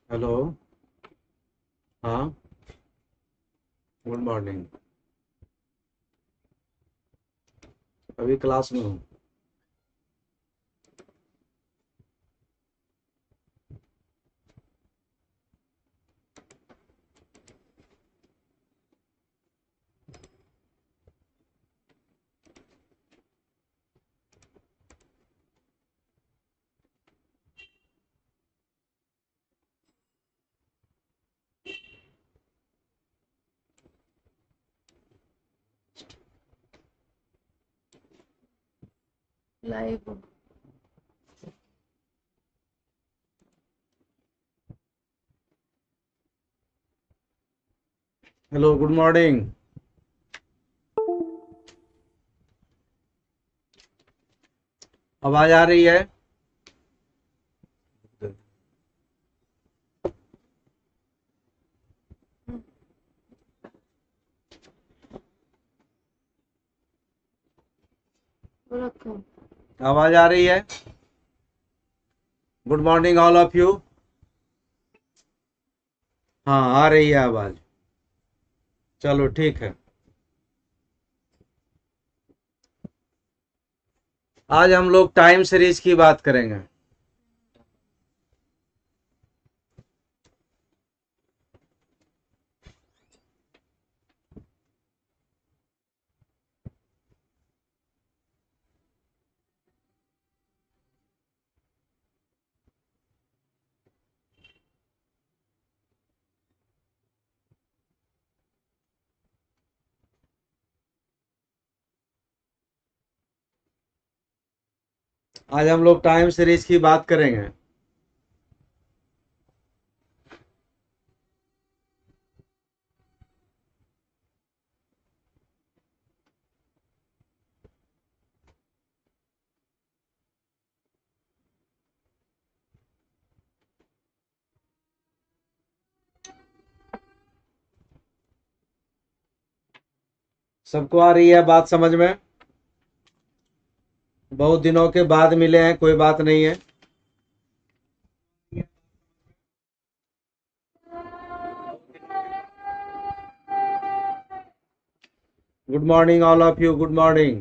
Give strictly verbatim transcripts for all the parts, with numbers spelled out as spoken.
Hello. हाँ, good morning. अभी class में हूँ। लाइव। Hello, good morning. आवाज आ रही है? रखो। आवाज आ रही है? Good morning all of you. हाँ, आ रही है आवाज। चलो ठीक है। आज हम लोग टाइम सीरीज की बात करेंगे। आज हम लोग टाइम सीरीज की बात करेंगे। सबको आ रही है बात समझ में? बहुत दिनों के बाद मिले हैं, कोई बात नहीं है। Good morning all of you, good morning.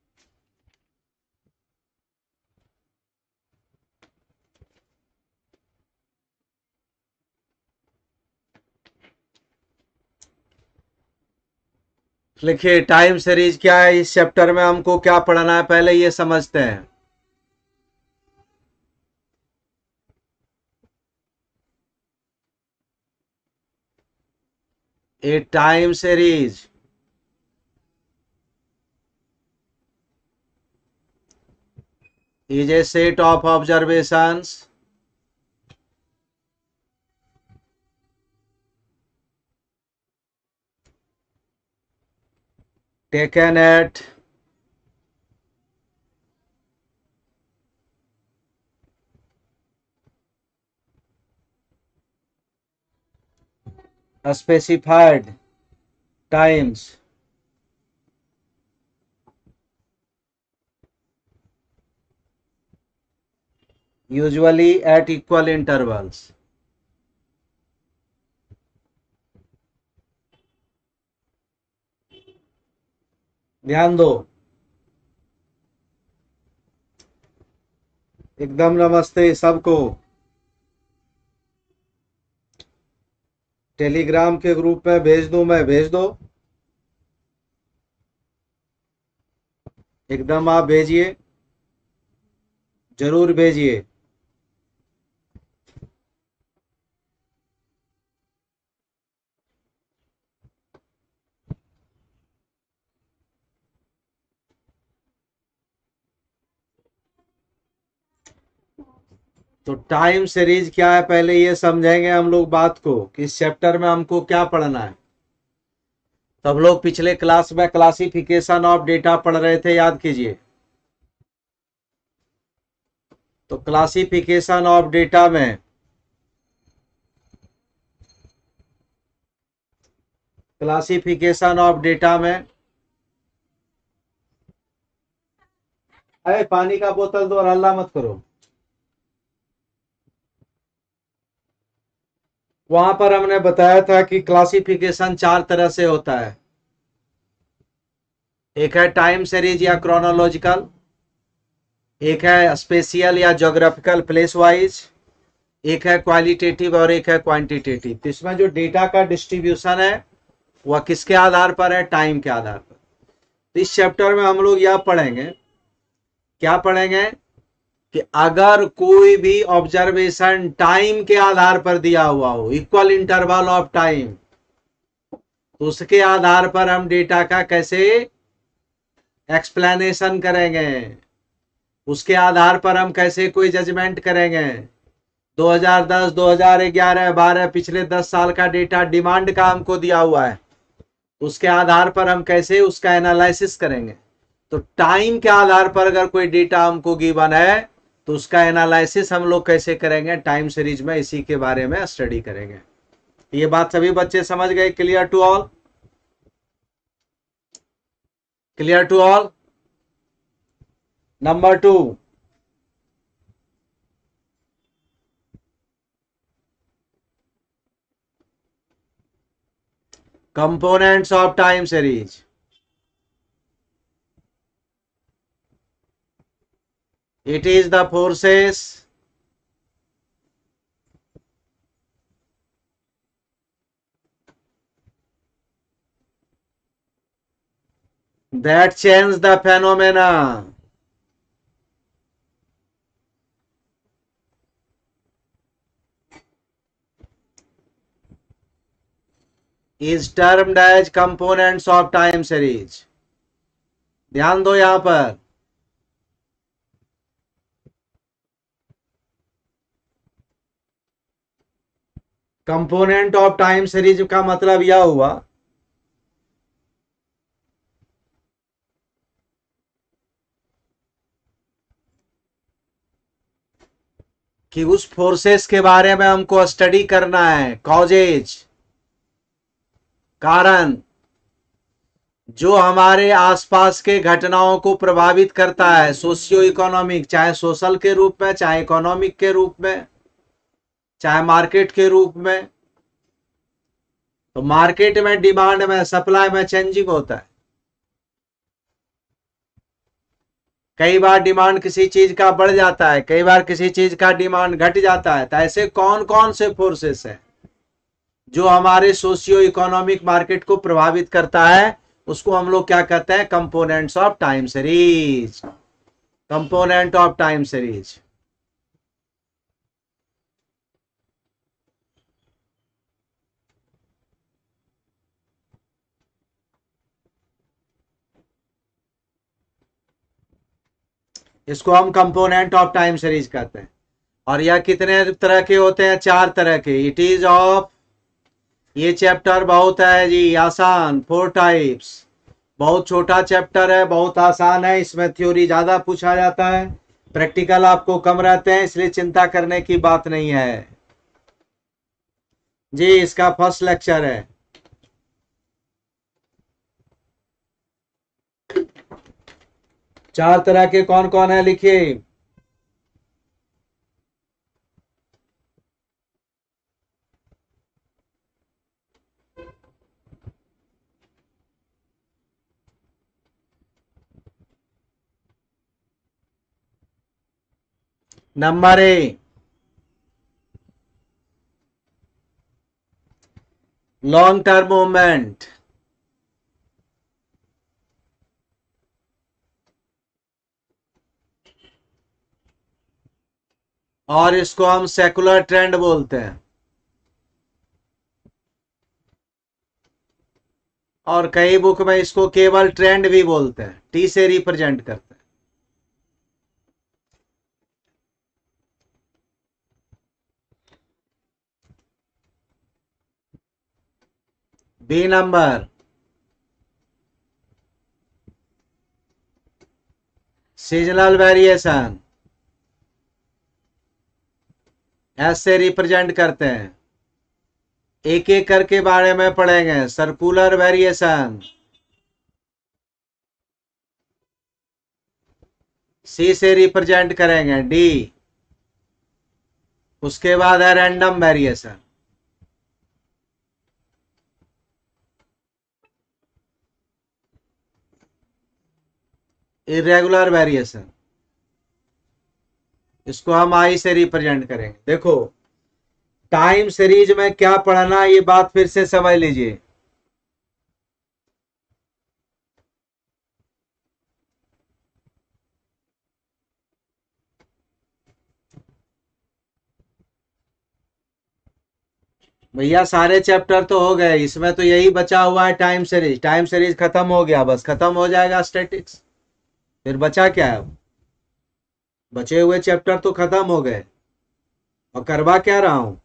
लिखिए, टाइम सीरीज क्या है, इस चैप्टर में हमको क्या पढ़ना है पहले ये समझते हैं। A time series is a set of observations taken at specified times, usually at equal intervals. ध्यान दो। एकदम नमस्ते सबको। टेलीग्राम के ग्रुप में भेज दूं मैं, भेज दो। एकदम आप भेजिए, जरूर भेजिए। तो टाइम सीरीज क्या है पहले ये समझेंगे हम लोग बात को, कि इस चैप्टर में हमको क्या पढ़ना है। तब लोग पिछले क्लास में क्लासिफिकेशन ऑफ डेटा पढ़ रहे थे, याद कीजिए। तो क्लासिफिकेशन ऑफ डेटा में क्लासिफिकेशन ऑफ डेटा में अरे पानी का बोतल दो और हल्ला मत करो। वहां पर हमने बताया था कि क्लासिफिकेशन चार तरह से होता है। एक है टाइम सीरीज या क्रोनोलॉजिकल, एक है स्पेशियल या ज्योग्राफिकल प्लेस वाइज, एक है क्वालिटेटिव और एक है क्वांटिटेटिव। तो इसमें जो डेटा का डिस्ट्रीब्यूशन है वह किसके आधार पर है? टाइम के आधार पर। तो इस चैप्टर में हम लोग यह पढ़ेंगे, क्या पढ़ेंगे कि अगर कोई भी ऑब्जर्वेशन टाइम के आधार पर दिया हुआ हो, इक्वल इंटरवल ऑफ टाइम, तो उसके आधार पर हम डेटा का कैसे एक्सप्लेनेशन करेंगे, उसके आधार पर हम कैसे कोई जजमेंट करेंगे। दो हज़ार दस, दो हज़ार ग्यारह, बारह पिछले दस साल का डेटा डिमांड का हमको दिया हुआ है, उसके आधार पर हम कैसे उसका एनालिसिस करेंगे। तो टाइम के आधार पर अगर कोई डेटा हमको गिवन है तो उसका एनालिसिस हम लोग कैसे करेंगे टाइम सीरीज में, इसी के बारे में स्टडी करेंगे। ये बात सभी बच्चे समझ गए? Clear to all? Clear to all? Number two, components of time series. It is the forces that change the phenomena is termed as components of time series. ध्यान दो यहां पर, कंपोनेंट ऑफ टाइम सीरीज का मतलब यह हुआ कि उस फोर्सेस के बारे में हमको स्टडी करना है, कॉजेज, कारण, जो हमारे आसपास के घटनाओं को प्रभावित करता है, सोशियो इकोनॉमिक, चाहे सोशल के रूप में, चाहे इकोनॉमिक के रूप में, चाहे मार्केट के रूप में। तो मार्केट में डिमांड में, सप्लाई में चेंजिंग होता है। कई बार डिमांड किसी चीज का बढ़ जाता है, कई बार किसी चीज का डिमांड घट जाता है। तो ऐसे कौन कौन से फोर्सेस हैं जो हमारे सोशियो इकोनॉमिक मार्केट को प्रभावित करता है, उसको हम लोग क्या कहते हैं? Components of time series. Component of time series. इसको हम कंपोनेंट ऑफ टाइम सीरीज कहते हैं। और यह कितने तरह के होते हैं? चार तरह के। इट इज ऑफ, ये चैप्टर बहुत है जी आसान, फोर टाइप्स। बहुत छोटा चैप्टर है, बहुत आसान है, इसमें थ्योरी ज्यादा पूछा जाता है, प्रैक्टिकल आपको कम रहते हैं, इसलिए चिंता करने की बात नहीं है जी। इसका फर्स्ट लेक्चर है। चार तरह के कौन कौन है लिखिए। Number A, long term movement. और इसको हम सेकुलर ट्रेंड बोलते हैं, और कई बुक में इसको केवल ट्रेंड भी बोलते हैं, टी से रिप्रेजेंट करते हैं। B number, seasonal variation, S से रिप्रेजेंट करते हैं। एक एक करके बारे में पढ़ेंगे। सर्कुलर वेरिएशन, सी से रिप्रेजेंट करेंगे, डी। उसके बाद है रैंडम वेरिएशन। इरेगुलर वेरिएशन, इसको हम आई से रिप्रेजेंट करेंगे। देखो टाइम सीरीज में क्या पढ़ना, ये बात फिर से समझ लीजिए। भैया सारे चैप्टर तो हो गए, इसमें तो यही बचा हुआ है टाइम सीरीज। टाइम सीरीज खत्म हो गया, बस खत्म हो जाएगा स्टैटिक्स, फिर बचा क्या है? बचे हुए चैप्टर तो खत्म हो गए, और करवा क्या रहा हूं?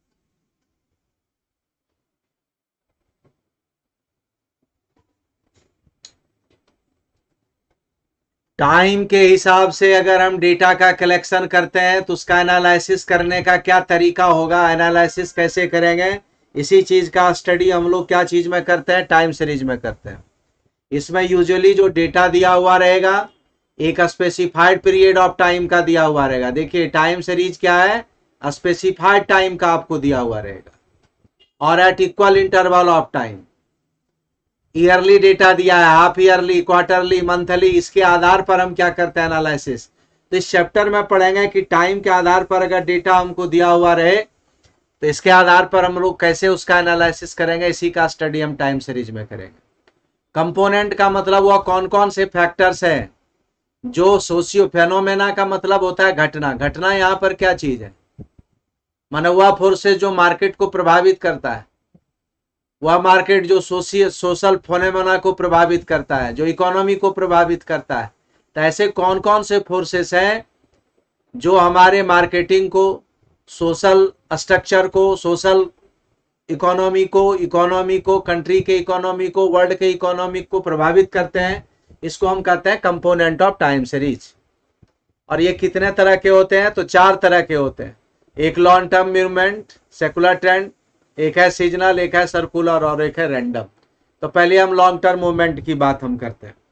टाइम के हिसाब से अगर हम डेटा का कलेक्शन करते हैं तो उसका एनालिसिस करने का क्या तरीका होगा, एनालिसिस कैसे करेंगे, इसी चीज का स्टडी हम लोग क्या चीज में करते हैं, टाइम सीरीज में करते हैं। इसमें यूजुअली जो डेटा दिया हुआ रहेगा एक स्पेसिफाइड पीरियड ऑफ टाइम का दिया हुआ रहेगा। देखिए टाइम सीरीज क्या है, स्पेसिफाइड टाइम का आपको दिया हुआ रहेगा, और at equal interval of time. Yearly data दिया है, हाफ ईयरली, क्वार्टरली, मंथली, इसके आधार पर हम क्या करते हैं, एनालिसिस। तो इस चैप्टर में पढ़ेंगे कि टाइम के आधार पर अगर डेटा हमको दिया हुआ रहे तो इसके आधार पर हम लोग कैसे उसका एनालिसिस करेंगे, इसी का स्टडी हम टाइम सीरीज में करेंगे। कंपोनेंट का मतलब हुआ कौन कौन से फैक्टर्स हैं जो सोशियो फेनोमेना का मतलब होता है घटना। घटना यहाँ पर क्या चीज है, मनवा फोर्सेस जो मार्केट को प्रभावित करता है, वह मार्केट जो सोशल सोशल फोनेमोना को प्रभावित करता है, जो इकोनॉमी को प्रभावित करता है। तो ऐसे कौन कौन से फोर्सेस हैं जो हमारे मार्केटिंग को, सोशल स्ट्रक्चर को, सोशल इकोनॉमी को, इकोनॉमी को, कंट्री के इकोनॉमी को, वर्ल्ड के इकोनॉमी को प्रभावित करते हैं। इसको हम कहते हैं कंपोनेंट ऑफ टाइम सीरीज। और ये कितने तरह के होते हैं, तो चार तरह के होते हैं। एक long term movement, secular trend, एक है सीजनल, एक है सर्कुलर, और एक है रैंडम। तो पहले हम लॉन्ग टर्म मूवमेंट की बात हम करते हैं।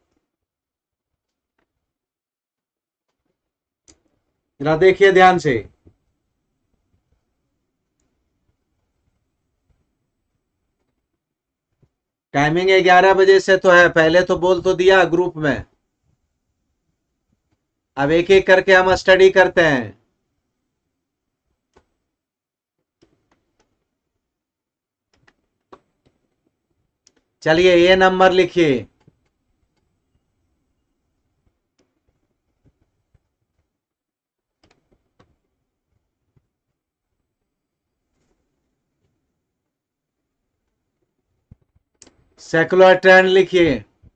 जरा देखिए ध्यान से, टाइमिंग ग्यारह बजे से तो है, पहले तो बोल तो दिया ग्रुप में। अब एक एक करके हम स्टडी करते हैं। चलिए ये नंबर लिखिए, सेकुलर ट्रेंड लिखिए।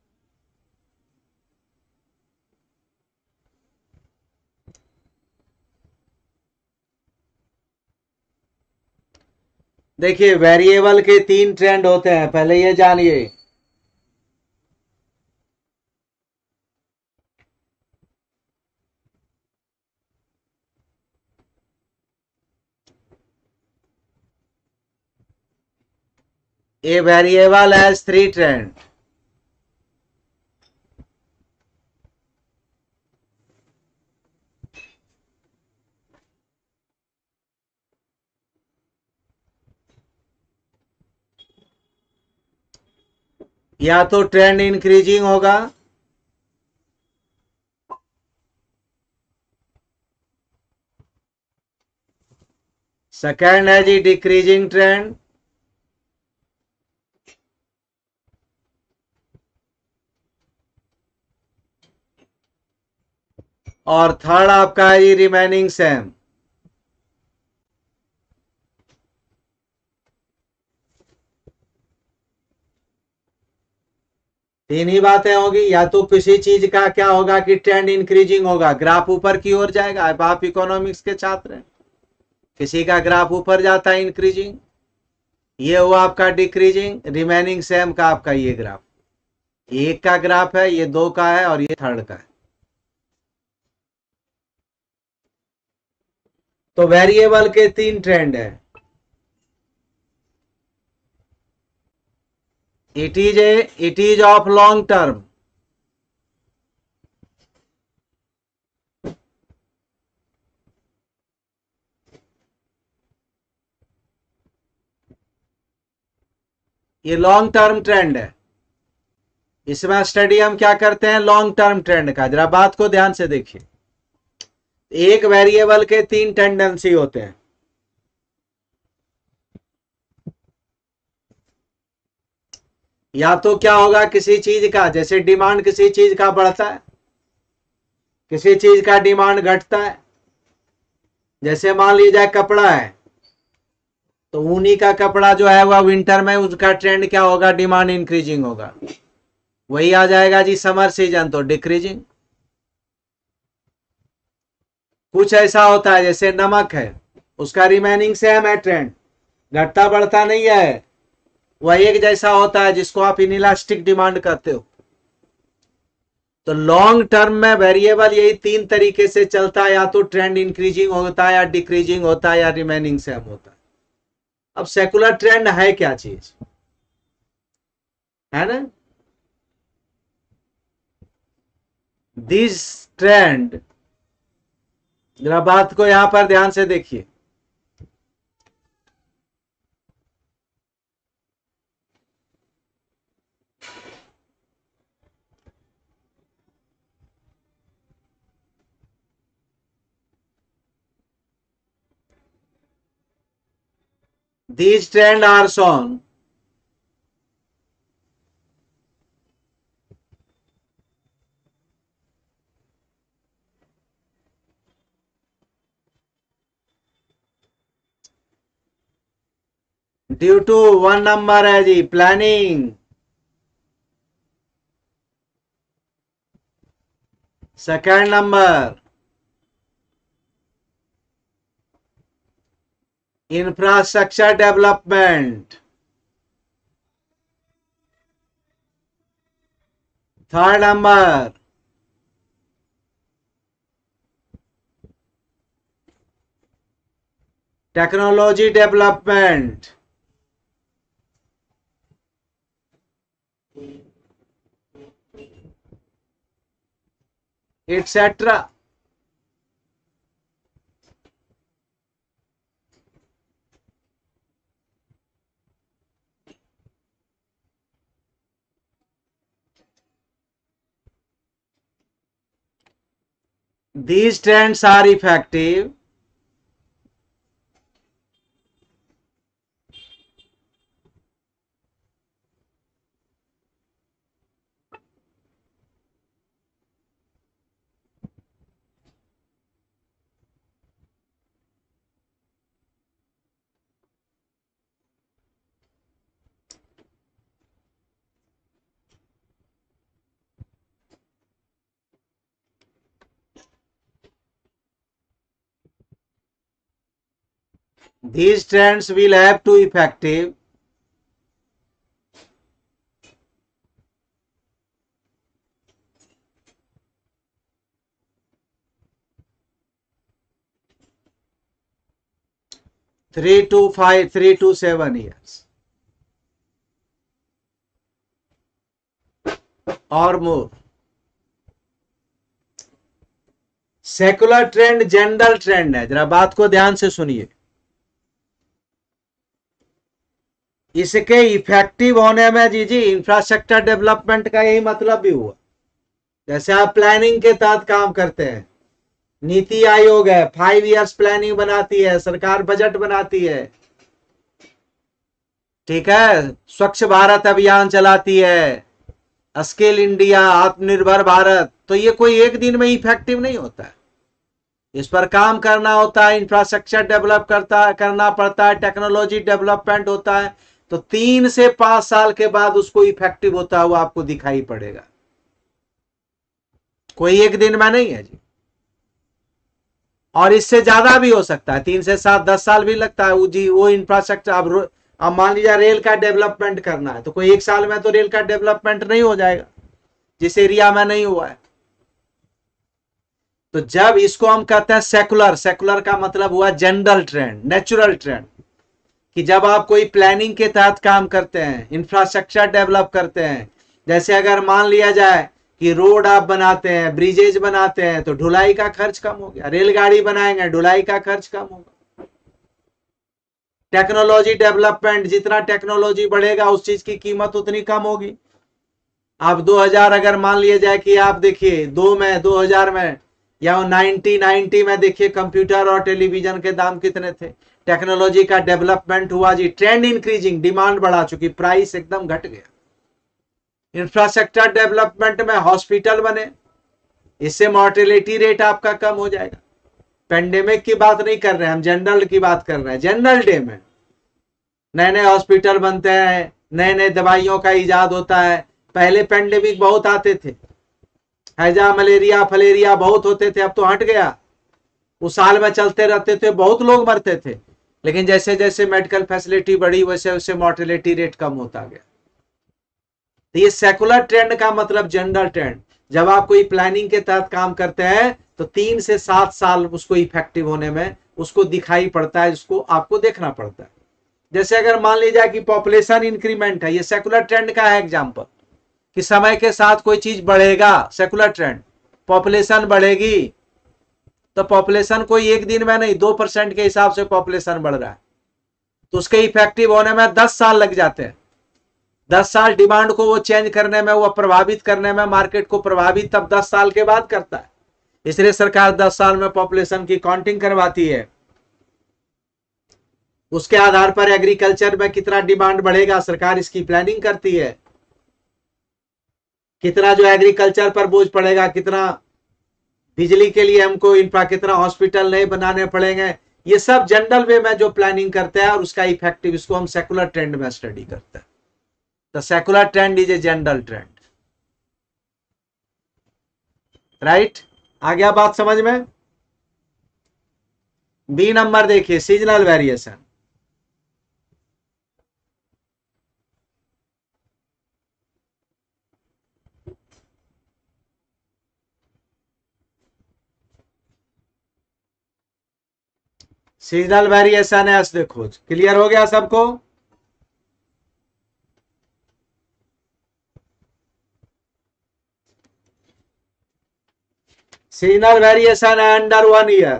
देखिए वेरिएबल के तीन ट्रेंड होते हैं, पहले ये जानिए। A variable has three trend. या तो ट्रेंड इंक्रीजिंग होगा, सेकेंड है जी डिक्रीजिंग ट्रेंड, और थर्ड आपका है जी रिमेनिंग सेम। तीन ही बातें होगी, या तो किसी चीज का क्या होगा कि ट्रेंड इंक्रीजिंग होगा, ग्राफ ऊपर की ओर जाएगा। अब आप इकोनॉमिक्स के छात्र हैं, किसी का ग्राफ ऊपर जाता है इंक्रीजिंग, ये हुआ आपका डिक्रीजिंग। रिमेनिंग सेम का आपका ये ग्राफ, एक का ग्राफ है, ये दो का है, और ये थर्ड का है। तो वेरिएबल के तीन ट्रेंड है। It is a it is of long term, ये लॉन्ग टर्म ट्रेंड है। इसमें स्टडी हम क्या करते हैं, लॉन्ग टर्म ट्रेंड का। जरा बात को ध्यान से देखिए, एक वेरिएबल के तीन टेंडेंसी होते हैं। या तो क्या होगा, किसी चीज का, जैसे डिमांड किसी चीज का बढ़ता है, किसी चीज का डिमांड घटता है। जैसे मान लीजिए कपड़ा है, तो ऊनी का कपड़ा जो है वह विंटर में उसका ट्रेंड क्या होगा, डिमांड इंक्रीजिंग होगा। वही आ जाएगा जी समर सीजन तो डिक्रीजिंग। कुछ ऐसा होता है जैसे नमक है, उसका रिमेनिंग सेम है, ट्रेंड घटता बढ़ता नहीं है, वह एक जैसा होता है, जिसको आप इनइलास्टिक डिमांड कहते हो। तो लॉन्ग टर्म में वेरिएबल यही तीन तरीके से चलता है, या तो ट्रेंड इंक्रीजिंग होता है, या डिक्रीजिंग होता है, या रिमेनिंग सेम होता है। अब सेकुलर ट्रेंड है क्या चीज, है ना। दिस ट्रेंड, जरा बात को यहां पर ध्यान से देखिए, these trend are shown due to one number है जी, planning. Second number infrastructure development. Third number technology development. Etcetera. These trends are effective these trends will have to effective three to five, three to seven years or more. Secular trend general trend है, जरा बात को ध्यान से सुनिए। इसके effective होने में जी जी इंफ्रास्ट्रक्चर डेवलपमेंट का यही मतलब भी हुआ। जैसे आप प्लानिंग के तहत काम करते हैं, नीति आयोग है, फाइव इयर्स प्लानिंग बनाती है, सरकार बजट बनाती है, ठीक है, स्वच्छ भारत अभियान चलाती है, स्किल इंडिया, आत्मनिर्भर भारत। तो ये कोई एक दिन में इफेक्टिव नहीं होता है, इस पर काम करना होता है, इंफ्रास्ट्रक्चर डेवलप करता करना पड़ता है, टेक्नोलॉजी डेवलपमेंट होता है। तो तीन से पांच साल के बाद उसको इफेक्टिव होता हुआ आपको दिखाई पड़ेगा, कोई एक दिन में नहीं है जी। और इससे ज्यादा भी हो सकता है, तीन से सात दस साल भी लगता है वो जी। वो इंफ्रास्ट्रक्चर अब अब मान लीजिए रेल का डेवलपमेंट करना है, तो कोई एक साल में तो रेल का डेवलपमेंट नहीं हो जाएगा जिस एरिया में नहीं हुआ है। तो जब इसको हम कहते हैं सेकुलर, सेकुलर का मतलब हुआ जनरल ट्रेंड, नेचुरल ट्रेंड, कि जब आप कोई प्लानिंग के तहत काम करते हैं, इंफ्रास्ट्रक्चर डेवलप करते हैं। जैसे अगर मान लिया जाए कि रोड आप बनाते हैं, ब्रिजेज बनाते हैं, तो ढुलाई का खर्च कम हो गया। रेलगाड़ी बनाएंगे, ढुलाई का खर्च कम होगा। टेक्नोलॉजी डेवलपमेंट, जितना टेक्नोलॉजी बढ़ेगा उस चीज की कीमत उतनी कम होगी। अब दो हज़ार अगर मान लिया जाए कि आप देखिए दो में दो हज़ार में या नाइनटी नाइनटी में देखिए कंप्यूटर और टेलीविजन के दाम कितने थे। टेक्नोलॉजी का डेवलपमेंट हुआ जी, ट्रेंड इंक्रीजिंग, डिमांड बढ़ा चुकी, प्राइस एकदम घट गया। इंफ्रास्ट्रक्चर डेवलपमेंट में हॉस्पिटल बने, इससे मॉर्टेलिटी रेट आपका कम हो जाएगा। पेंडेमिक की बात नहीं कर रहे हैं हम, जनरल की बात कर रहे हैं। जनरल डे में नए नए हॉस्पिटल बनते हैं, नए नए दवाइयों का इजाद होता है। पहले पेंडेमिक बहुत आते थे, हैजा मलेरिया फलेरिया बहुत होते थे, अब तो हट गया। उस साल में चलते रहते थे, बहुत लोग मरते थे, लेकिन जैसे जैसे मेडिकल फैसिलिटी बढ़ी वैसे वैसे मॉर्टेलिटी रेट कम होता गया। तो ये सेकुलर ट्रेंड का मतलब जनरल ट्रेंड। जब आप कोई प्लानिंग के तहत काम करते हैं तो तीन से सात साल उसको इफेक्टिव होने में उसको दिखाई पड़ता है, जिसको आपको देखना पड़ता है। जैसे अगर मान लीजिए कि पॉपुलेशन इंक्रीमेंट है, ये सेकुलर ट्रेंड का है एग्जांपल, कि समय के साथ कोई चीज बढ़ेगा, सेकुलर ट्रेंड, पॉपुलेशन बढ़ेगी। तो पॉपुलेशन कोई एक दिन में नहीं, दो परसेंट के हिसाब से पॉपुलेशन बढ़ रहा है, तो उसके इफेक्टिव होने में दस साल लग जाते हैं। दस साल डिमांड को वो चेंज करने में, वो प्रभावित करने में, मार्केट को प्रभावित तब दस साल के बाद करता है। इसलिए सरकार दस साल में पॉपुलेशन की काउंटिंग करवाती है। उसके आधार पर एग्रीकल्चर में कितना डिमांड बढ़ेगा, सरकार इसकी प्लानिंग करती है। कितना जो एग्रीकल्चर पर बोझ पड़ेगा, कितना बिजली के लिए हमको इंफ्रा, कितना हॉस्पिटल नए बनाने पड़ेंगे, ये सब जनरल वे में जो प्लानिंग करते हैं और उसका इफेक्टिव, इसको हम सेकुलर ट्रेंड में स्टडी करते हैं। The secular trend is a general trend, right. आ गया बात समझ में। बी नंबर देखिए, सीजनल वेरिएशन। सीजनल वेरिएशन है, देखो क्लियर हो गया सबको। सीजनल वेरिएशन है under one year.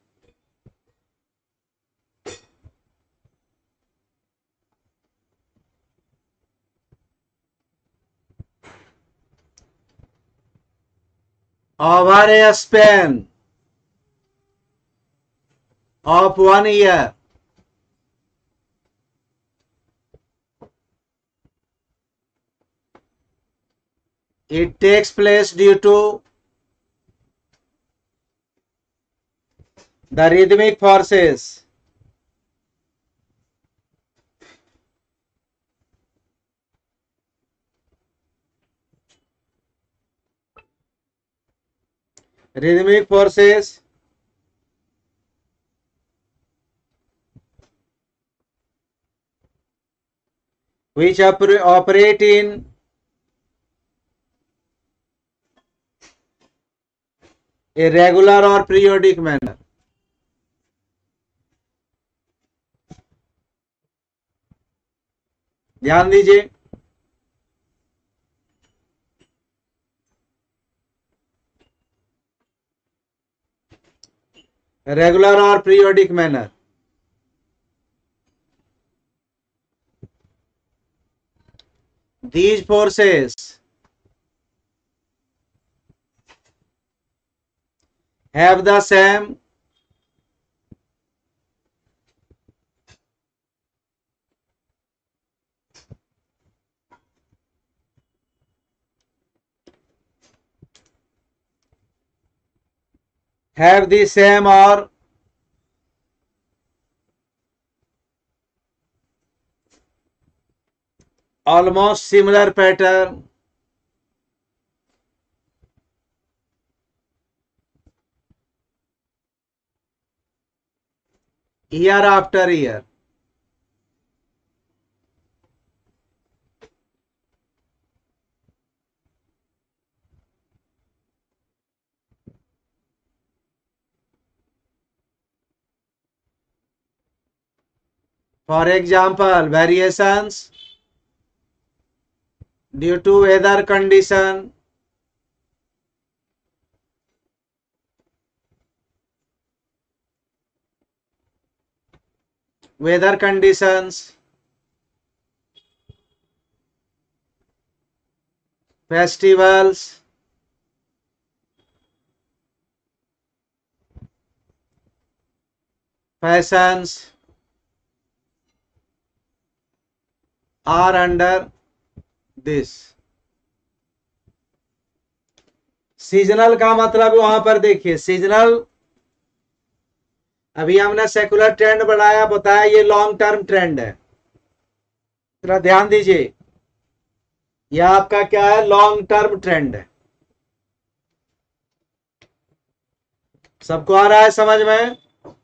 Over a span of one year, it takes place due to the rhythmic forces rhythmic forces which oper operate in a regular or periodic manner. ध्यान दीजिए, regular और periodic manner. These forces have the same have the same or almost similar pattern year after year. For example, variations due to weather condition, weather conditions, festivals, fashions are under this. Seasonal का मतलब वहां पर देखिए, seasonal अभी हमने secular trend बढ़ाया, बताया ये लॉन्ग टर्म ट्रेंड है, जरा ध्यान दीजिए, यह आपका क्या है, लॉन्ग टर्म ट्रेंड है। सबको आ रहा है समझ में?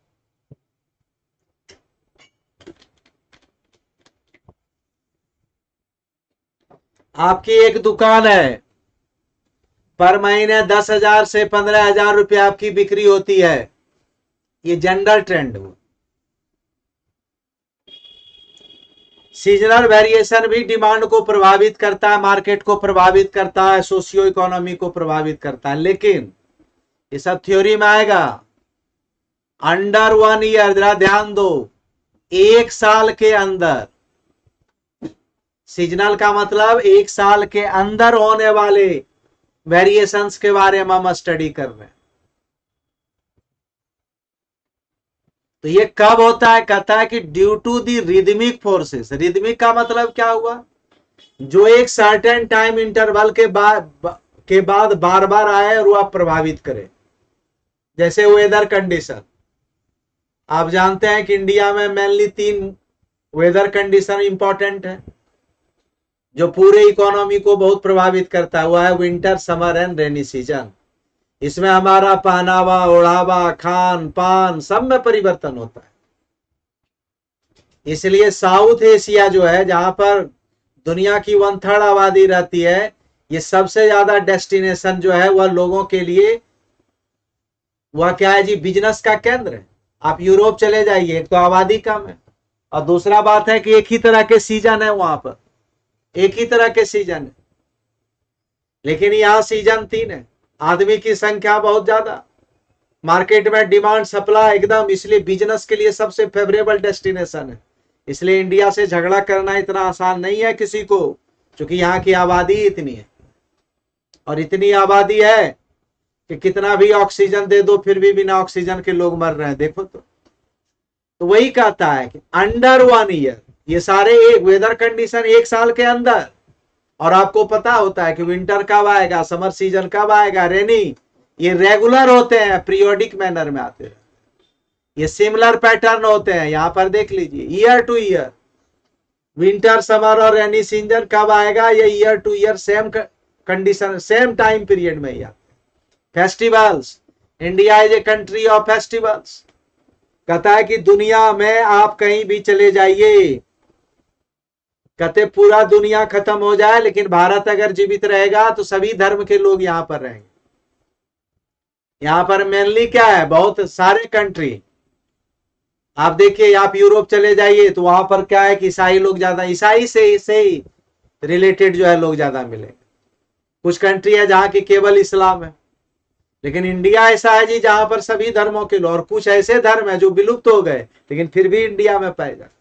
आपकी एक दुकान है, पर महीने दस हजार से पंद्रह हजार रुपये आपकी बिक्री होती है, ये जनरल ट्रेंड हुआ। सीजनल वेरिएशन भी डिमांड को प्रभावित करता है, मार्केट को प्रभावित करता है, सोशियो इकोनॉमी को प्रभावित करता है, लेकिन ये सब थ्योरी में आएगा। अंडर वन ईयर, जरा ध्यान दो, एक साल के अंदर, सीजनल का मतलब एक साल के अंदर होने वाले वेरिएशंस के बारे में हम स्टडी कर रहे हैं। तो ये कब होता है? कहता है कि due to the rhythmic forces. Rhythmic का मतलब क्या हुआ? जो एक सर्टेन टाइम इंटरवल के बाद के बाद बार बार आए और वह प्रभावित करे, जैसे वेदर कंडीशन। आप जानते हैं कि इंडिया में मेनली तीन वेदर कंडीशन इंपॉर्टेंट है, जो पूरे इकोनॉमी को बहुत प्रभावित करता है, वह है winter, summer and rainy season. इसमें हमारा पहनावा, ओढ़ावा, खान पान सब में परिवर्तन होता है। इसलिए साउथ एशिया जो है, जहां पर दुनिया की वन थर्ड आबादी रहती है, ये सबसे ज्यादा डेस्टिनेशन जो है वह लोगों के लिए, वह क्या है जी, बिजनेस का केंद्र है। आप यूरोप चले जाइए, एक तो आबादी कम है, और दूसरा बात है कि एक ही तरह के सीजन है वहां पर, एक ही तरह के सीजन है। लेकिन यहां सीजन तीन है, आदमी की संख्या बहुत ज्यादा, मार्केट में डिमांड सप्लाई एकदम, इसलिए बिजनेस के लिए सबसे फेवरेबल डेस्टिनेशन है। इसलिए इंडिया से झगड़ा करना इतना आसान नहीं है किसी को, क्योंकि यहाँ की आबादी इतनी है, और इतनी आबादी है कि कितना भी ऑक्सीजन दे दो फिर भी बिना ऑक्सीजन के लोग मर रहे हैं, देखो तो। तो वही कहता है कि अंडर वन ईयर, ये सारे एक वेदर कंडीशन एक साल के अंदर, और आपको पता होता है कि विंटर कब आएगा, समर सीजन कब आएगा, रेनी, ये रेगुलर होते हैं, पीरियोडिक मैनर में आते हैं, ये सिमिलर पैटर्न होते हैं। यहां पर देख लीजिए, year to year, winter, summer और रेनी सीजन कब आएगा, ये year to year same condition, same time period में ही आते हैं। Festivals, India is a country of festivals. कहता है कि दुनिया में आप कहीं भी चले जाइए, कहते पूरा दुनिया खत्म हो जाए लेकिन भारत अगर जीवित रहेगा तो सभी धर्म के लोग यहां पर रहेंगे। यहां पर मेनली क्या है, बहुत सारे कंट्री, आप देखिए, आप यूरोप चले जाइए तो वहां पर क्या है कि ईसाई लोग ज्यादा, ईसाई से से ही रिलेटेड जो है लोग ज्यादा मिलेंगे। कुछ कंट्री है जहां की केवल इस्लाम है, लेकिन इंडिया ऐसा है जी जहां पर सभी धर्मों के लोग, और कुछ ऐसे धर्म है जो विलुप्त हो गए लेकिन फिर भी इंडिया में पाए जाते।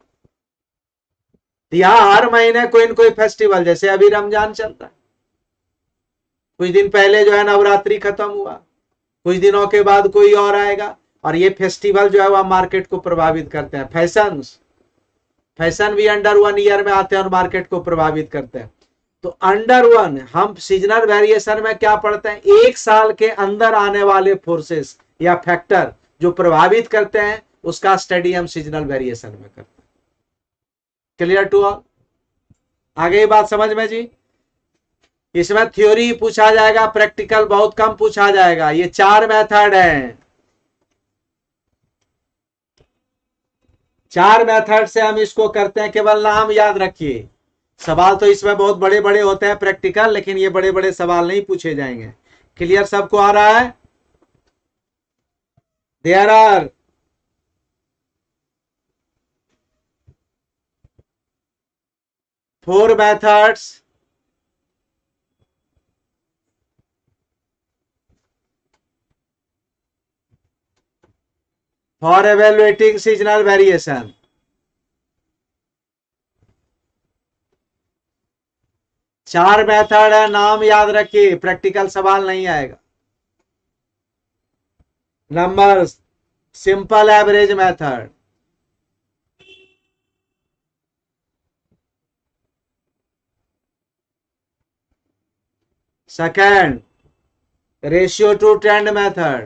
यहाँ हर महीने कोई न कोई फेस्टिवल, जैसे अभी रमजान चलता है, कुछ दिन पहले जो है नवरात्रि खत्म हुआ, कुछ दिनों के बाद कोई और आएगा, और ये फेस्टिवल जो है वह मार्केट को प्रभावित करते हैं। फैशन फैशन भी अंडर वन ईयर में आते हैं और मार्केट को प्रभावित करते हैं। तो अंडर वन हम सीजनल वेरिएशन में क्या पढ़ते हैं, एक साल के अंदर आने वाले फोर्सेस या फैक्टर जो प्रभावित करते हैं, उसका स्टडी हम सीजनल वेरिएशन में करते हैं। Clear to all? आगे बात समझ में जी? इसमें थ्योरी पूछा जाएगा, प्रैक्टिकल बहुत कम पूछा जाएगा। ये चार मेथड हैं, चार मेथड से हम इसको करते हैं, केवल नाम याद रखिए। सवाल तो इसमें बहुत बड़े बड़े होते हैं प्रैक्टिकल, लेकिन ये बड़े बड़े सवाल नहीं पूछे जाएंगे। क्लियर सबको आ रहा है? There are four methods for evaluating seasonal variation. चार मेथड है, नाम याद रखिए, प्रैक्टिकल सवाल नहीं आएगा। Number, simple average method, second ratio to trend method,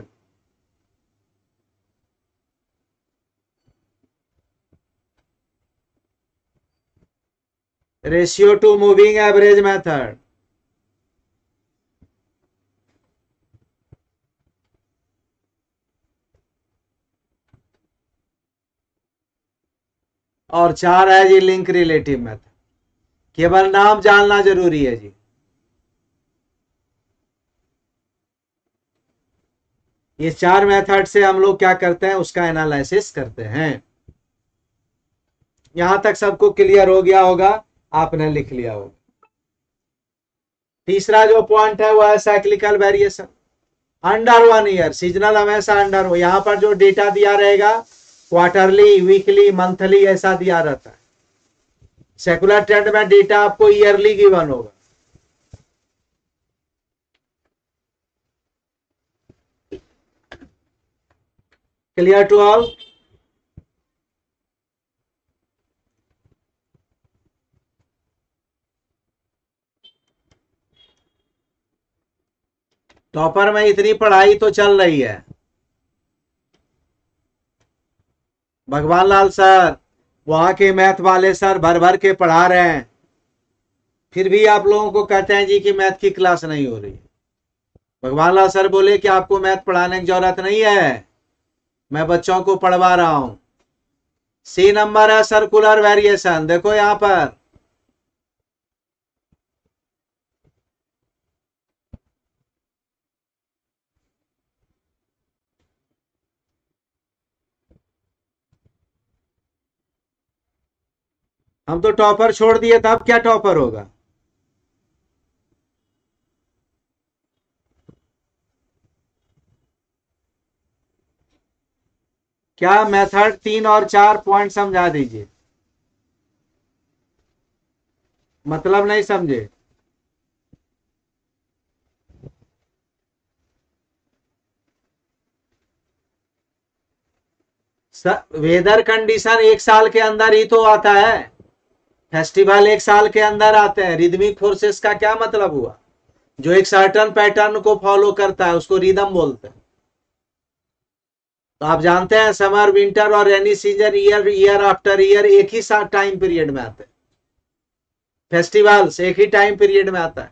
ratio to moving average method, और चार है जी लिंक रिलेटिव मेथड। केवल नाम जानना जरूरी है जी। ये चार मेथड से हम लोग क्या करते हैं, उसका एनालिसिस करते हैं। यहां तक सबको क्लियर हो गया होगा, आपने लिख लिया होगा। तीसरा जो पॉइंट है वो है cyclical variation, under one year, seasonal हमेशा अंडर हो। यहां पर जो डेटा दिया रहेगा क्वार्टरली, वीकली, मंथली ऐसा दिया रहता है। सेकुलर ट्रेंड में डेटा आपको ईयरली गिवन होगा। Clear to all? टॉपर में इतनी पढ़ाई तो चल रही है। भगवान लाल सर, वहां के मैथ वाले सर भर भर के पढ़ा रहे हैं, फिर भी आप लोगों को कहते हैं जी कि मैथ की क्लास नहीं हो रही। भगवान लाल सर बोले कि आपको मैथ पढ़ाने की जरूरत नहीं है, मैं बच्चों को पढ़वा रहा हूं। सी नंबर है सर्कुलर वेरिएशन, देखो यहां पर हम तो टॉपर छोड़ दिए था, अब क्या टॉपर होगा? क्या मेथड तीन और चार पॉइंट समझा दीजिए, मतलब नहीं समझे? वेदर कंडीशन एक साल के अंदर ही तो आता है, फेस्टिवल एक साल के अंदर आते हैं। रिदमिक फोर्सेस का क्या मतलब हुआ? जो एक सर्टन पैटर्न को फॉलो करता है उसको रिदम बोलते हैं। तो आप जानते हैं समर, विंटर और rainy season year year after year एक ही साथ टाइम पीरियड में आते हैं। फेस्टिवल्स एक ही टाइम पीरियड में आता है।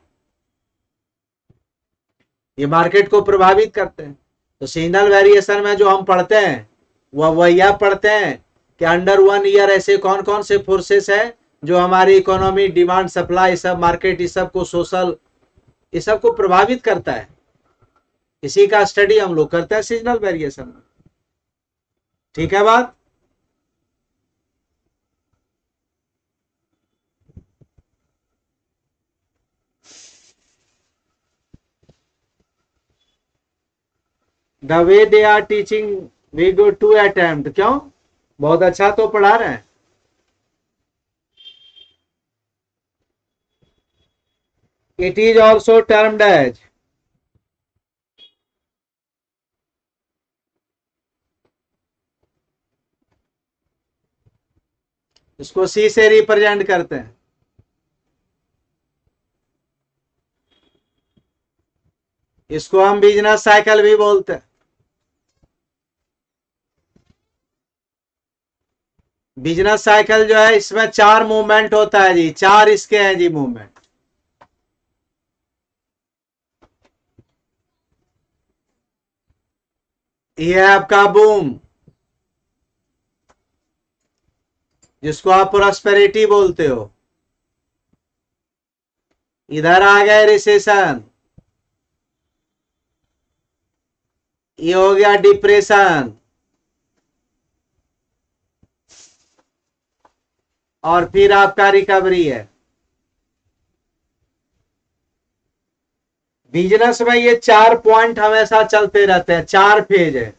ये मार्केट को प्रभावित करते हैं। तो सीजनल वेरिएशन में जो हम पढ़ते हैं वह वह यह पढ़ते हैं कि अंडर वन ईयर ऐसे कौन कौन से फोर्सेस है जो हमारी इकोनॉमी, डिमांड, सप्लाई, सब मार्केट, इस सब को, सोशल, इस सब को प्रभावित करता है। इसी का स्टडी हम लोग करते हैं सीजनल वेरिएशन में। ठीक है बात? The way they are teaching we go to attempt, क्यों? बहुत अच्छा तो पढ़ा रहे हैं। It is also termed as, इसको सी से रिप्रेजेंट करते हैं। इसको हम बिजनेस साइकिल भी बोलते हैं। बिजनेस साइकिल जो है इसमें चार मूवमेंट होता है जी, चार इसके हैं जी मूवमेंट। ये है आपका बूम, जिसको आप प्रॉस्पेरिटी बोलते हो। इधर आ गए रिसेशन, ये हो गया डिप्रेशन, और फिर आपका रिकवरी है। बिजनेस में ये चार पॉइंट हमेशा चलते रहते हैं, चार फेज है।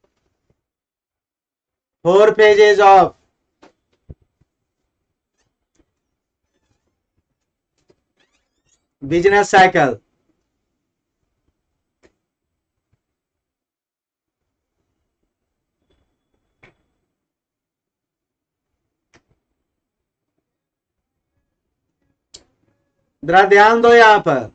Four phases of business cycle. जरा ध्यान दो यहां पर।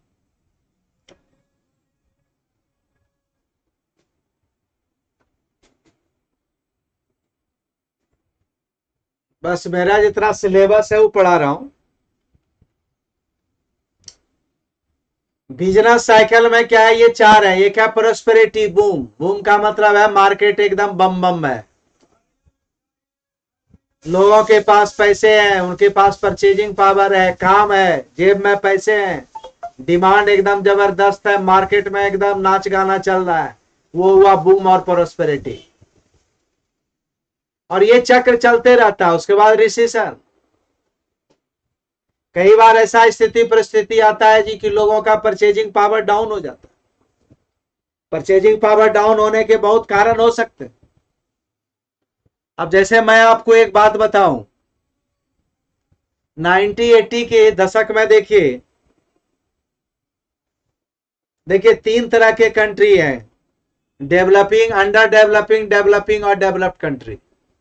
बस मेरा जितना सिलेबस है वो पढ़ा रहा हूं। बिजनेस साइकिल में क्या है, ये चार है। ये क्या, प्रोस्पेरिटी बूम। बूम का मतलब है मार्केट एकदम बम बम है, लोगों के पास पैसे हैं, उनके पास परचेजिंग पावर है, काम है, जेब में पैसे हैं, डिमांड एकदम जबरदस्त है, मार्केट में एकदम नाच गाना चल रहा है। वो हुआ बूम और प्रोस्पेरिटी। और ये चक्र चलते रहता है। उसके बाद रिसेशन। कई बार ऐसा स्थिति परिस्थिति आता है जी कि लोगों का परचेजिंग पावर डाउन हो जाता है। परचेजिंग पावर डाउन होने के बहुत कारण हो सकते हैं। अब जैसे मैं आपको एक बात बताऊं, नाइनटी एटी के दशक में देखिए देखिए तीन तरह के कंट्री हैं, डेवलपिंग, अंडर डेवलपिंग, डेवलपिंग और डेवलप्ड कंट्री।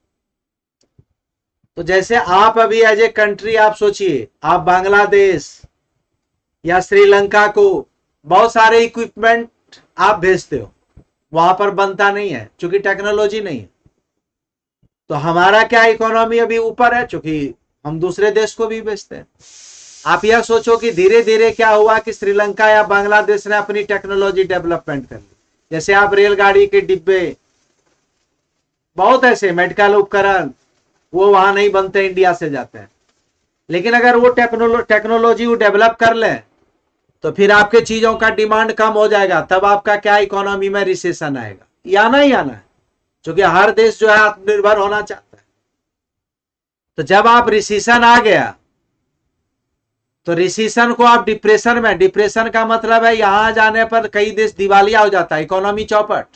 तो जैसे आप अभी एज ए कंट्री आप सोचिए, आप बांग्लादेश या श्रीलंका को बहुत सारे इक्विपमेंट आप भेजते हो, वहां पर बनता नहीं है क्योंकि टेक्नोलॉजी नहीं है। तो हमारा क्या, इकोनॉमी अभी ऊपर है क्योंकि हम दूसरे देश को भी बेचते हैं। आप यह सोचो कि धीरे धीरे क्या हुआ कि श्रीलंका या बांग्लादेश ने अपनी टेक्नोलॉजी डेवलपमेंट कर ली। जैसे आप रेलगाड़ी के डिब्बे, बहुत ऐसे मेडिकल उपकरण, वो वहां नहीं बनते, इंडिया से जाते हैं। लेकिन अगर वो टेक्नोलॉजी टेक्नोलॉजी वो डेवलप कर ले तो फिर आपके चीजों का डिमांड कम हो जाएगा, तब आपका क्या, इकोनॉमी में रिसेशन आएगा। ये आना ही आना है क्योंकि हर देश जो है आत्मनिर्भर होना चाहता है। तो जब आप रिसेशन आ गया तो रिसेशन को आप डिप्रेशन में, डिप्रेशन का मतलब है यहां जाने पर कई देश दिवालिया हो जाता है, इकोनॉमी चौपट।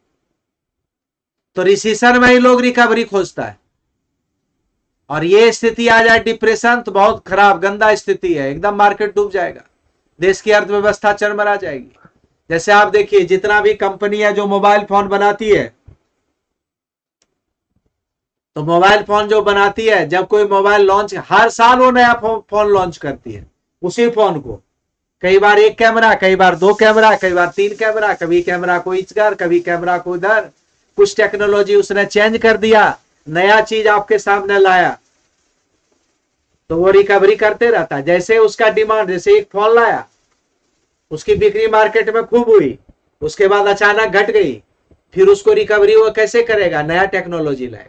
तो रिसेशन में ही लोग रिकवरी खोजता है। और ये स्थिति आ जाए डिप्रेशन तो बहुत खराब गंदा स्थिति है, एकदम मार्केट डूब जाएगा, देश की अर्थव्यवस्था चरमरा जाएगी। जैसे आप देखिए जितना भी कंपनी है जो मोबाइल फोन बनाती है, तो मोबाइल फोन जो बनाती है, जब कोई मोबाइल लॉन्च, हर साल वो नया फोन लॉन्च करती है, उसी फोन को कई बार एक कैमरा, कई बार दो कैमरा, कई बार तीन कैमरा, कभी कैमरा को इधर, कभी कैमरा को इधर, कुछ टेक्नोलॉजी उसने चेंज कर दिया, नया चीज आपके सामने लाया, तो वो रिकवरी करते रहता है। जैसे उसका डिमांड, जैसे एक फोन लाया, उसकी बिक्री मार्केट में खूब हुई, उसके बाद अचानक घट गई, फिर उसको रिकवरी वो कैसे करेगा, नया टेक्नोलॉजी लाएगा।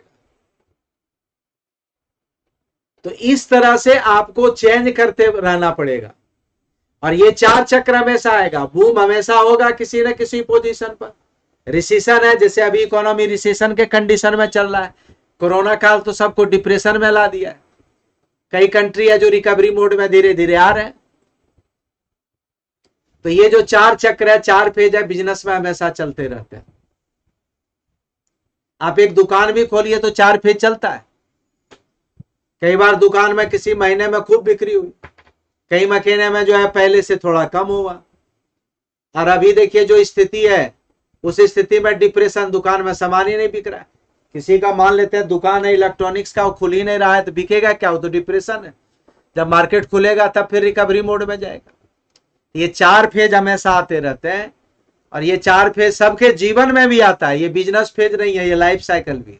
तो इस तरह से आपको चेंज करते रहना पड़ेगा। और ये चार चक्र हमेशा आएगा। बूम हमेशा होगा किसी न किसी पोजीशन पर, रिसेशन है, जैसे अभी इकोनॉमी रिसेशन के कंडीशन में चल रहा है, कोरोना काल तो सबको डिप्रेशन में ला दिया है। कई कंट्री है जो रिकवरी मोड में धीरे धीरे आ रहे हैं। तो ये जो चार चक्र है, चार फेज है, बिजनेस में हमेशा चलते रहते हैं। आप एक दुकान भी खोलिए तो चार फेज चलता है। कई बार दुकान में किसी महीने में खूब बिक्री हुई, कई महीने में जो है पहले से थोड़ा कम हुआ। और अभी देखिए जो स्थिति है, उस स्थिति में डिप्रेशन, दुकान में सामान ही नहीं बिक रहा है। किसी का मान लेते हैं दुकान है इलेक्ट्रॉनिक्स का, वो खुल ही नहीं रहा है, तो बिकेगा क्या, वो तो डिप्रेशन है। जब मार्केट खुलेगा तब फिर रिकवरी मोड में जाएगा। ये चार फेज हमेशा आते रहते हैं। और ये चार फेज सबके जीवन में भी आता है, ये बिजनेस फेज नहीं है, ये लाइफ साइकिल भी।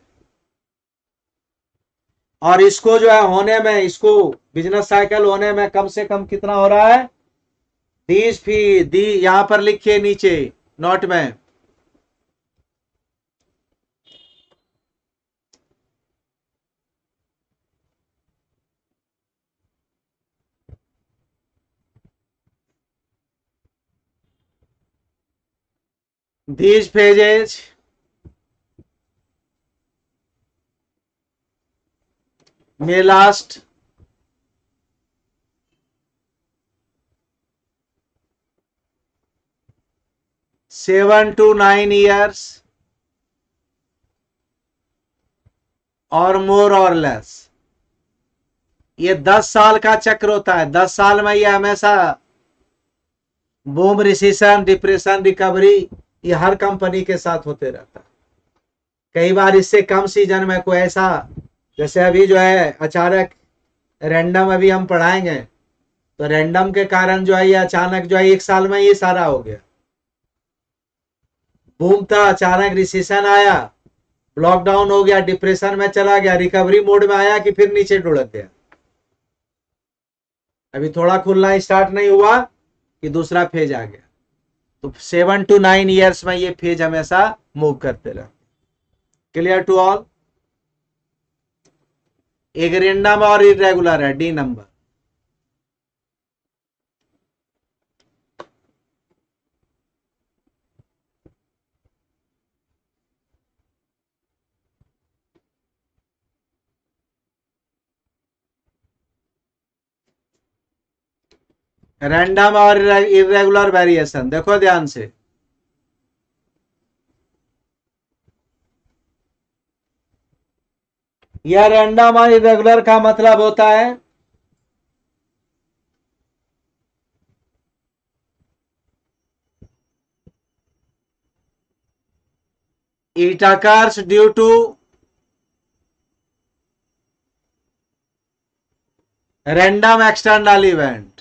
और इसको जो है होने में, इसको बिजनेस साइकिल होने में कम से कम कितना हो रहा है, तीस फी दी, यहां पर लिखिए नीचे नोट में, these phases may last seven to nine years और मोर और लेस। ये दस साल का चक्र होता है। दस साल में ये हमेशा बूम, रिसेशन, डिप्रेशन, रिकवरी, ये हर कंपनी के साथ होते रहता है। कई बार इससे कम सीजन में कोई ऐसा, जैसे अभी जो है अचानक रैंडम अभी हम पढ़ाएंगे, तो रैंडम के कारण जो है ये अचानक जो है एक साल में ये सारा हो गया। बूम था, अचानक रिसेशन आया, लॉकडाउन हो गया, डिप्रेशन में चला गया, रिकवरी मोड में आया कि फिर नीचे ढुलक गया। अभी थोड़ा खुलना स्टार्ट नहीं हुआ कि दूसरा फेज आ गया। तो सेवन टू नाइन ईयर्स में ये फेज हमेशा मूव करते रहे। Clear to all? एक रैंडम और इरेगुलर है, डी नंबर। रैंडम और इरेगुलर वेरिएशन देखो ध्यान से। यह रैंडम और इरेगुलर का मतलब होता है it occurs due to random external event.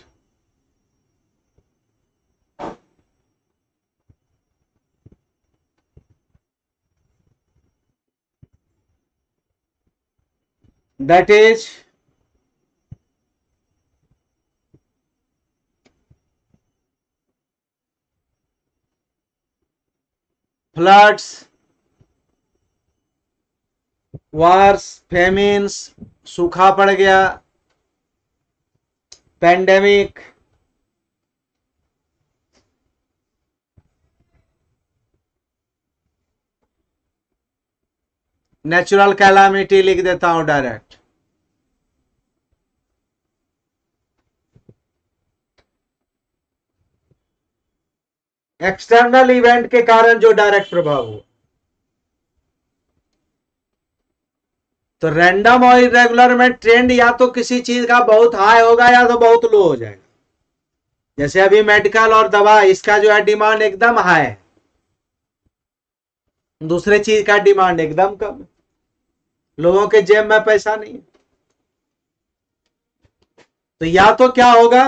That is floods, wars, famines, सूखा पड़ गया, पैंडेमिक, नेचुरल कैलामिटी लिख देता हूं डायरेक्ट। एक्सटर्नल इवेंट के कारण जो डायरेक्ट प्रभाव हुआ। तो रैंडम और इरेगुलर में ट्रेंड या तो किसी चीज का बहुत हाई होगा या तो बहुत लो हो जाएगा। जैसे अभी मेडिकल और दवा, इसका जो है डिमांड एकदम हाई है, दूसरे चीज का डिमांड एकदम कम है, लोगों के जेब में पैसा नहीं है। तो या तो क्या होगा,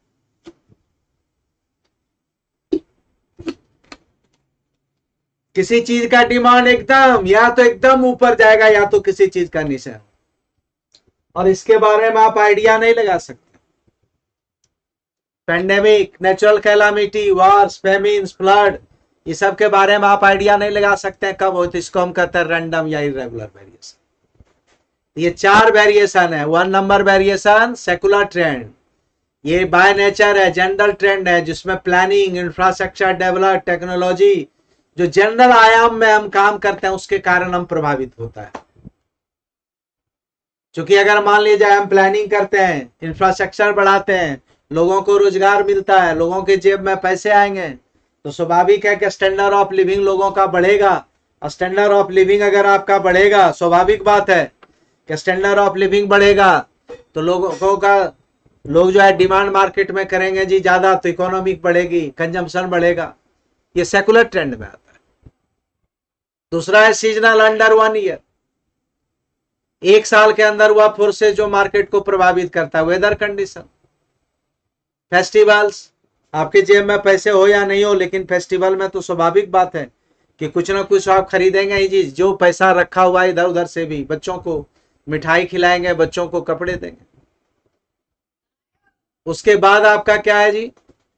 किसी चीज का डिमांड एकदम या तो एकदम ऊपर जाएगा या तो किसी चीज का नीचे, और इसके बारे में आप आइडिया नहीं लगा सकते। Pandemic, natural calamity, wars, famines, flood, ये सब के बारे में आप आइडिया नहीं लगा सकते हैं कब होते। इसको हम कहते हैं रैंडम या इरेगुलर वेरिएशन। ये चार वेरिएशन है। One number variation secular trend, ये बाय नेचर है, जनरल ट्रेंड है, जिसमें प्लानिंग, इंफ्रास्ट्रक्चर डेवलप, टेक्नोलॉजी, जो जनरल आयाम में हम काम करते हैं उसके कारण हम प्रभावित होता है। क्योंकि अगर मान लीजिए हम प्लानिंग करते हैं, इंफ्रास्ट्रक्चर बढ़ाते हैं, लोगों को रोजगार मिलता है, लोगों के जेब में पैसे आएंगे, तो स्वाभाविक है कि स्टैंडर्ड ऑफ लिविंग लोगों का बढ़ेगा। स्टैंडर्ड ऑफ लिविंग अगर आपका बढ़ेगा, स्वाभाविक बात है कि स्टैंडर्ड ऑफ लिविंग बढ़ेगा तो लोगों का, लोग जो है डिमांड मार्केट में करेंगे जी ज्यादा, तो इकोनॉमिक बढ़ेगी, कंजम्पशन बढ़ेगा। ये सेकुलर ट्रेंड में आता है। दूसरा है सीजनल, अंडर वन ईयर, एक साल के अंदर हुआ फोर्सेस जो मार्केट को प्रभावित करता है। वेदर कंडीशन, फेस्टिवल्स, आपके जेब में पैसे हो या नहीं हो, लेकिन फेस्टिवल में तो स्वाभाविक बात है कि कुछ ना कुछ आप खरीदेंगे ही जी। जो पैसा रखा हुआ है इधर उधर से भी, बच्चों को मिठाई खिलाएंगे, बच्चों को कपड़े देंगे। उसके बाद आपका क्या है जी,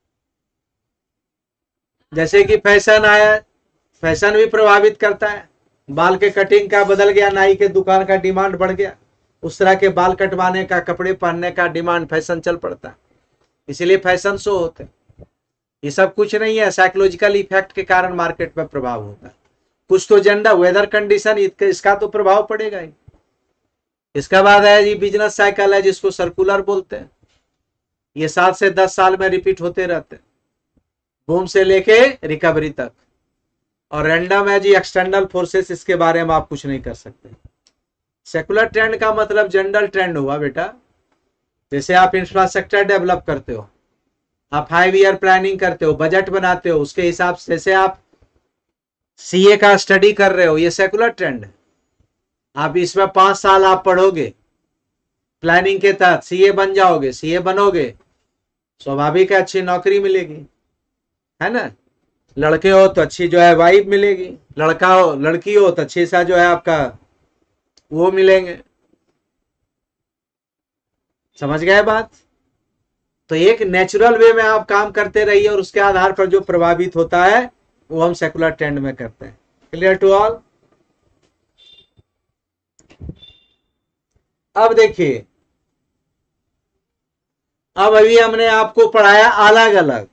जैसे कि फैशन आया, फैशन भी प्रभावित करता है। बाल के कटिंग का बदल गया, नाई के दुकान का डिमांड बढ़ गया, उस तरह के बाल कटवाने का, कपड़े पहनने का डिमांड, फैशन चल पड़ता है, इसीलिए फैशन शो होते हैं। ये सब कुछ नहीं है, साइकोलॉजिकल इफेक्ट के कारण मार्केट में प्रभाव होता है। कुछ तो जनरल वेदर कंडीशन, इसका तो प्रभाव पड़ेगा ही। इसका बाद है जी बिजनेस साइकिल है, जिसको सर्कुलर बोलते हैं। ये सात से दस साल में रिपीट होते रहते हैं, बूम से लेके रिकवरी तक। और रैंडम है जी एक्सटर्नल फोर्सेस, इसके बारे में आप कुछ नहीं कर सकते। सेकुलर ट्रेंड का मतलब जनरल ट्रेंड हुआ बेटा। जैसे आप इंफ्रास्ट्रक्चर डेवलप करते हो, आप फाइव ईयर प्लानिंग करते हो, बजट बनाते हो, उसके हिसाब से जैसे आप सीए का स्टडी कर रहे हो, ये सेकुलर ट्रेंड है। आप इसमें पांच साल आप पढ़ोगे, प्लानिंग के तहत सीए बन जाओगे, सीए बनोगे, स्वाभाविक है अच्छी नौकरी मिलेगी, है ना। लड़के हो तो अच्छी जो है वाइफ मिलेगी, लड़का हो लड़की हो तो अच्छी सा जो है आपका वो मिलेंगे। समझ गए बात। तो एक नेचुरल वे में आप काम करते रहिए और उसके आधार पर जो प्रभावित होता है वो हम सेकुलर ट्रेंड में करते हैं। Clear to all. अब देखिए, अब अभी हमने आपको पढ़ाया अलग अलग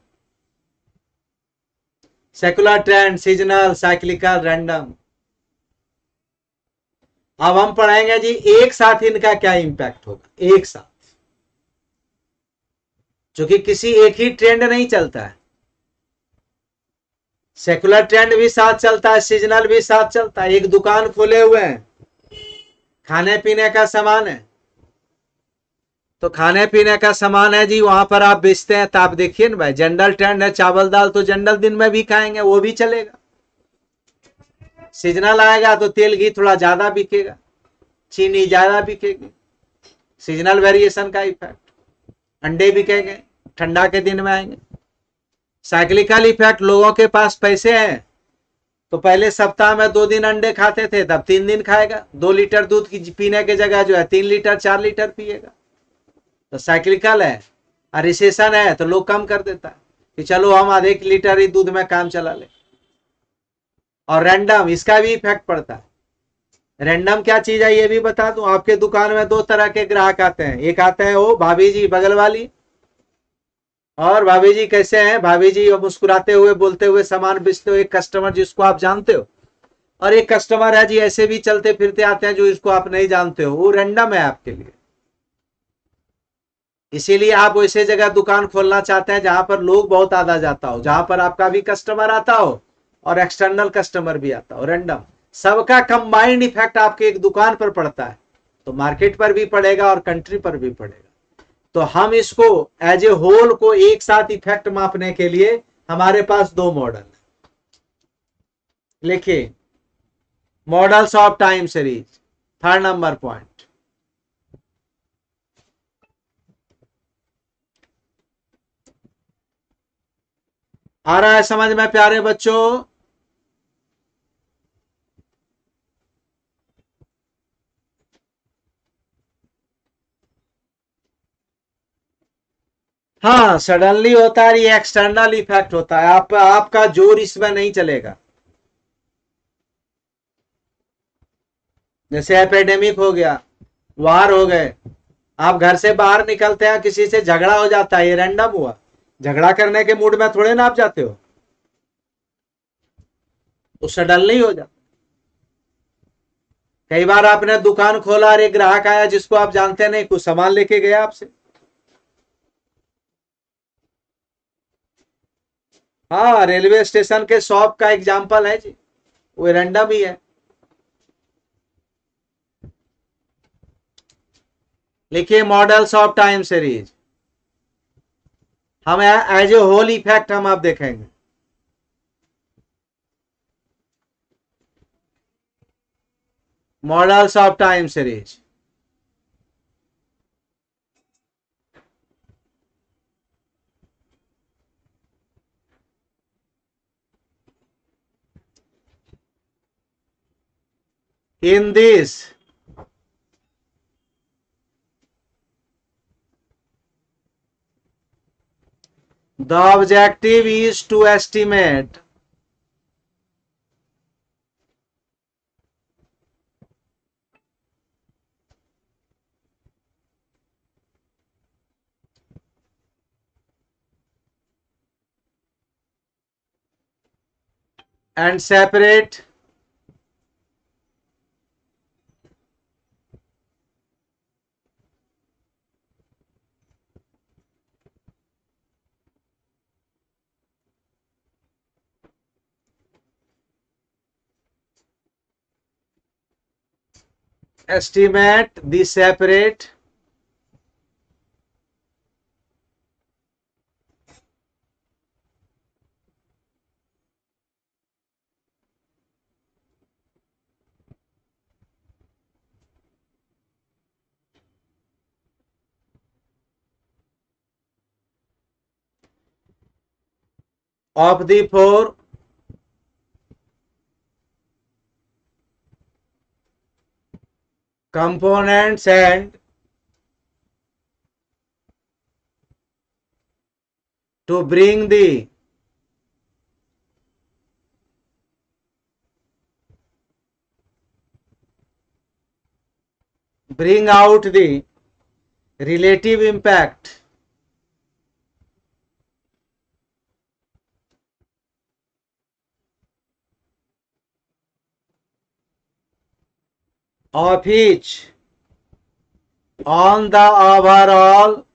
secular trend, seasonal, cyclical, random. अब हम पढ़ाएंगे जी एक साथ इनका क्या इंपैक्ट होगा, एक साथ, क्योंकि किसी एक ही ट्रेंड नहीं चलता है। सेकुलर ट्रेंड भी साथ चलता है, सीजनल भी साथ चलता है। एक दुकान खोले हुए हैं, खाने पीने का सामान है, तो खाने पीने का सामान है जी, वहां पर आप बेचते हैं, तो आप देखिए ना भाई, जनरल ट्रेंड है चावल दाल, तो जनरल दिन में भी खाएंगे, वो भी चलेगा। सीजनल आएगा तो तेल घी थोड़ा ज्यादा बिकेगा, चीनी ज्यादा बिकेगी, सीजनल वेरिएशन का इफेक्ट। अंडे बिकेंगे, ठंडा के दिन में आएंगे। साइक्लिकल इफेक्ट, लोगों के पास पैसे हैं तो पहले सप्ताह में दो दिन अंडे खाते थे, तब तीन दिन खाएगा, दो लीटर दूध की पीने की जगह जो है तीन लीटर चार लीटर पिएगा। तो साइक्लिकल है। और रिसेशन है तो लोग कम कर देता है कि चलो हम आधे लीटर ही दूध में काम चला ले। और रैंडम, इसका भी इफेक्ट पड़ता है। रैंडम क्या चीज है ये भी बता दूं, आपके दुकान में दो तरह के ग्राहक आते हैं। एक आते हैं वो भाभी जी बगल वाली, और भाभी जी कैसे हैं, भाभी जी मुस्कुराते हुए बोलते हुए सामान बेचते हुए, एक कस्टमर जिसको आप जानते हो। और एक कस्टमर है जी ऐसे भी चलते फिरते आते हैं जो इसको आप नहीं जानते हो, वो रैंडम है आपके लिए। इसीलिए आप वैसे जगह दुकान खोलना चाहते हैं जहां पर लोग बहुत आदा जाता हो, जहां पर आपका भी कस्टमर आता हो और एक्सटर्नल कस्टमर भी आता हो। रैंडम, सबका कंबाइंड इफेक्ट आपके एक दुकान पर पड़ता है, तो मार्केट पर भी पड़ेगा और कंट्री पर भी पड़ेगा। तो हम इसको एज ए होल को एक साथ इफेक्ट मापने के लिए हमारे पास दो मॉडल है। लिखिए, models of time series, third number point. आ रहा है समझ में प्यारे बच्चों। हाँ, सडनली होता है, ये एक्सटर्नल इफेक्ट होता है। आप आपका जोर इसमें नहीं चलेगा। जैसे एपिडेमिक हो गया, वार हो गए, आप घर से बाहर निकलते हैं, किसी से झगड़ा हो जाता है, ये रैंडम हुआ। झगड़ा करने के मूड में थोड़े ना आप जाते हो, तो सडनली हो जाता। कई बार आपने दुकान खोला और एक ग्राहक आया जिसको आप जानते नहीं, कुछ सामान लेके गया आपसे। हाँ, रेलवे स्टेशन के शॉप का एग्जांपल है जी, वो रैंडम ही है। लिखिए, मॉडल्स ऑफ टाइम सीरीज। हम एज ए होल इफेक्ट हम आप देखेंगे। Models of time series, in this the objective is to estimate and separate estimate the separate of the four components and to bring the bring out the relative impact of each on the overall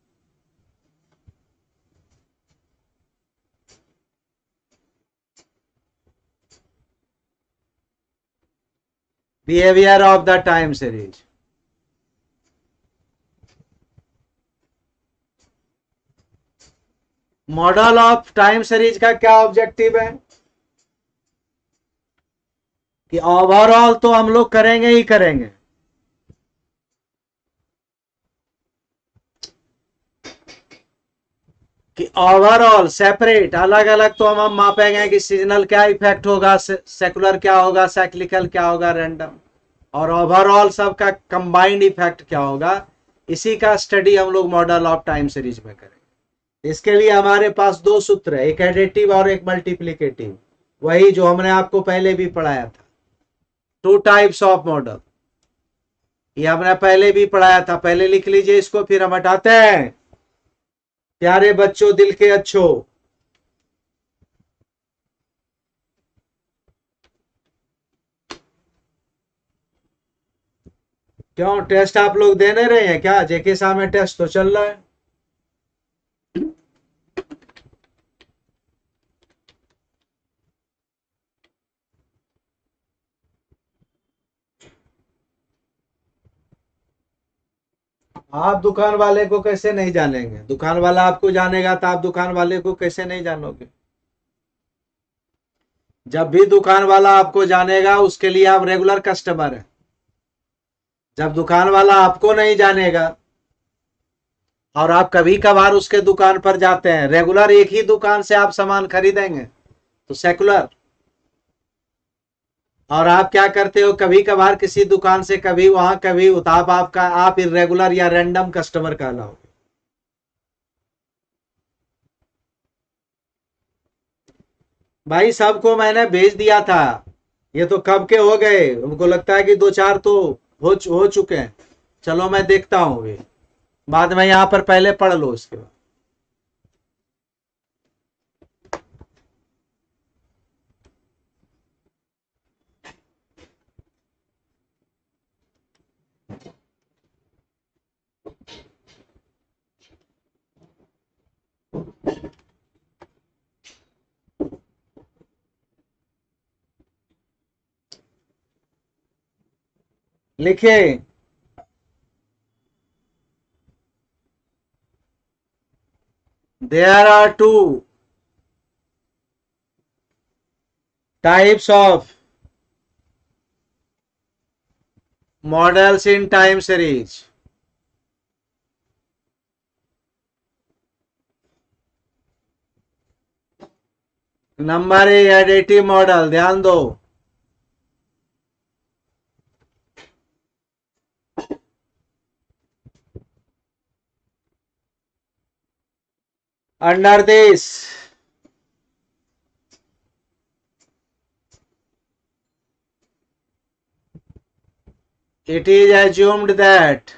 behavior of the time series. Model of time series का क्या objective है कि overall तो हम लोग करेंगे ही करेंगे, कि ओवरऑल सेपरेट अलग अलग तो हम हम मापेंगे कि सीजनल क्या इफेक्ट होगा, सेकुलर क्या होगा, साइक्लिकल क्या होगा, रैंडम, और ओवरऑल सबका कंबाइंड इफेक्ट क्या होगा, इसी का स्टडी हम लोग मॉडल ऑफ टाइम सीरीज में करेंगे। इसके लिए हमारे पास दो सूत्र है, एक एडिटिव और एक मल्टीप्लिकेटिव, वही जो हमने आपको पहले भी पढ़ाया था। टू टाइप्स ऑफ मॉडल, ये हमने पहले भी पढ़ाया था, पहले लिख लीजिए इसको, फिर हम हटाते हैं। प्यारे बच्चों, दिल के अच्छों, क्यों टेस्ट आप लोग देने रहे हैं क्या? जेके साहब में टेस्ट तो चल रहा है। आप दुकान वाले को कैसे नहीं जानेंगे? दुकान वाला आपको जानेगा तो आप दुकान वाले को कैसे नहीं जानोगे? जब भी दुकान वाला आपको जानेगा उसके लिए आप रेगुलर कस्टमर हैं। जब दुकान वाला आपको नहीं जानेगा और आप कभी कभार उसके दुकान पर जाते हैं, रेगुलर एक ही दुकान से आप सामान खरीदेंगे तो सेकुलर, और आप क्या करते हो, कभी कभार किसी दुकान से कभी वहां कभी उताप, आपका आप इरेगुलर या रैंडम कस्टमर कहलाओगे। भाई सबको मैंने भेज दिया था, ये तो कब के हो गए, हमको लगता है कि दो चार तो हो हो चुके हैं। चलो मैं देखता हूँ, ये बाद में यहाँ पर पहले पढ़ लो इसके बाद। लिखे, there are two types of models in time series. Number A additive model, ध्यान दो, under this it is assumed that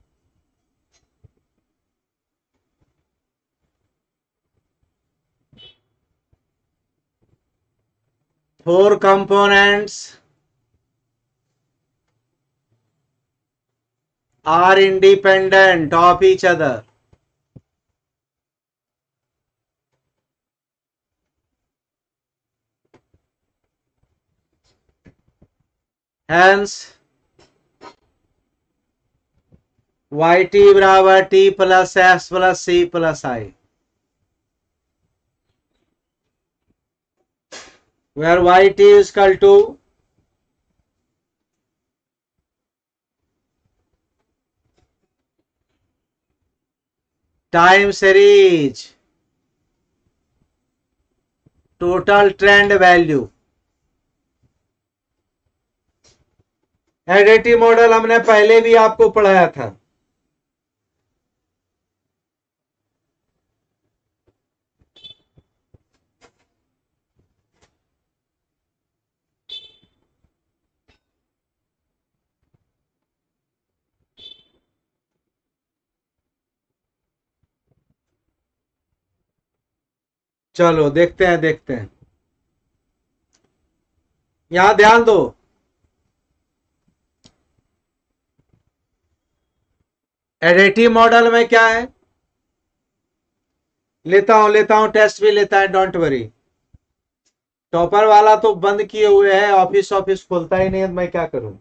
four components are independent of each other. Hence yt बराबर t plus s plus c plus i, where yt is equal to time series total trend value. Additive model हमने पहले भी आपको पढ़ाया था। चलो देखते हैं देखते हैं, यहां ध्यान दो। एडिटिव मॉडल में क्या है, लेता हूं लेता हूं टेस्ट भी लेता है, डोंट वरी। टॉपर वाला तो बंद किए हुए है, ऑफिस ऑफिस खोलता ही नहीं है, मैं क्या करूं।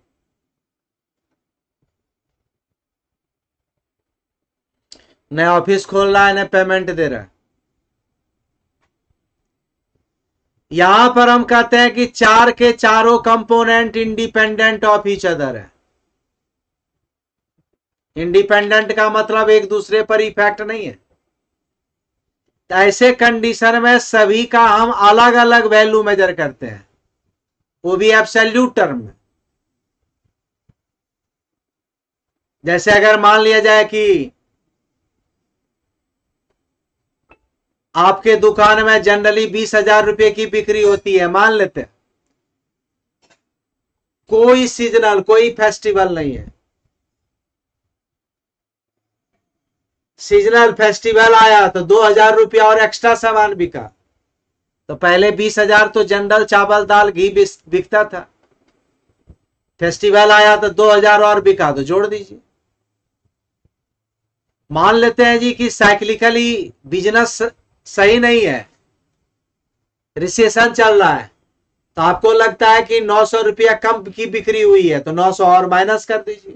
न ऑफिस खोल रहा है न पेमेंट दे रहा है। यहां पर हम कहते हैं कि चार के चारों component independent of each other है। इंडिपेंडेंट का मतलब एक दूसरे पर इफेक्ट नहीं है। ऐसे कंडीशन में सभी का हम अलग अलग वैल्यू मेजर करते हैं, वो भी एब्सोल्यूट टर्म में। जैसे अगर मान लिया जाए कि आपके दुकान में जनरली बीस हजार रुपए की बिक्री होती है, मान लेते हैं, कोई सीजनल कोई फेस्टिवल नहीं है, सीजनल फेस्टिवल आया तो दो हजार रुपया और एक्स्ट्रा सामान बिका, तो पहले बीस हजार तो जनरल चावल दाल घी बिकता था, फेस्टिवल आया तो दो हजार और बिका, तो जोड़ दीजिए। मान लेते हैं जी कि साइक्लिकली बिजनेस सही नहीं है, रिसेशन चल रहा है, तो आपको लगता है कि नौ सौ रुपया कम की बिक्री हुई है, तो नौ सौ और माइनस कर दीजिए।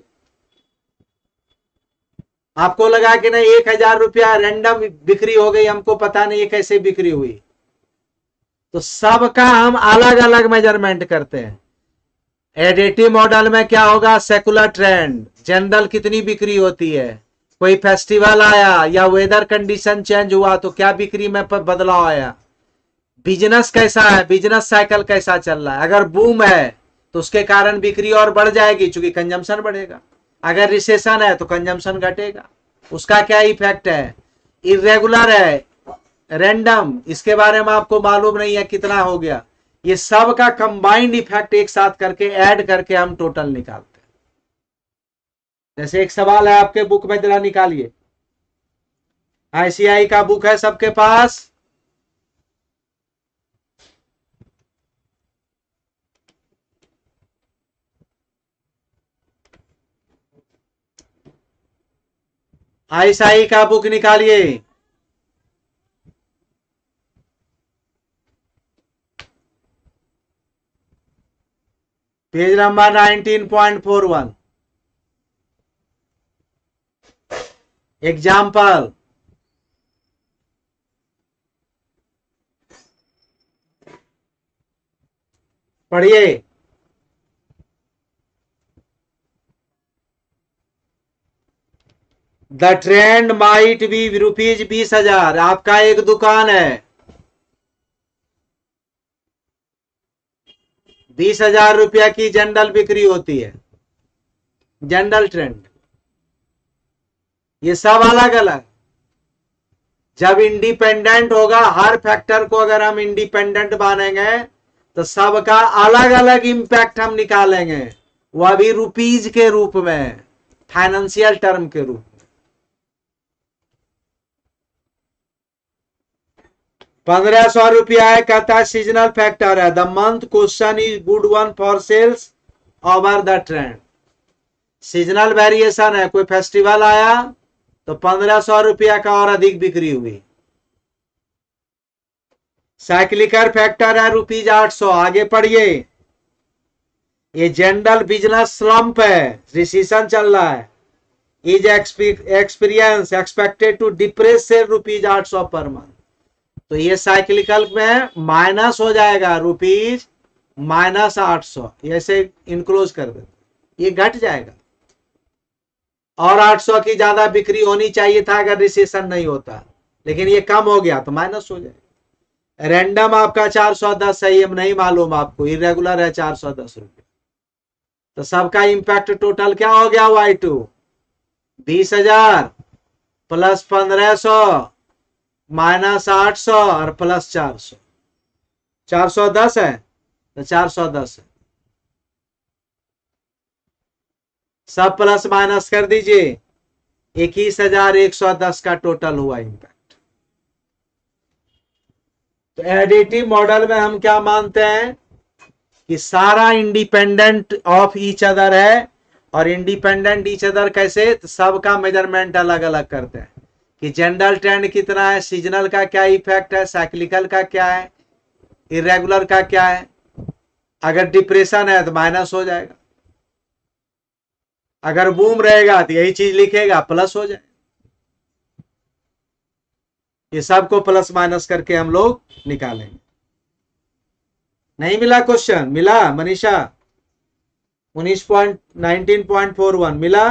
आपको लगा कि नहीं एक हजार रुपया रैंडम बिक्री हो गई, हमको पता नहीं ये कैसे बिक्री हुई, तो सबका हम अलग अलग मेजरमेंट करते हैं। एडिटिव मॉडल में क्या होगा, सेकुलर ट्रेंड, जनरल कितनी बिक्री होती है, कोई फेस्टिवल आया या वेदर कंडीशन चेंज हुआ तो क्या बिक्री में बदलाव आया, बिजनेस कैसा है, बिजनेस साइकिल कैसा चल रहा है। अगर बूम है तो उसके कारण बिक्री और बढ़ जाएगी क्योंकि कंजम्पशन बढ़ेगा, अगर रिसेशन है तो कंजम्पशन घटेगा, उसका क्या इफेक्ट है। इरेगुलर है, रैंडम, इसके बारे में आपको मालूम नहीं है कितना हो गया, ये सब का कंबाइंड इफेक्ट एक साथ करके ऐड करके हम टोटल निकालते हैं। जैसे एक सवाल है आपके बुक में, जरा निकालिए, आईसीआई का बुक है सबके पास, आईसीआई का बुक निकालिए, page number nineteen point four one. Example, पढ़िए। The trend might be rupees बीस हजार। आपका एक दुकान है, बीस हजार रुपया की जनरल बिक्री होती है, जनरल ट्रेंड। ये सब अलग अलग, जब इंडिपेंडेंट होगा, हर फैक्टर को अगर हम इंडिपेंडेंट मानेंगे तो सबका अलग अलग इंपैक्ट हम निकालेंगे, वह भी रुपीज के रूप में, फाइनेंशियल टर्म के रूप में। पंद्रह सौ रुपया है, कहता है सीजनल फैक्टर है, the month question is good one for sales over the trend. Seasonal variation है, कोई फेस्टिवल आया तो पंद्रह सौ रुपया का और अधिक बिक्री हुई। साइक्लिकल फैक्टर है रुपीज आठ सौ। आगे पढ़िए, ये जनरल बिजनेस स्लम्प है, रिसेशन चल रहा है, is experience expected to depress से रुपीज आठ सौ पर मंथ। तो ये साइक्लिकल में माइनस हो जाएगा, रुपीज माइनस आठ सौ, ऐसे इनक्लोज कर दे, ये घट जाएगा, और आठ सौ की ज्यादा बिक्री होनी चाहिए था अगर रिसेशन नहीं होता, लेकिन ये कम हो गया तो माइनस हो जाएगा। रैंडम आपका चार सौ दस है, ये नहीं मालूम आपको, इरेगुलर है चार सौ दस रुपये। तो सबका इंपैक्ट टोटल क्या हो गया, वाई टू बीस हजार प्लस पंद्रह सौ माइनस आठ सौ और प्लस चार सौ। चार सौ दस है तो चार सौ दस है, सब प्लस माइनस कर दीजिए, इक्कीस हजार एक सौ दस का टोटल हुआ इंपैक्ट। तो एडिटिव मॉडल में हम क्या मानते हैं कि सारा इंडिपेंडेंट ऑफ ईच अदर है, और इंडिपेंडेंट ईच अदर कैसे, तो सबका मेजरमेंट अलग अलग करते हैं कि जनरल ट्रेंड कितना है, सीजनल का क्या इफेक्ट है, साइक्लिकल का क्या है, इरेगुलर का क्या है। अगर डिप्रेशन है तो माइनस हो जाएगा, अगर बूम रहेगा तो यही चीज लिखेगा प्लस हो जाएगा। ये सबको प्लस माइनस करके हम लोग निकालेंगे। नहीं मिला क्वेश्चन, मिला मनीषा? उन्नीस point nineteen point four one मिला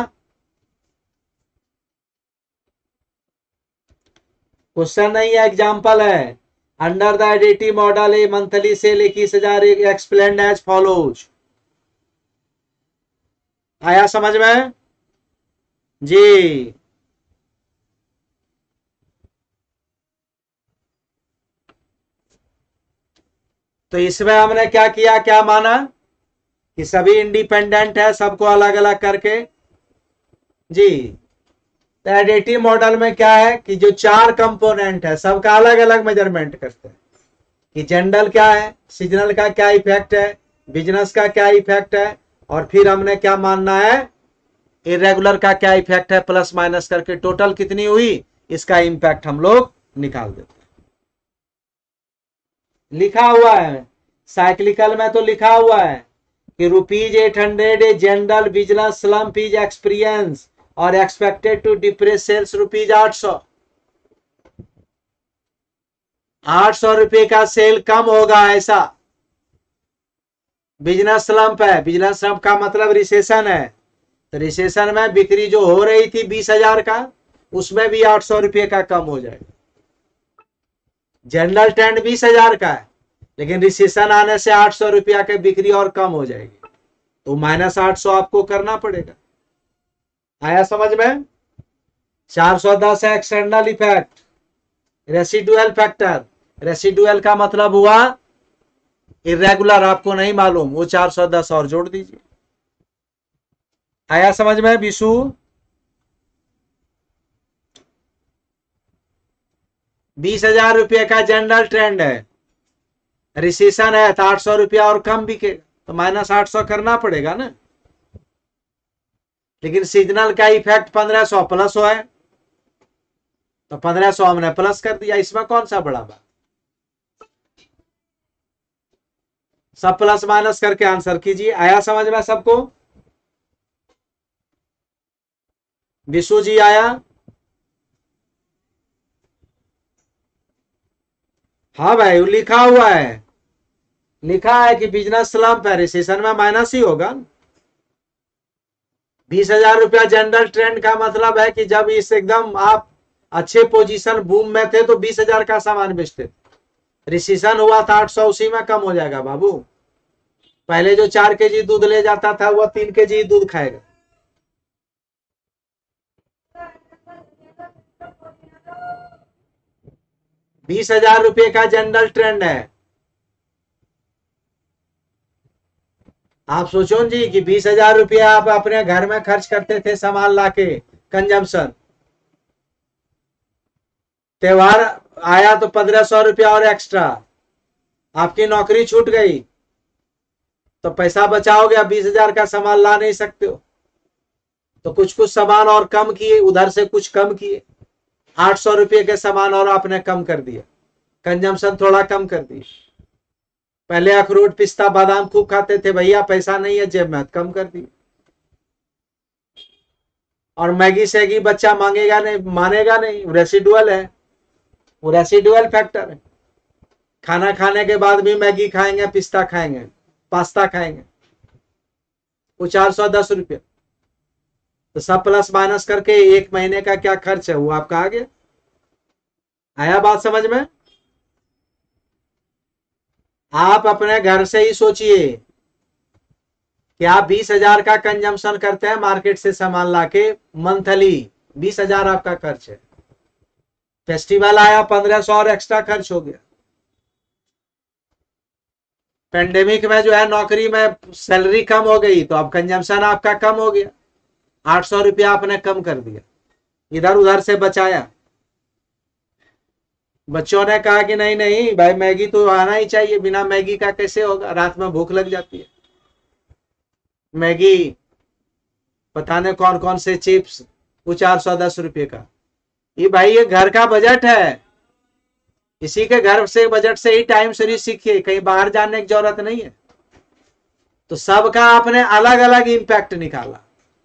क्वेश्चन नहीं है, एग्जाम्पल है। Under the additive model a monthly sale इक्कीस हजार एक्सप्लेन्ड एज फॉलोज। आया समझ में जी? तो इसमें हमने क्या किया, क्या माना कि सभी इंडिपेंडेंट है, सबको अलग अलग करके जी। तो एडिटिव मॉडल में क्या है कि जो चार कंपोनेंट है सबका अलग अलग मेजरमेंट करते हैं कि जनरल क्या है, सीजनल का क्या इफेक्ट है, बिजनेस का क्या इफेक्ट है, और फिर हमने क्या मानना है, इरेगुलर का क्या इफेक्ट है, प्लस माइनस करके टोटल कितनी हुई, इसका इंपैक्ट हम लोग निकाल देते हैं। लिखा हुआ है साइक्लिकल में, तो लिखा हुआ है कि rupees eight hundred a general business slump is experience और expected to depress sales rupees आठ सौ। आठ सौ रुपए का सेल कम होगा ऐसा बिजनेस स्लम्प है। बिजनेस स्लम्प का मतलब रिसेशन है, तो रिसेशन में बिक्री जो हो रही थी बीस हजार का, उसमें भी आठ सौ रुपये का कम हो जाएगा। जनरल ट्रेंड बीस हजार का है, लेकिन रिसेशन आने से आठ सौ रुपया की बिक्री और कम हो जाएगी, तो माइनस आठ सौ आपको करना पड़ेगा। आया समझ में? चार सौ दस है external effect. Residual factor, residual का मतलब हुआ इरेगुलर, आपको नहीं मालूम, वो चार सौ दस और जोड़ दीजिए। आया समझ में विशु? बीस हजार रुपये का जनरल ट्रेंड है, रिसेशन है तो आठ सौ रुपया और कम बिकेगा, तो माइनस आठ सौ करना पड़ेगा ना। लेकिन सीजनल का इफेक्ट पंद्रह सौ प्लस हो है, तो पंद्रह सौ हमने प्लस कर दिया, इसमें कौन सा बड़ा बात। सब प्लस माइनस करके आंसर कीजिए। आया समझ में सबको? विशु जी आया? हाँ भाई, लिखा हुआ है, लिखा है कि बिजनेस स्लम्प है, रिसेशन में माइनस ही होगा। बीस हजार रुपया जनरल ट्रेंड का मतलब है कि जब इस एकदम आप अच्छे पोजीशन बूम में थे तो बीस हजार का सामान बेचते थे, रिसेशन हुआ था आठ सौ, उसी में कम हो जाएगा बाबू। पहले जो चार के जी दूध ले जाता था वह तीन के जी दूध खाएगा। बीस हजार रुपये का जनरल ट्रेंड है। आप सोचो जी कि बीस हजार रुपया आप अपने घर में खर्च करते थे सामान लाके, कंजम्पशन, त्योहार आया तो पंद्रह सौ रुपया और एक्स्ट्रा, आपकी नौकरी छूट गई तो पैसा बचाओगे, अब बीस हजार का सामान ला नहीं सकते हो, तो कुछ कुछ सामान और कम किए, उधर से कुछ कम किए, आठ सौ रुपये के सामान और आपने कम कर दिया, कंजम्पशन थोड़ा कम कर दिए। पहले अखरोट पिस्ता बादाम खूब खाते थे, भैया पैसा नहीं है जेब में, कम कर दिए। और मैगी सैगी बच्चा मांगेगा नहीं, मानेगा नहीं, रेसिडुअल है, वो रेसिडुअल फैक्टर है। खाना खाने के बाद भी मैगी खाएंगे, पिस्ता खाएंगे, पास्ता खाएंगे, वो चार सौ दस रुपये। तो सब प्लस माइनस करके एक महीने का क्या खर्च है वो आपका आ गया। आया बात समझ में? आप अपने घर से ही सोचिए कि आप बीस हजार का कंजम्पशन करते हैं मार्केट से सामान लाके मंथली, बीस हजार आपका खर्च है। फेस्टिवल आया, पंद्रह सौ और एक्स्ट्रा खर्च हो गया। पेंडेमिक में जो है नौकरी में सैलरी कम हो गई तो अब कंजम्पशन आपका कम हो गया, आठ सौ रुपया आपने कम कर दिया, इधर उधर से बचाया। बच्चों ने कहा कि नहीं नहीं भाई मैगी तो आना ही चाहिए, बिना मैगी का कैसे होगा, रात में भूख लग जाती है। मैगी, पता नहीं कौन कौन से चिप्स, वो चार सौ दस रुपये का। ये भाई ये घर का बजट है, इसी के घर से बजट से ही टाइम सीरीज सीखिए, कहीं बाहर जाने की जरूरत नहीं है। तो सबका आपने अलग अलग इंपैक्ट निकाला,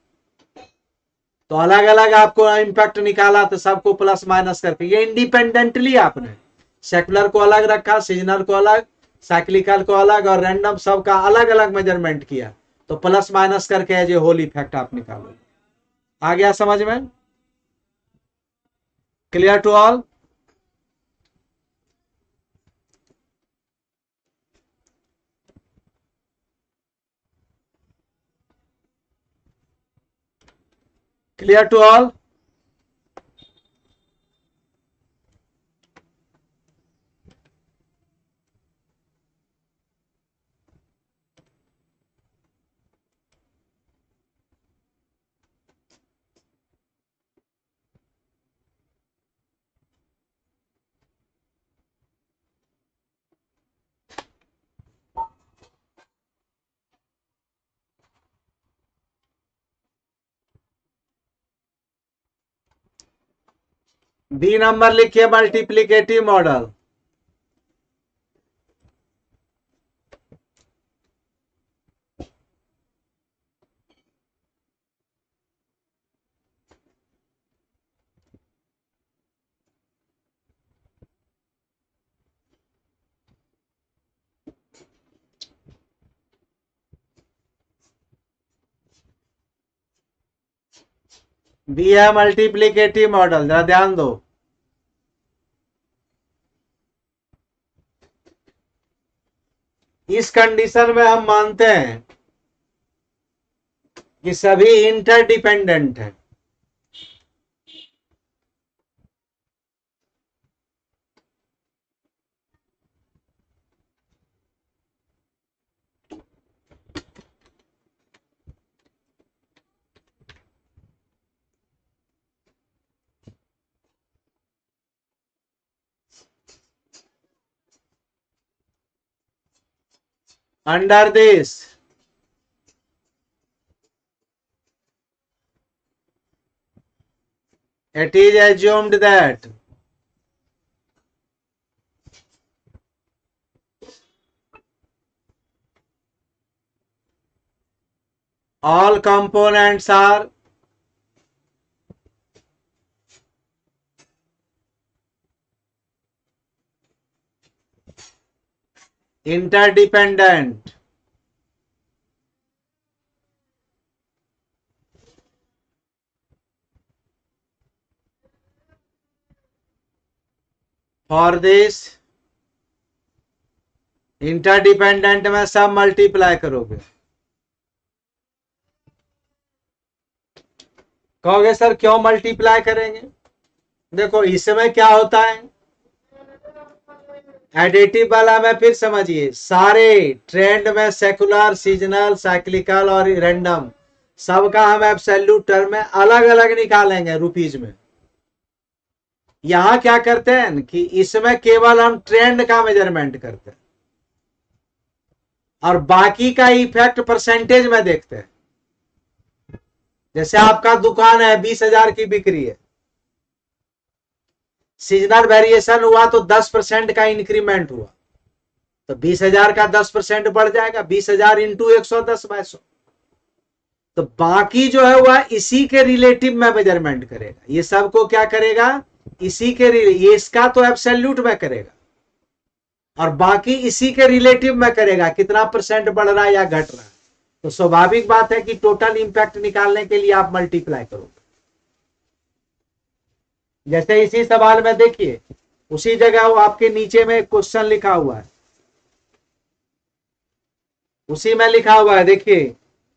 तो अलग अलग आपको इंपैक्ट निकाला तो सबको प्लस माइनस करके, ये इंडिपेंडेंटली आपने सेकुलर को अलग रखा, सीजनल को अलग, साइक्लिकल को अलग और रैंडम, सबका अलग अलग मेजरमेंट किया, तो प्लस माइनस करके एज ए होल इफेक्ट आप निकालो। आ गया समझ में? Clear to all? Clear to all? B number लिखिए, मल्टीप्लीकेटिव मॉडल। बी है मल्टीप्लीकेटिव मॉडल, जरा ध्यान दो। इस कंडीशन में हम मानते हैं कि सभी इंटरडिपेंडेंट हैं। Under this, it is assumed that all components are interdependent. For this interdependent में सब मल्टीप्लाई करोगे। कहोगे सर क्यों मल्टीप्लाई करेंगे? देखो इसमें क्या होता है, एडिटिव वाला में फिर समझिए, सारे ट्रेंड में सेकुलर, सीजनल, साइक्लिकल और रैंडम सबका हम एब्सोल्यूट टर्म में अलग अलग निकालेंगे रुपीज में। यहां क्या करते हैं कि इसमें केवल हम ट्रेंड का मेजरमेंट करते हैं और बाकी का इफेक्ट परसेंटेज में देखते हैं। जैसे आपका दुकान है, बीस हजार की बिक्री है, सीजनल वेरिएशन हुआ तो दस परसेंट का इंक्रीमेंट हुआ, तो बीस हजार का दस परसेंट बढ़ जाएगा, बीस हजार इंटू एक सौ दस बाय सौ। तो बाकी जो है वह इसी के रिलेटिव में मेजरमेंट करेगा। ये सबको क्या करेगा, इसी के, ये इसका तो एब्सोल्यूट में करेगा और बाकी इसी के रिलेटिव में करेगा, कितना परसेंट बढ़ रहा है या घट रहा है। तो स्वाभाविक बात है कि टोटल इंपैक्ट निकालने के लिए आप मल्टीप्लाई करोगे। जैसे इसी सवाल में देखिए, उसी जगह वो आपके नीचे में क्वेश्चन लिखा हुआ है, उसी में लिखा हुआ है, देखिए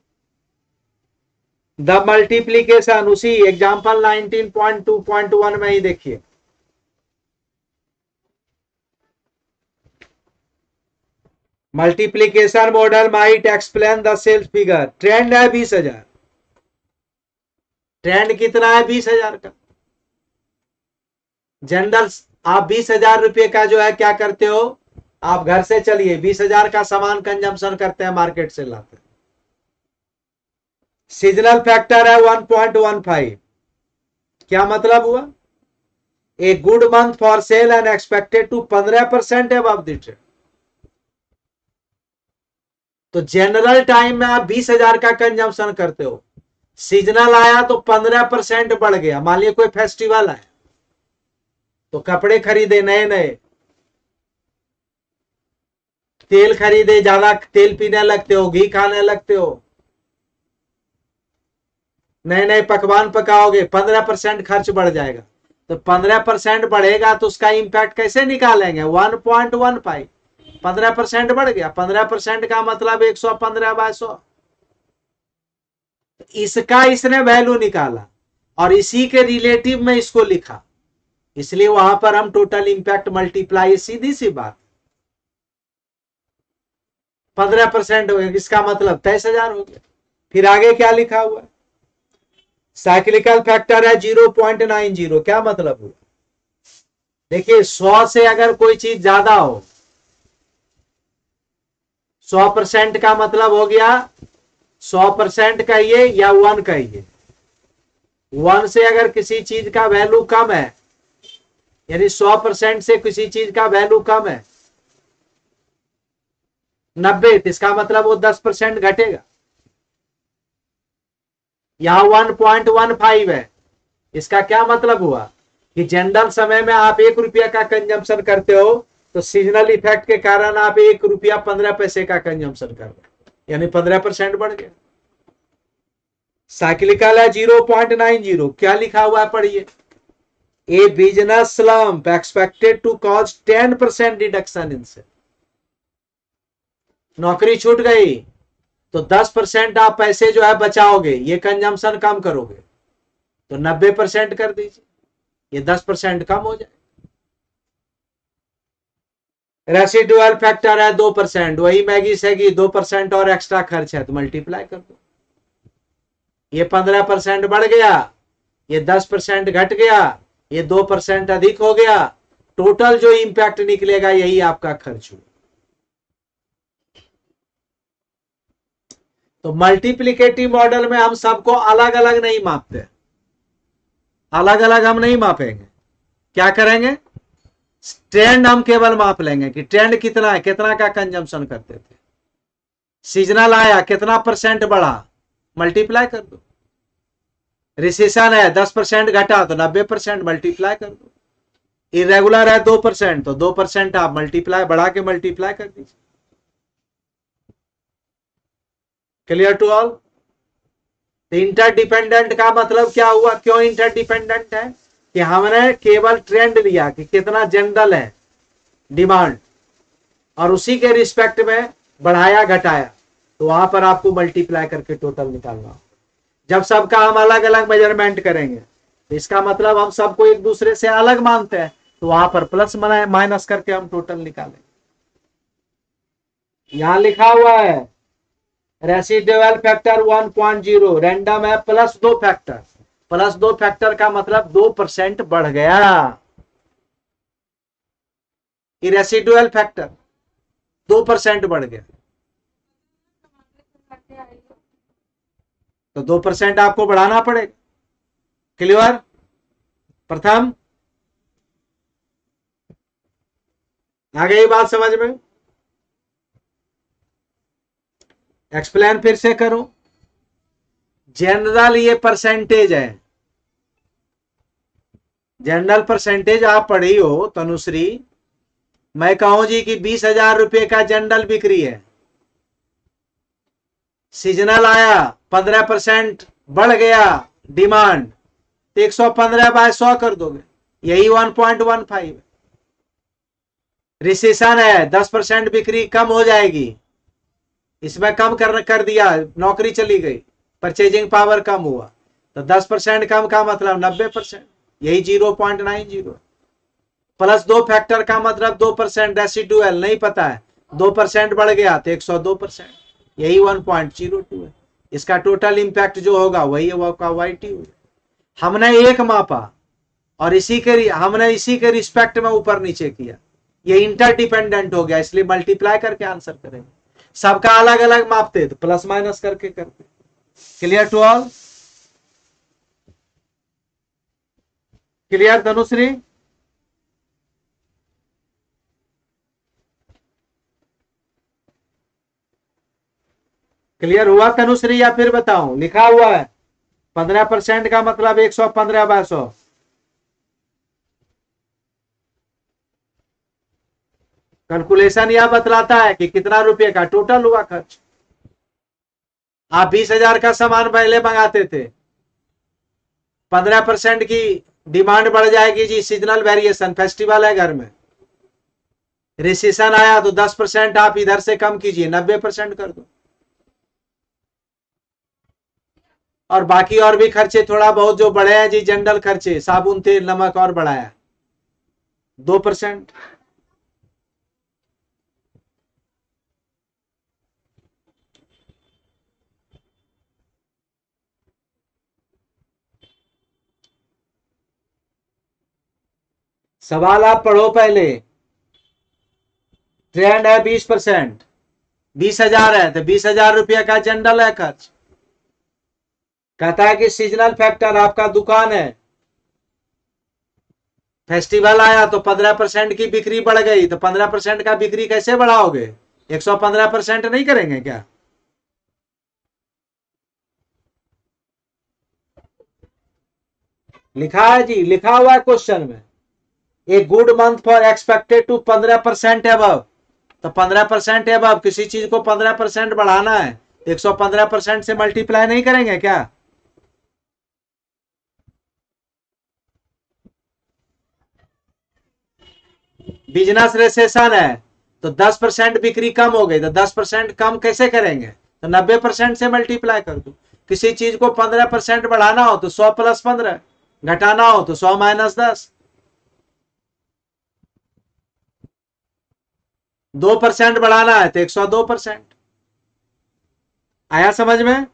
द मल्टीप्लीकेशन, उसी example nineteen point two point one में ही देखिए। Multiplication model might explain the sales figure. Trend है बीस हजार। ट्रेंड कितना है? बीस हजार का। जनरल आप बीस हजार रुपये का जो है क्या करते हो, आप घर से चलिए बीस हजार का सामान कंजम्पशन करते हैं, मार्केट से लाते हैं। सीजनल फैक्टर है वन पॉइंट वन फाइव। क्या मतलब हुआ? A good month for sale and expected to पंद्रह परसेंट अबव द ट्रेंड। तो जनरल टाइम में आप बीस हजार का कंजम्पशन करते हो, सीजनल आया तो पंद्रह परसेंट बढ़ गया। मान लीजिए कोई फेस्टिवल है तो कपड़े खरीदे नए नए, तेल खरीदे, ज्यादा तेल पीने लगते हो, घी खाने लगते हो, नए नए पकवान पकाओगे, पंद्रह परसेंट खर्च बढ़ जाएगा। तो पंद्रह परसेंट बढ़ेगा तो उसका इंपैक्ट कैसे निकालेंगे? One point one five. पंद्रह परसेंट बढ़ गया, पंद्रह परसेंट का मतलब एक सौ पंद्रह बाय सौ। इसका इसने वैल्यू निकाला और इसी के रिलेटिव में इसको लिखा, इसलिए वहां पर हम टोटल इंपैक्ट मल्टीप्लाई, सीधी सी बात, पंद्रह परसेंट हो गया, इसका मतलब तेईस हजार हो गया। फिर आगे क्या लिखा हुआ है? साइक्लिकल फैक्टर है जीरो पॉइंट नाइन जीरो। क्या मतलब हुआ? देखिए सौ से अगर कोई चीज ज्यादा हो, सौ परसेंट का मतलब हो गया सौ परसेंट कहिए या वन कहिए। वन से अगर किसी चीज का वैल्यू कम है, यानी सौ परसेंट से किसी चीज का वैल्यू कम है नब्बे, तो इसका मतलब वो दस परसेंट घटेगा। यहां वन पॉइंट वन फाइव है, इसका क्या मतलब हुआ कि जनरल समय में आप एक रुपया का कंजम्पशन करते हो तो सीजनल इफेक्ट के कारण आप एक रुपया पंद्रह पैसे का कंजम्पशन कर रहे हो, यानी पंद्रह परसेंट बढ़ गया। साइक्लिकल है जीरो पॉइंट नाइन जीरो। क्या लिखा हुआ है पढ़िए। A business slump expected to cause ten percent deduction in से। नौकरी छूट गई तो दस परसेंट आप पैसे जो है बचाओगे, ये कंजम्पशन कम करोगे तो नब्बे परसेंट कर दीजिए, ये दस परसेंट कम हो जाए। रेसिडुअल फैक्टर है दो परसेंट, वही मैगी सैगी दो परसेंट और एक्स्ट्रा खर्च है तो मल्टीप्लाई कर दो। ये पंद्रह परसेंट बढ़ गया, ये दस परसेंट घट गया, ये दो परसेंट अधिक हो गया, टोटल जो इंपैक्ट निकलेगा यही आपका खर्च हुआ। तो मल्टीप्लिकेटिव मॉडल में हम सबको अलग अलग नहीं मापते, अलग अलग हम नहीं मापेंगे। क्या करेंगे? ट्रेंड हम केवल माप लेंगे कि ट्रेंड कितना है, कितना का कंजम्पशन करते थे। सीजनल आया कितना परसेंट बढ़ा, मल्टीप्लाई कर दो। रिसेशन है दस परसेंट घटा तो नब्बे परसेंट मल्टीप्लाई कर दो। इरेगुलर है दो परसेंट तो दो परसेंट आप मल्टीप्लाई बढ़ा के मल्टीप्लाई कर दीजिए। Clear to all? इंटरडिपेंडेंट का मतलब क्या हुआ? क्यों इंटरडिपेंडेंट है? कि हमने केवल ट्रेंड लिया कि कितना जनरल है डिमांड और उसी के रिस्पेक्ट में बढ़ाया घटाया, तो वहां पर आपको मल्टीप्लाई करके टोटल निकालना। जब सबका हम अलग अलग मेजरमेंट करेंगे तो इसका मतलब हम सबको एक दूसरे से अलग मानते हैं, तो वहां पर प्लस माइनस करके हम टोटल निकालेंगे। यहां लिखा हुआ है residual factor one point zero, random है प्लस दो फैक्टर। प्लस दो फैक्टर का मतलब दो परसेंट बढ़ गया। रेसिडुअल फैक्टर दो परसेंट बढ़ गया तो दो परसेंट आपको बढ़ाना पड़ेगा। क्लियर? प्रथम आ गई बात समझ में? एक्सप्लेन फिर से करूं। जनरल ये परसेंटेज है, जनरल परसेंटेज आप पढ़ी हो तनुश्री। मैं कहूं जी कि बीस हजार रुपए का जनरल बिक्री है, सीजनल आया पंद्रह परसेंट बढ़ गया डिमांड, तो एक सौ पंद्रह बाय सौ कर दोगे, यही one point one five. Recession है दस परसेंट बिक्री कम हो जाएगी, इसमें कम कर कर दिया, नौकरी चली गई, परचेजिंग पावर कम हुआ, तो दस परसेंट कम का मतलब नब्बे परसेंट, यही zero point nine zero. Plus दो फैक्टर का मतलब दो परसेंट रेसिडुअल नहीं पता है, दो परसेंट बढ़ गया तो एक सौ दो परसेंट, यही वन पॉइंट जीरो टू है। इसका टोटल इंपैक्ट जो होगा वही वो का वाई टी होगा। हमने एक मापा और इसी के हमने इसी के रिस्पेक्ट में ऊपर नीचे किया, ये इंटरडिपेंडेंट हो गया, इसलिए मल्टीप्लाई करके आंसर करेंगे। सबका अलग अलग मापते तो प्लस माइनस करके करते। Clear to all? Clear Dhanushree? Clear हुआ तनुश्री या फिर बताऊं? लिखा हुआ है पंद्रह परसेंट का मतलब एक सौ पंद्रह बाय सौ। कैलकुलेशन यह बतलाता है कि कितना रुपए का टोटल हुआ खर्च। आप बीस हजार का सामान पहले मंगाते थे, पंद्रह परसेंट की डिमांड बढ़ जाएगी जी, सीजनल वेरिएशन, फेस्टिवल है घर में, रिसेशन आया तो दस परसेंट आप इधर से कम कीजिए, नब्बे परसेंट कर दो, और बाकी और भी खर्चे थोड़ा बहुत जो बढ़े हैं जी, जनरल खर्चे, साबुन तेल नमक और बढ़ाया दो परसेंट। सवाल आप पढ़ो पहले। ट्रेंड है बीस परसेंट, बीस हजार है तो बीस हजार रुपये का जनरल है खर्च। कहता है कि सीजनल फैक्टर, आपका दुकान है, फेस्टिवल आया तो पंद्रह परसेंट की बिक्री बढ़ गई, तो पंद्रह परसेंट का बिक्री कैसे बढ़ाओगे? एक सौ पंद्रह परसेंट नहीं करेंगे क्या? लिखा है जी, लिखा हुआ है क्वेश्चन में, a good month for expected to पंद्रह परसेंट एबव, तो पंद्रह परसेंट एबव किसी चीज को पंद्रह परसेंट बढ़ाना है, एक सौ पंद्रह परसेंट से मल्टीप्लाई नहीं करेंगे क्या? बिजनेस रेसेशन है तो दस परसेंट बिक्री कम हो गई, तो दस परसेंट कम कैसे करेंगे? तो नब्बे परसेंट से मल्टीप्लाई कर दो। किसी चीज को पंद्रह परसेंट बढ़ाना हो तो सौ प्लस पंद्रह, घटाना हो तो सौ माइनस दस। दो परसेंट बढ़ाना है तो एक सौ दो परसेंट। आया समझ में?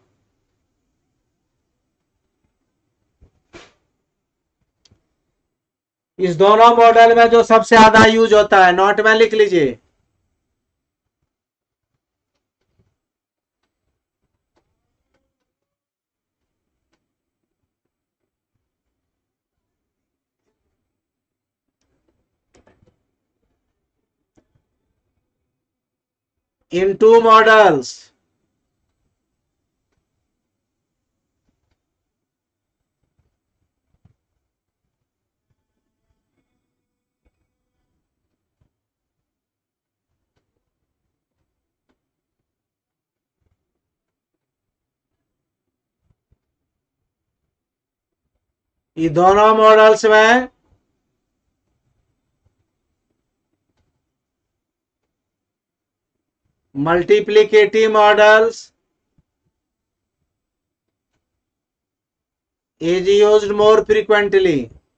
इस दोनों मॉडल में जो सबसे ज्यादा यूज होता है, नोट में लिख लीजिए, इन टू मॉडल्स ये दोनों मॉडल्स में multiplicative models is used more frequently।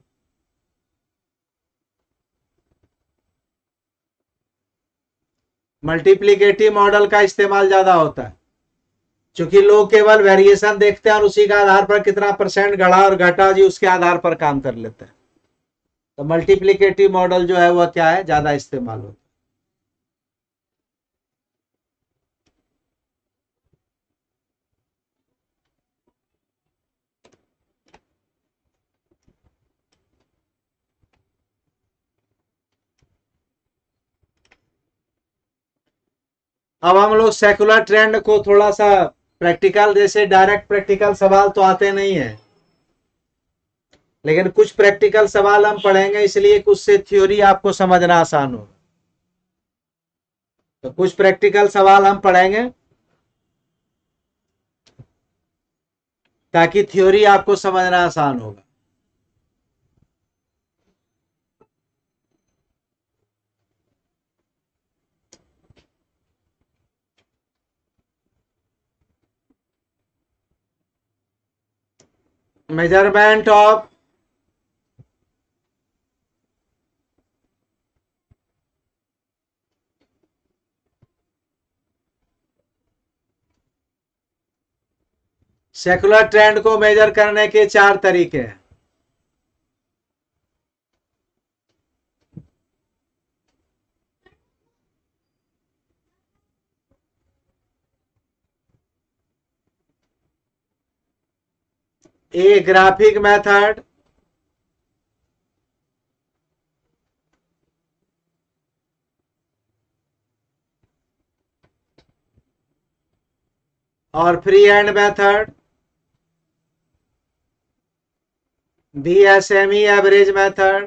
Multiplicative model का इस्तेमाल ज्यादा होता है, क्योंकि लोग केवल वेरिएशन देखते हैं और उसी के आधार पर कितना परसेंट घड़ा और घटा जी, उसके आधार पर काम कर लेते हैं। तो मल्टीप्लीकेटिव मॉडल जो है वह क्या है, ज्यादा इस्तेमाल होता है। अब हम लोग सेकुलर ट्रेंड को थोड़ा सा प्रैक्टिकल, जैसे डायरेक्ट प्रैक्टिकल सवाल तो आते नहीं है, लेकिन कुछ प्रैक्टिकल सवाल हम पढ़ेंगे, इसलिए कुछ से थ्योरी आपको समझना आसान हो। तो कुछ प्रैक्टिकल सवाल हम पढ़ेंगे ताकि थ्योरी आपको समझना आसान होगा। मेजरमेंट ऑफ सेकुलर ट्रेंड को मेजर करने के चार तरीके हैं। ए ग्राफिक मेथड, और free hand method, B semi average method,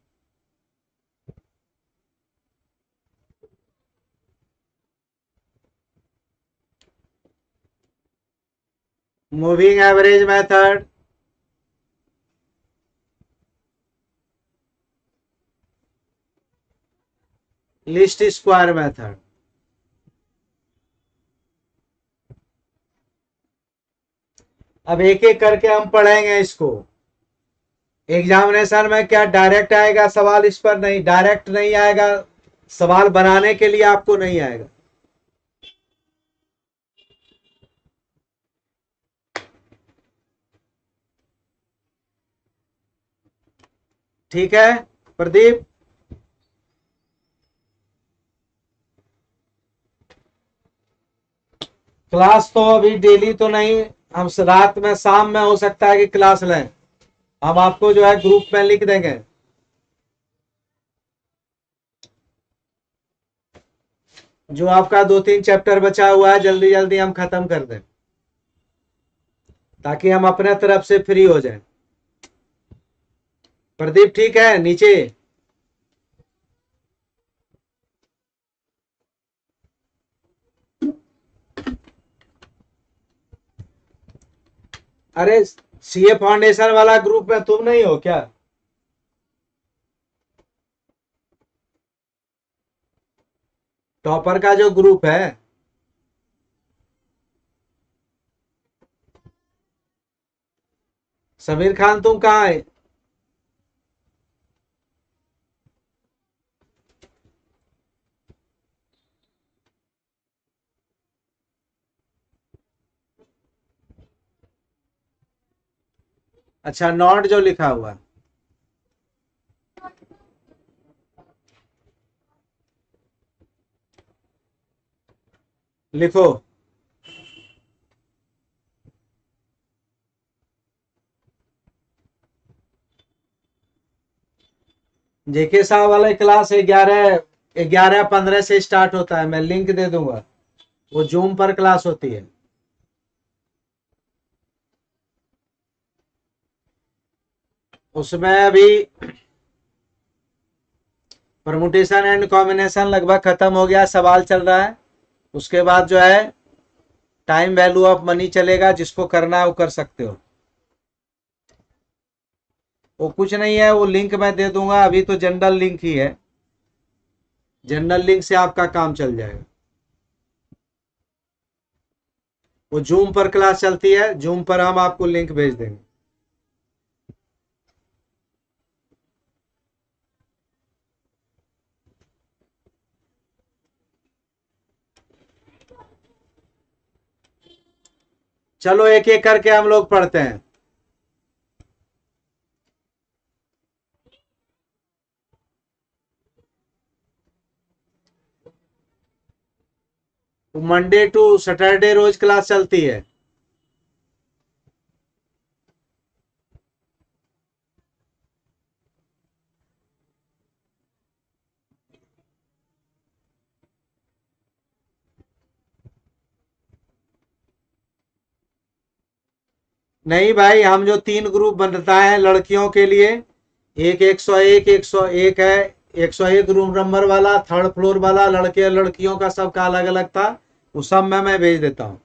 moving average method, least square method. अब एक एक करके हम पढ़ेंगे इसको। एग्जामिनेशन में क्या डायरेक्ट आएगा सवाल इस पर? नहीं, डायरेक्ट नहीं आएगा। सवाल बनाने के लिए आपको नहीं आएगा। ठीक है प्रदीप? क्लास तो अभी डेली तो नहीं, हम रात में शाम में हो सकता है कि क्लास लें। हम आपको जो है ग्रुप में लिख देंगे। जो आपका दो तीन चैप्टर बचा हुआ है जल्दी जल्दी हम खत्म कर दें, ताकि हम अपने तरफ से फ्री हो जाएं। प्रदीप ठीक है? नीचे अरे सीए फाउंडेशन वाला ग्रुप में तुम नहीं हो क्या? टॉपर का जो ग्रुप है, समीर खान तुम कहाँ है? अच्छा, नॉट जो लिखा हुआ, लिखो। जेके साहब वाला क्लास ग्यारह ग्यारह पंद्रह से स्टार्ट होता है। मैं लिंक दे दूंगा, वो जूम पर क्लास होती है। उसमें अभी परमुटेशन एंड कॉम्बिनेशन लगभग खत्म हो गया, सवाल चल रहा है। उसके बाद जो है टाइम वैल्यू ऑफ मनी चलेगा, जिसको करना है वो कर सकते हो। वो कुछ नहीं है, वो लिंक मैं दे दूंगा। अभी तो जनरल लिंक ही है, जनरल लिंक से आपका काम चल जाएगा। वो जूम पर क्लास चलती है, जूम पर हम आपको लिंक भेज देंगे। चलो एक एक करके हम लोग पढ़ते हैं। मंडे टू सैटरडे रोज क्लास चलती है। नहीं भाई, हम जो तीन ग्रुप बनता है लड़कियों के लिए, एक एक सौ एक एक सौ एक है, एक सौ एक रूम नंबर वाला, थर्ड फ्लोर वाला, लड़के लड़कियों का सबका अलग अलग था। वो सब में मैं भेज देता हूँ।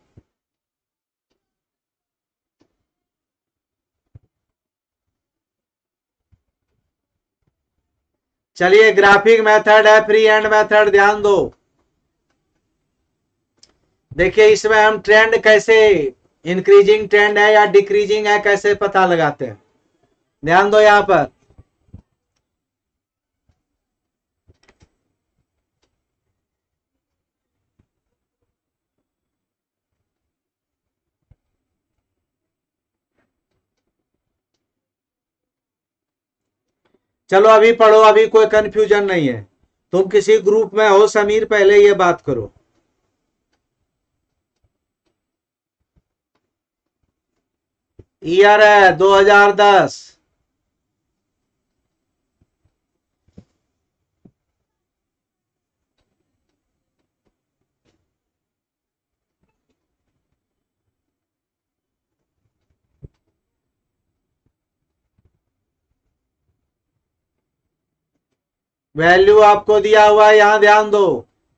चलिए, ग्राफिक मेथड है, फ्री हैंड मेथड, ध्यान दो। देखिए इसमें हम ट्रेंड कैसे इंक्रीजिंग ट्रेंड है या डिक्रीजिंग है, कैसे पता लगाते हैं? ध्यान दो यहां पर। चलो अभी पढ़ो, अभी कोई कंफ्यूजन नहीं है। तुम किसी ग्रुप में हो समीर, पहले ये बात करो। ईयर है दो हज़ार दस। वैल्यू आपको दिया हुआ है, यहां ध्यान दो।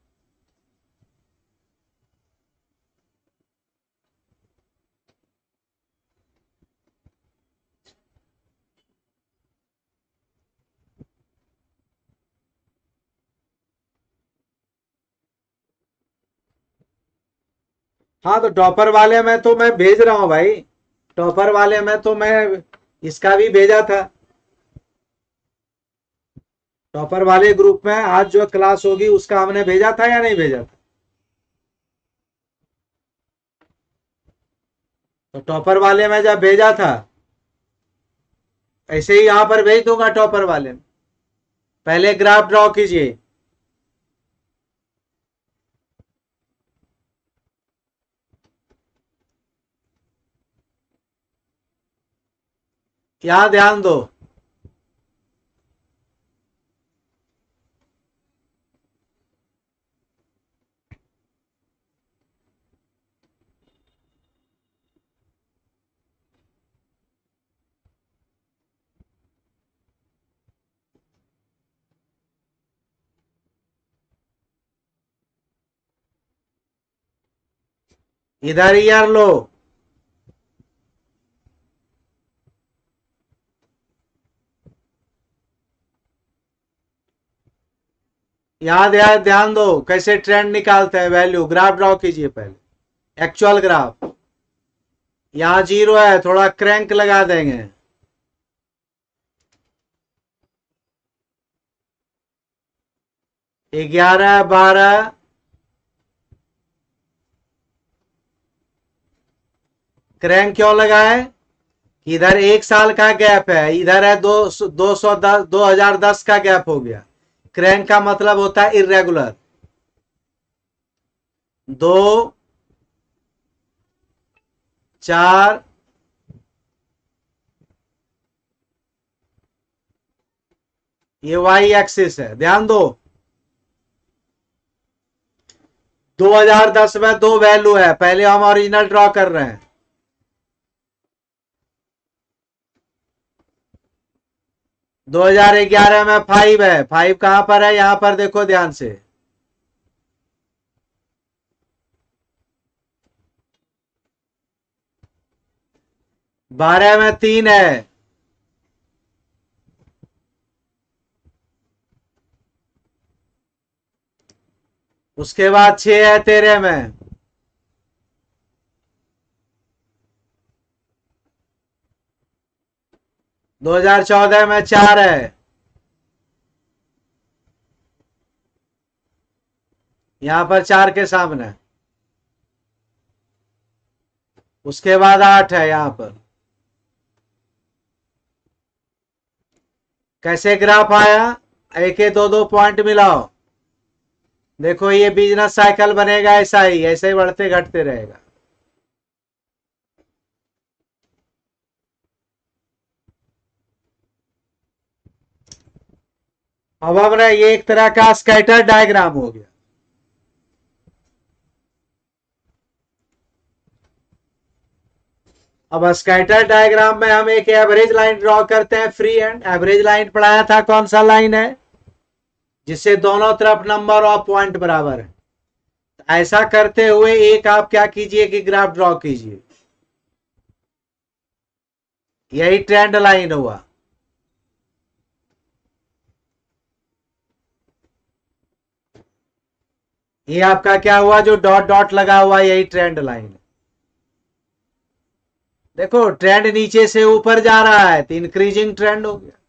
हाँ तो टॉपर वाले में तो मैं भेज रहा हूं भाई। टॉपर वाले में तो मैं इसका भी भेजा था। टॉपर वाले ग्रुप में आज जो क्लास होगी उसका हमने भेजा था या नहीं भेजा था? तो टॉपर वाले में जब भेजा था, ऐसे ही यहां पर भेज दूंगा टॉपर वाले में। पहले ग्राफ ड्रॉ कीजिए। यहां ध्यान दो। इधर ईयर लो। यहां ध्यान ध्यान दो कैसे ट्रेंड निकालते हैं। वैल्यू ग्राफ ड्रॉ कीजिए पहले, एक्चुअल ग्राफ। यहां जीरो है, थोड़ा क्रैंक लगा देंगे। ग्यारह बारह। क्रैंक क्यों लगाए? इधर एक साल का गैप है, इधर है दो दो सौ दस दो हजार दस का गैप हो गया। क्रैंक का मतलब होता है इरेगुलर। दो, चार, ये वाई एक्सिस है, ध्यान दो। दो हज़ार दस में दो वैल्यू है, पहले हम ओरिजिनल ड्रॉ कर रहे हैं। दो हज़ार ग्यारह में फाइव है, फाइव कहां पर है? यहां पर देखो ध्यान से। बारह में तीन है। उसके बाद छह है तेरह में। दो हज़ार चौदह में चार है। यहां पर चार के सामने। उसके बाद आठ है यहां पर। कैसे ग्राफ आया? एक एक दो दो पॉइंट मिलाओ। देखो ये बिजनेस साइकिल बनेगा, ऐसा ही ऐसे ही बढ़ते घटते रहेगा। अब हमने ये एक तरह का स्कैटर डायग्राम हो गया। अब स्कैटर डायग्राम में हम एक एवरेज लाइन ड्रॉ करते हैं, फ्री एंड। एवरेज लाइन पढ़ाया था, कौन सा लाइन है? जिससे दोनों तरफ नंबर ऑफ पॉइंट बराबर है। ऐसा करते हुए एक आप क्या कीजिए कि ग्राफ ड्रॉ कीजिए। यही ट्रेंड लाइन हुआ। ये आपका क्या हुआ? जो डॉट डॉट लगा हुआ, यही ट्रेंड लाइन है। देखो ट्रेंड नीचे से ऊपर जा रहा है तो इंक्रीजिंग ट्रेंड हो गया।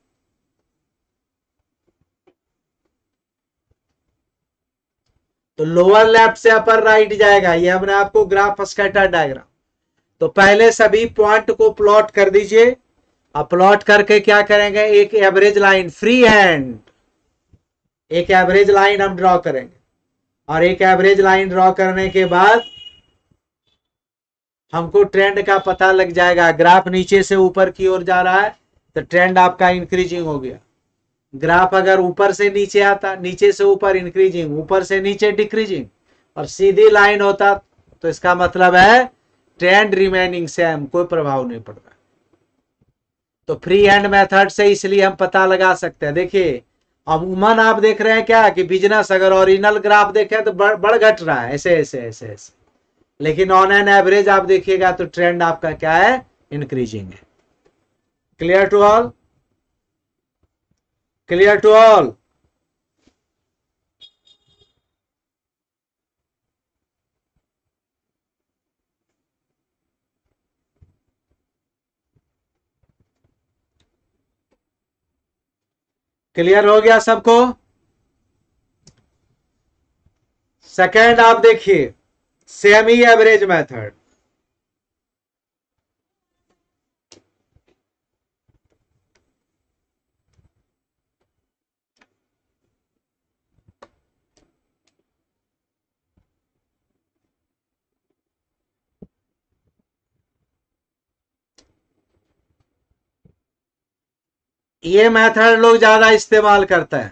तो लोअर लेफ्ट से अपर राइट जाएगा। ये हमने आपको ग्राफ स्कैटर डायग्राम। तो पहले सभी पॉइंट को प्लॉट कर दीजिए। अब प्लॉट करके क्या करेंगे, एक एवरेज लाइन फ्री हैंड, एक एवरेज लाइन हम ड्रॉ करेंगे। और एक एवरेज लाइन ड्रॉ करने के बाद हमको ट्रेंड का पता लग जाएगा। ग्राफ नीचे से ऊपर की ओर जा रहा है तो ट्रेंड आपका इंक्रीजिंग हो गया। ग्राफ अगर ऊपर से नीचे आता, नीचे से ऊपर इंक्रीजिंग, ऊपर से नीचे डिक्रीजिंग और सीधी लाइन होता, तो इसका मतलब है ट्रेंड रिमेनिंग सेम, कोई प्रभाव नहीं पड़ता। तो फ्री हैंड मेथड से इसलिए हम पता लगा सकते हैं। देखिए अमूमन आप देख रहे हैं क्या कि बिजनेस अगर ओरिजिनल ग्राफ देखें तो बढ़ बढ़ घट रहा है, ऐसे ऐसे ऐसे ऐसे, लेकिन ऑन एन एवरेज आप देखिएगा तो ट्रेंड आपका क्या है, इंक्रीजिंग है। Clear to all, clear to all. Clear हो गया सबको। सेकेंड आप देखिए सेमी एवरेज मेथड। ये मेथड लोग ज्यादा इस्तेमाल करते हैं।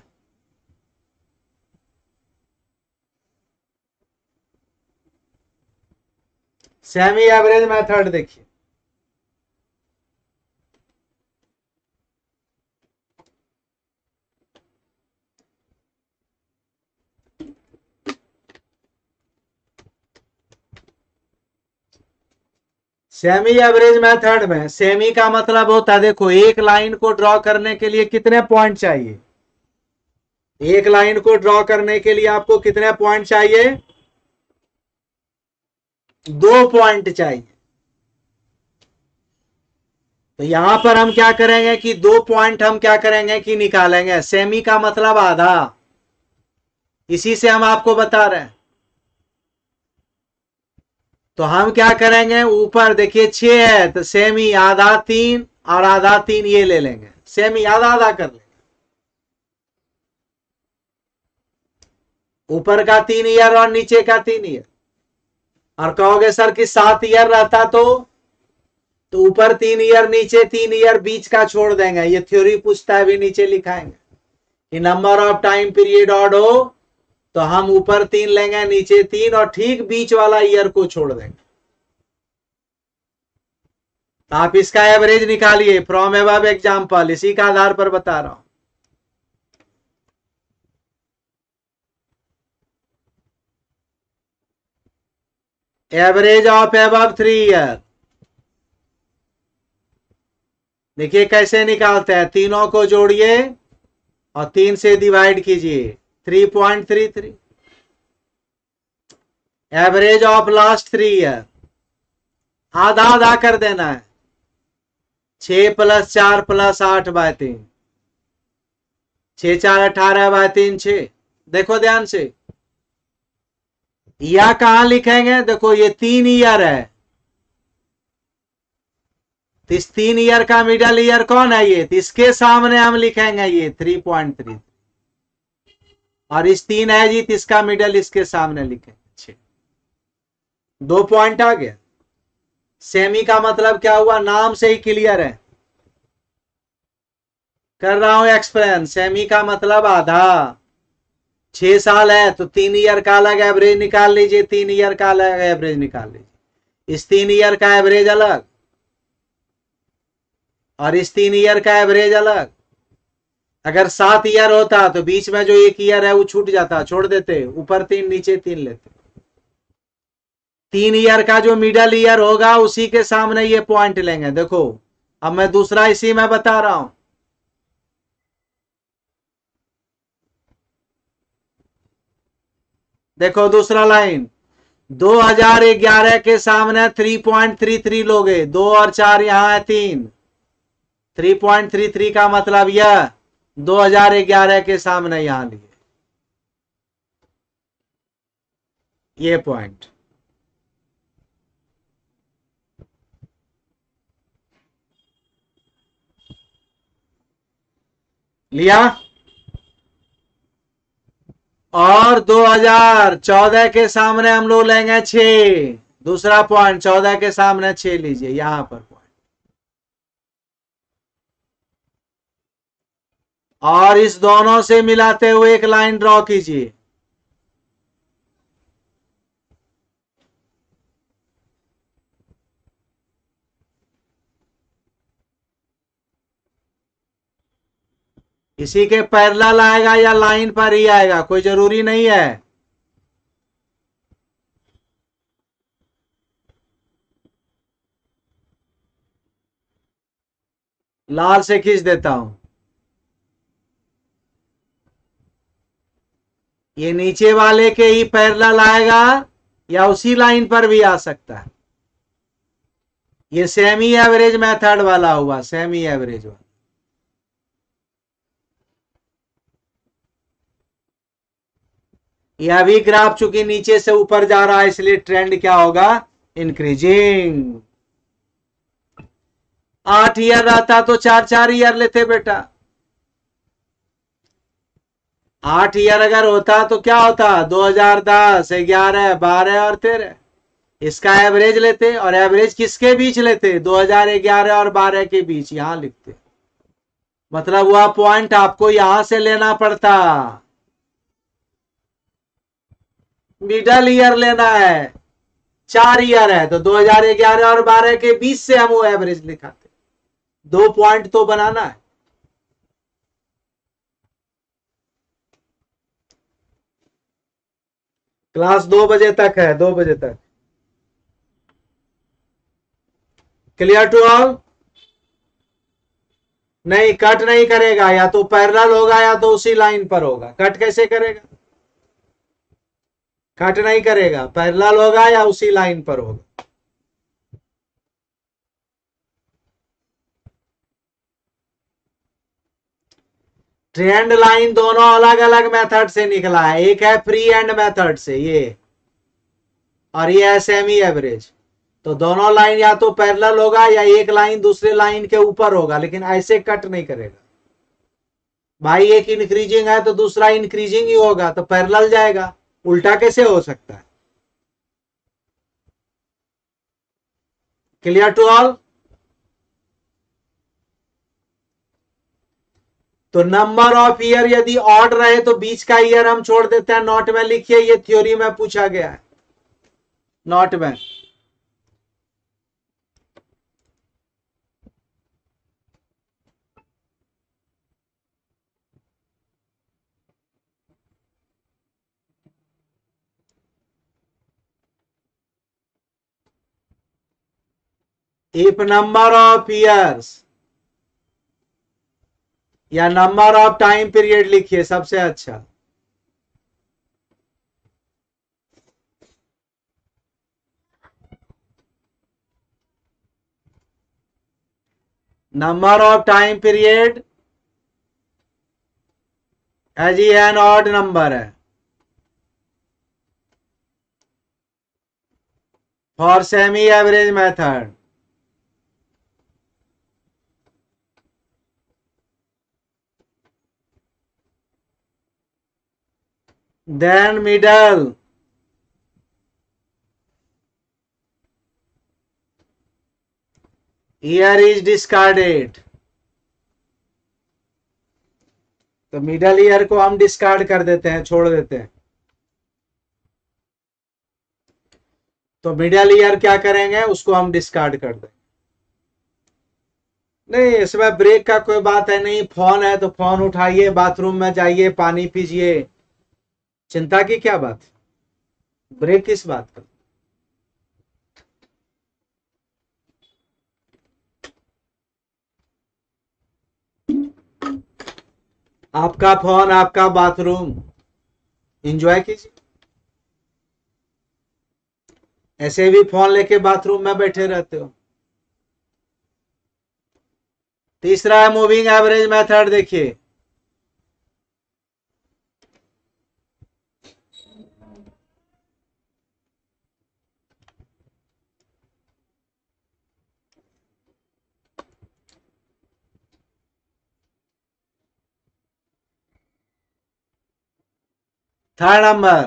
सेमी एवरेज मेथड देखिए, सेमी एवरेज मेथड में सेमी का मतलब होता है, देखो एक लाइन को ड्रॉ करने के लिए कितने पॉइंट चाहिए, एक लाइन को ड्रॉ करने के लिए आपको कितने पॉइंट चाहिए, दो पॉइंट चाहिए। तो यहां पर हम क्या करेंगे कि दो पॉइंट हम क्या करेंगे कि निकालेंगे। सेमी का मतलब आधा, इसी से हम आपको बता रहे हैं। तो हम क्या करेंगे, ऊपर देखिए छह है तो सेमी आधा तीन और आधा तीन ये ले लेंगे, सेमी आधा आधा कर लेंगे। ऊपर का तीन ईयर और नीचे का तीन ईयर। और कहोगे सर कि सात ईयर रहता तो तो ऊपर तीन ईयर नीचे तीन ईयर बीच का छोड़ देंगे। ये थ्योरी पूछता है, भी नीचे लिखाएंगे कि number of time period odd हो तो हम ऊपर तीन लेंगे नीचे तीन और ठीक बीच वाला ईयर को छोड़ देंगे। तो आप इसका एवरेज निकालिए फ्रॉम अबव एग्जांपल, इसी का आधार पर बता रहा हूं। Average of above three year देखिए कैसे निकालते हैं, तीनों को जोड़िए और तीन से डिवाइड कीजिए, three point three three. Average of last three year आधा आधा कर देना है, छह प्लस चार प्लस आठ बाय तीन, छह चार अठारह बाय तीन छह। देखो ध्यान से, या कहां लिखेंगे, देखो ये तीन ईयर है तो इस तीन ईयर का मिडल ईयर कौन है ये, तो इसके सामने हम लिखेंगे ये थ्री पॉइंट थ्री, और इस तीन है जी तो इसका मिडल इसके सामने लिखेंगे। दो पॉइंट आ गया। सेमी का मतलब क्या हुआ, नाम से ही क्लियर है, कर रहा हूं एक्सप्लेन। सेमी का मतलब आधा, छह साल है तो तीन ईयर का अलग एवरेज निकाल लीजिए, तीन ईयर का अलग एवरेज निकाल लीजिए। इस तीन ईयर का एवरेज अलग और इस तीन ईयर का एवरेज अलग। अगर सात ईयर होता तो बीच में जो एक ईयर है वो छूट जाता, छोड़ देते, ऊपर तीन नीचे तीन लेते। तीन ईयर का जो मिडल ईयर होगा उसी के सामने ये पॉइंट लेंगे। देखो अब मैं दूसरा इसी में बता रहा हूं, देखो दूसरा लाइन, दो हजार ग्यारह के सामने थ्री पॉइंट थ्री थ्री लोगे, दो और चार यहां है तीन, थ्री पॉइंट थ्री थ्री का मतलब यह दो हजार ग्यारह के सामने यहां लिए ये पॉइंट। लिया। और दो हजार चौदह के सामने हम लोग लेंगे छह, दूसरा पॉइंट चौदह के सामने छह लीजिए यहां पर पॉइंट। और इस दोनों से मिलाते हुए एक लाइन ड्रॉ कीजिए। इसी के पैरेलल आएगा या लाइन पर ही आएगा कोई जरूरी नहीं है। लाल से खींच देता हूं। ये नीचे वाले के ही पैरेलल आएगा या उसी लाइन पर भी आ सकता है। ये सेमी एवरेज मेथड वाला हुआ, सेमी एवरेज वाला। यह भी ग्राफ चूंकि नीचे से ऊपर जा रहा है इसलिए ट्रेंड क्या होगा, इंक्रीजिंग। आठ ईयर रहता तो चार चार ईयर लेते बेटा। आठ ईयर अगर होता तो क्या होता, दो हजार दस, ग्यारह, बारह और तेरह, इसका एवरेज लेते। और एवरेज किसके बीच लेते, दो हजार ग्यारह और बारह के बीच, यहां लिखते। मतलब वह पॉइंट आपको यहां से लेना पड़ता, मिडल ईयर लेना है। चार ईयर है तो दो हजार ग्यारह और बारह के बीच से हम वो एवरेज लिखाते। दो पॉइंट तो बनाना है। क्लास दो बजे तक है, दो बजे तक। Clear to all. नहीं कट नहीं करेगा, या तो पैरेलल होगा या तो उसी लाइन पर होगा। कट कैसे करेगा, कट नहीं करेगा, पैरेलल होगा या उसी लाइन पर होगा। ट्रेंड लाइन दोनों अलग अलग मेथड से निकला है, एक है फ्री एंड मेथड से ये, और ये है सेमी एवरेज। तो दोनों लाइन या तो पैरेलल होगा या एक लाइन दूसरे लाइन के ऊपर होगा, लेकिन ऐसे कट नहीं करेगा। भाई एक इंक्रीजिंग है तो दूसरा इंक्रीजिंग ही होगा, तो पैरेलल जाएगा, उल्टा कैसे हो सकता है। Clear to all. तो नंबर ऑफ ईयर यदि ऑड रहे तो बीच का ईयर हम छोड़ देते हैं, नोट में लिखिए, ये थ्योरी में पूछा गया है, नोट में। इफ नंबर ऑफ ईयर्स या नंबर ऑफ टाइम पीरियड लिखिए सबसे अच्छा। Number of time period as an odd number है for semi average method. Then middle year is discarded। तो मिडल ईयर को हम डिस्कार्ड कर देते हैं, छोड़ देते हैं। तो मिडल ईयर क्या करेंगे, उसको हम डिस्कार्ड कर दें। नहीं इसमें ब्रेक का कोई बात है नहीं, फोन है तो फोन उठाइए, बाथरूम में जाइए, पानी पीजिए, चिंता की क्या बात, ब्रेक किस बात का। आपका फोन, आपका बाथरूम, एंजॉय कीजिए। ऐसे भी फोन लेके बाथरूम में बैठे रहते हो। तीसरा है मूविंग एवरेज मेथड। देखिए third number,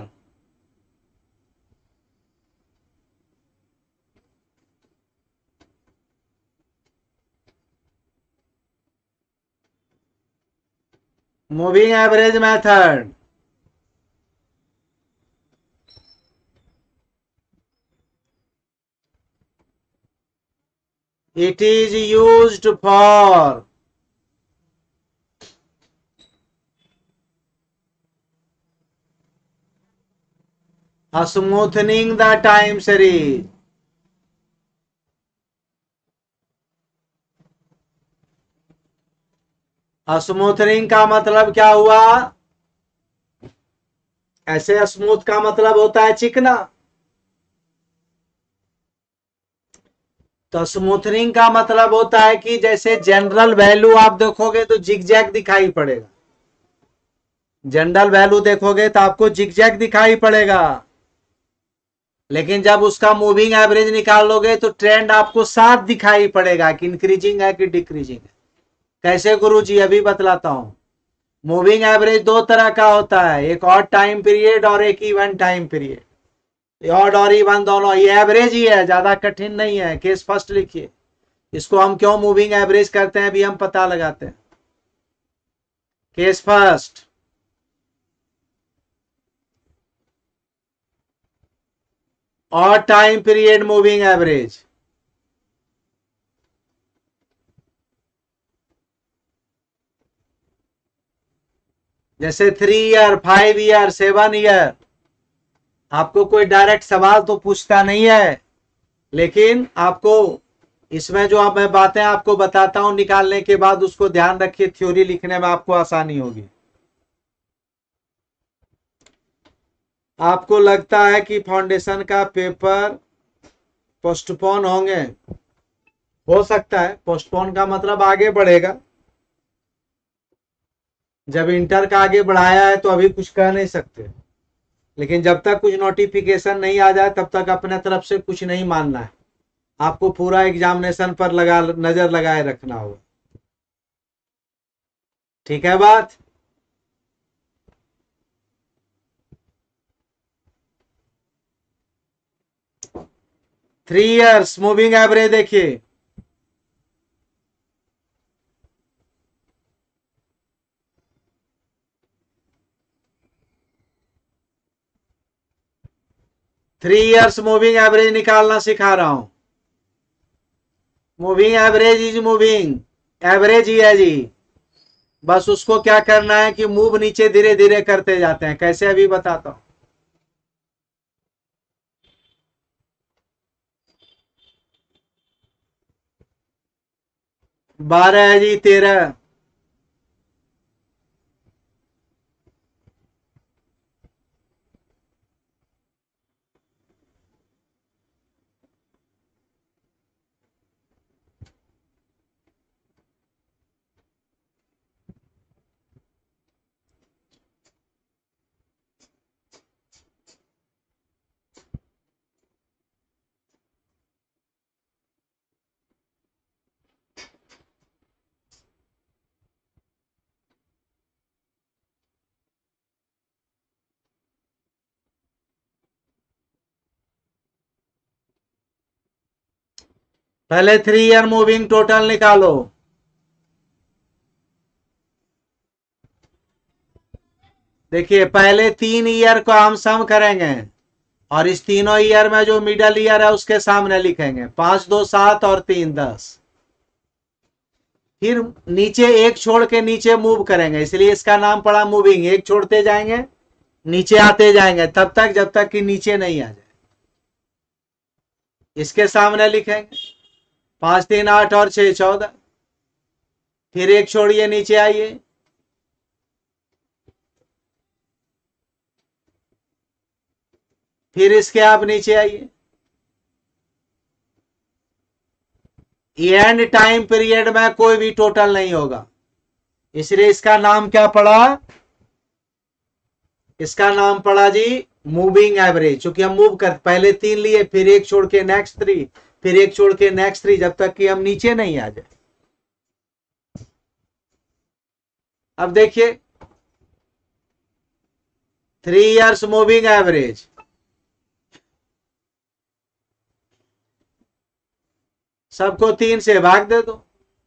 moving average method. It is used for smoothing the time series. Smoothing का मतलब क्या हुआ? ऐसे स्मूथ का मतलब होता है चिकना। तो स्मूथनिंग का मतलब होता है कि जैसे जनरल वैल्यू आप देखोगे तो जिगजैग दिखाई पड़ेगा। जनरल वैल्यू देखोगे तो आपको जिगजैग दिखाई पड़ेगा, लेकिन जब उसका मूविंग एवरेज निकालोगे तो ट्रेंड आपको साफ दिखाई पड़ेगा कि इंक्रीजिंग है कि डिक्रीजिंग है। कैसे गुरुजी? अभी बतलाता हूं। मूविंग एवरेज दो तरह का होता है, एक ऑड टाइम पीरियड और एक इवन टाइम पीरियड। ऑड और इवन दोनों, ये एवरेज ही है, ज्यादा कठिन नहीं है। केस फर्स्ट लिखिए। इसको हम क्यों मूविंग एवरेज करते हैं अभी हम पता लगाते हैं। Case first, odd time period moving average. जैसे three year, five year, seven year. आपको कोई डायरेक्ट सवाल तो पूछता नहीं है, लेकिन आपको इसमें जो अब मैं बातें आपको बताता हूं निकालने के बाद उसको ध्यान रखिए, थ्योरी लिखने में आपको आसानी होगी। आपको लगता है कि फाउंडेशन का पेपर पोस्टपोन होंगे? हो सकता है। पोस्टपोन का मतलब आगे बढ़ेगा। जब इंटर का आगे बढ़ाया है तो अभी कुछ कह नहीं सकते, लेकिन जब तक कुछ नोटिफिकेशन नहीं आ जाए तब तक अपने तरफ से कुछ नहीं मानना है। आपको पूरा एग्जामिनेशन पर लगा नजर लगाए रखना होगा। ठीक है बात? थ्री इयर्स मूविंग एवरेज देखिए। थ्री इयर्स मूविंग एवरेज निकालना सिखा रहा हूं। Moving average is moving average ही है जी। बस उसको क्या करना है कि मूव नीचे धीरे धीरे करते जाते हैं। कैसे? अभी बताता हूं। बारह है जी, तेरह। पहले थ्री ईयर मूविंग टोटल निकालो। देखिए पहले तीन ईयर को हम सम करेंगे और इस तीनों ईयर में जो मिडल ईयर है उसके सामने लिखेंगे। पांच दो सात और तीन दस। फिर नीचे एक छोड़ के नीचे मूव करेंगे, इसलिए इसका नाम पड़ा मूविंग। एक छोड़ते जाएंगे, नीचे आते जाएंगे तब तक जब तक कि नीचे नहीं आ जाए। इसके सामने लिखेंगे पांच तीन आठ और छह चौदह। फिर एक छोड़िए, नीचे आइए। फिर इसके आप नीचे आइए। एंड टाइम पीरियड में कोई भी टोटल नहीं होगा, इसलिए इसका नाम क्या पड़ा, इसका नाम पड़ा जी मूविंग एवरेज। क्योंकि हम मूव कर, पहले तीन लिए, फिर एक छोड़ के नेक्स्ट थ्री, फिर एक छोड़ के नेक्स्ट थ्री, जब तक कि हम नीचे नहीं आ जाए। अब देखिए थ्री इयर्स मूविंग एवरेज, सबको तीन से भाग दे दो,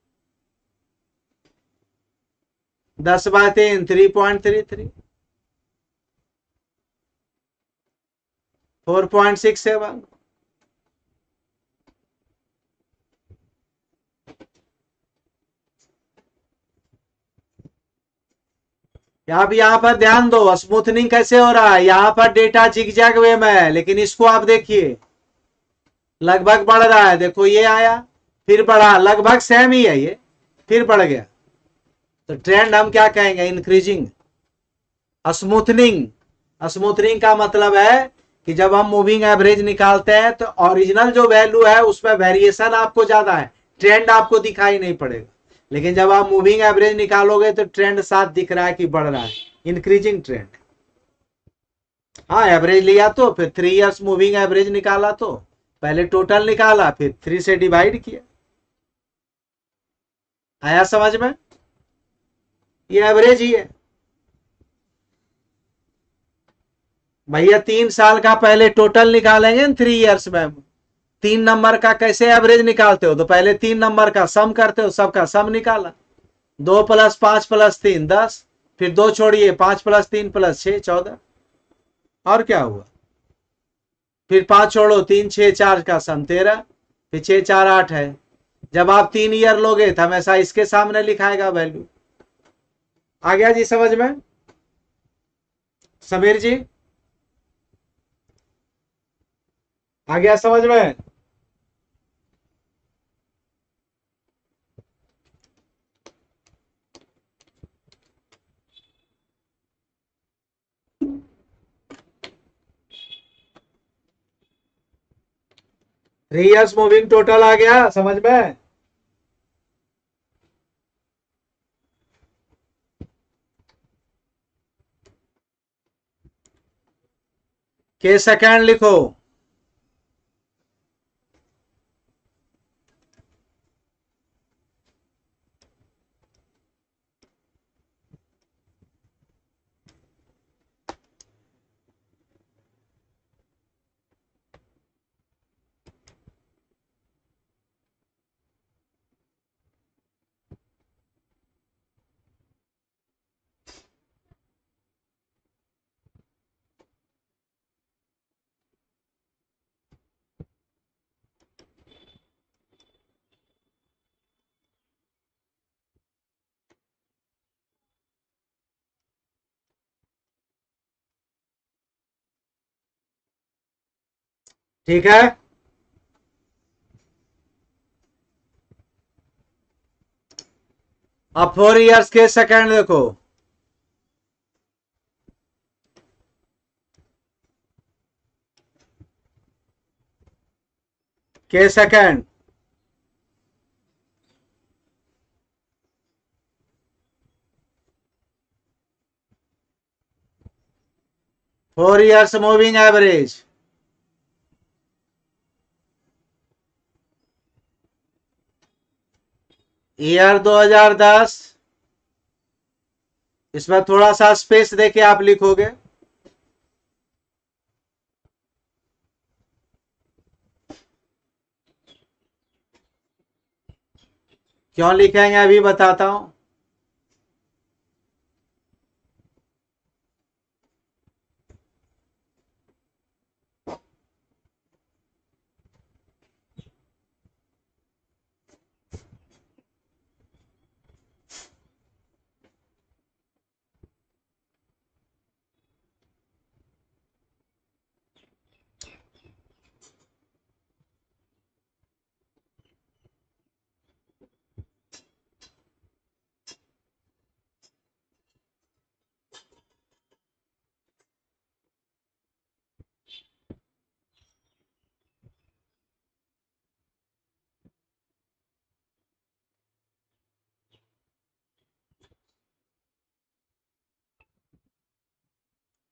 दस बाय तीन, three point three three, four point six seven. अब यहां पर ध्यान दो, स्मूथनिंग कैसे हो रहा है, यहां पर डेटा जिगजैग वे में है, लेकिन इसको आप देखिए लगभग बढ़ रहा है। देखो ये आया, फिर बढ़ा, लगभग सेम ही है ये, फिर बढ़ गया। तो ट्रेंड हम क्या कहेंगे, इंक्रीजिंग। स्मूथनिंग, स्मूथनिंग का मतलब है कि जब हम मूविंग एवरेज निकालते हैं तो ओरिजिनल जो वैल्यू है उसमें वेरिएशन आपको ज्यादा है, ट्रेंड आपको दिखाई नहीं पड़ेगा। लेकिन जब आप मूविंग एवरेज निकालोगे तो ट्रेंड साथ दिख रहा है कि बढ़ रहा है, इंक्रीजिंग ट्रेंड। हाँ एवरेज लिया तो फिर थ्री इयर्स मूविंग एवरेज निकाला, तो पहले टोटल निकाला, फिर थ्री से डिवाइड किया। आया समझ में, ये एवरेज ही है भैया। तीन साल का पहले टोटल निकालेंगे न थ्री इयर्स में, तीन नंबर का कैसे एवरेज निकालते हो, तो पहले तीन नंबर का सम करते हो, सबका सम निकाला, दो प्लस पांच प्लस तीन दस, फिर दो छोड़िए, पांच प्लस तीन प्लस छह चौदह, और क्या हुआ, फिर पांच छोड़ो, तीन छह चार का सम तेरह, फिर छह चार आठ है। जब आप तीन ईयर लोगे तो हमेशा इसके सामने लिखाएगा वैल्यू। आ गया जी समझ में समीर जी, आ गया समझ में। थ्री इयर्स मूविंग टोटल आ गया समझ में। के सेकेंड लिखो, ठीक है। अब फोर इयर्स के सेकेंड देखो, के second four years moving average, year दो हज़ार दस, इसमें थोड़ा सा स्पेस देके आप लिखोगे, क्यों लिखेंगे अभी बताता हूं।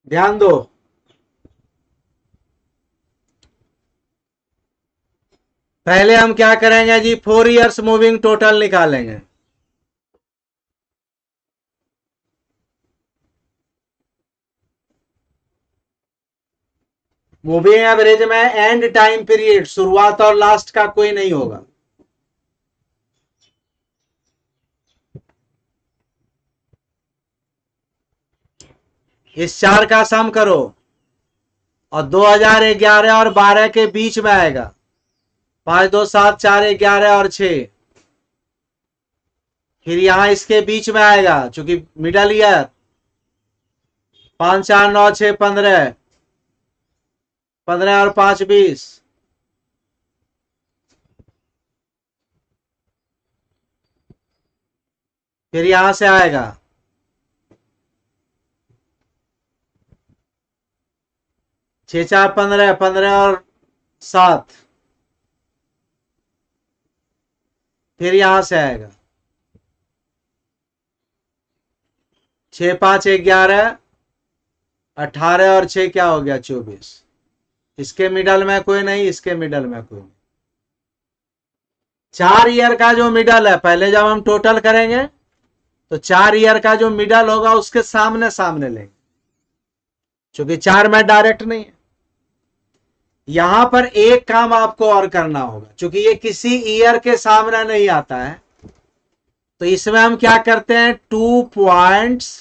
ध्यान दो, पहले हम क्या करेंगे जी, फोर इयर्स मूविंग टोटल निकालेंगे। मूविंग एवरेज में एंड टाइम पीरियड, शुरुआत और लास्ट का कोई नहीं होगा। इस चार का सम करो और दो हज़ार ग्यारह और बारह के बीच में आएगा। पांच दो सात चार ग्यारह और छह, फिर यहां इसके बीच में आएगा चूंकि मिडल ईयर। पांच चार नौ छह पंद्रह, पंद्रह और पांच बीस, फिर यहां से आएगा छह चार पंद्रह, पंद्रह और सात, फिर यहां से आएगा छह पांच ग्यारह, अठारह और छह क्या हो गया चौबीस। इसके मिडल में कोई नहीं, इसके मिडल में कोई नहीं। चार ईयर का जो मिडल है, पहले जब हम टोटल करेंगे तो चार ईयर का जो मिडल होगा उसके सामने सामने लेंगे, क्योंकि चार में डायरेक्ट नहीं है। यहां पर एक काम आपको और करना होगा, क्योंकि ये किसी ईयर के सामने नहीं आता है, तो इसमें हम क्या करते हैं, two points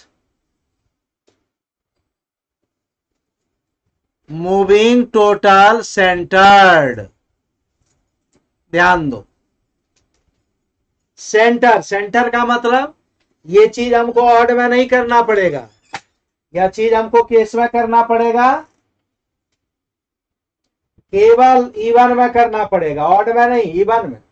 moving total centered. ध्यान दो, सेंटर, सेंटर का मतलब ये चीज हमको ऑड में नहीं करना पड़ेगा, यह चीज हमको केस में करना पड़ेगा, केवल इवन में करना पड़ेगा, ऑड में नहीं, इवन में।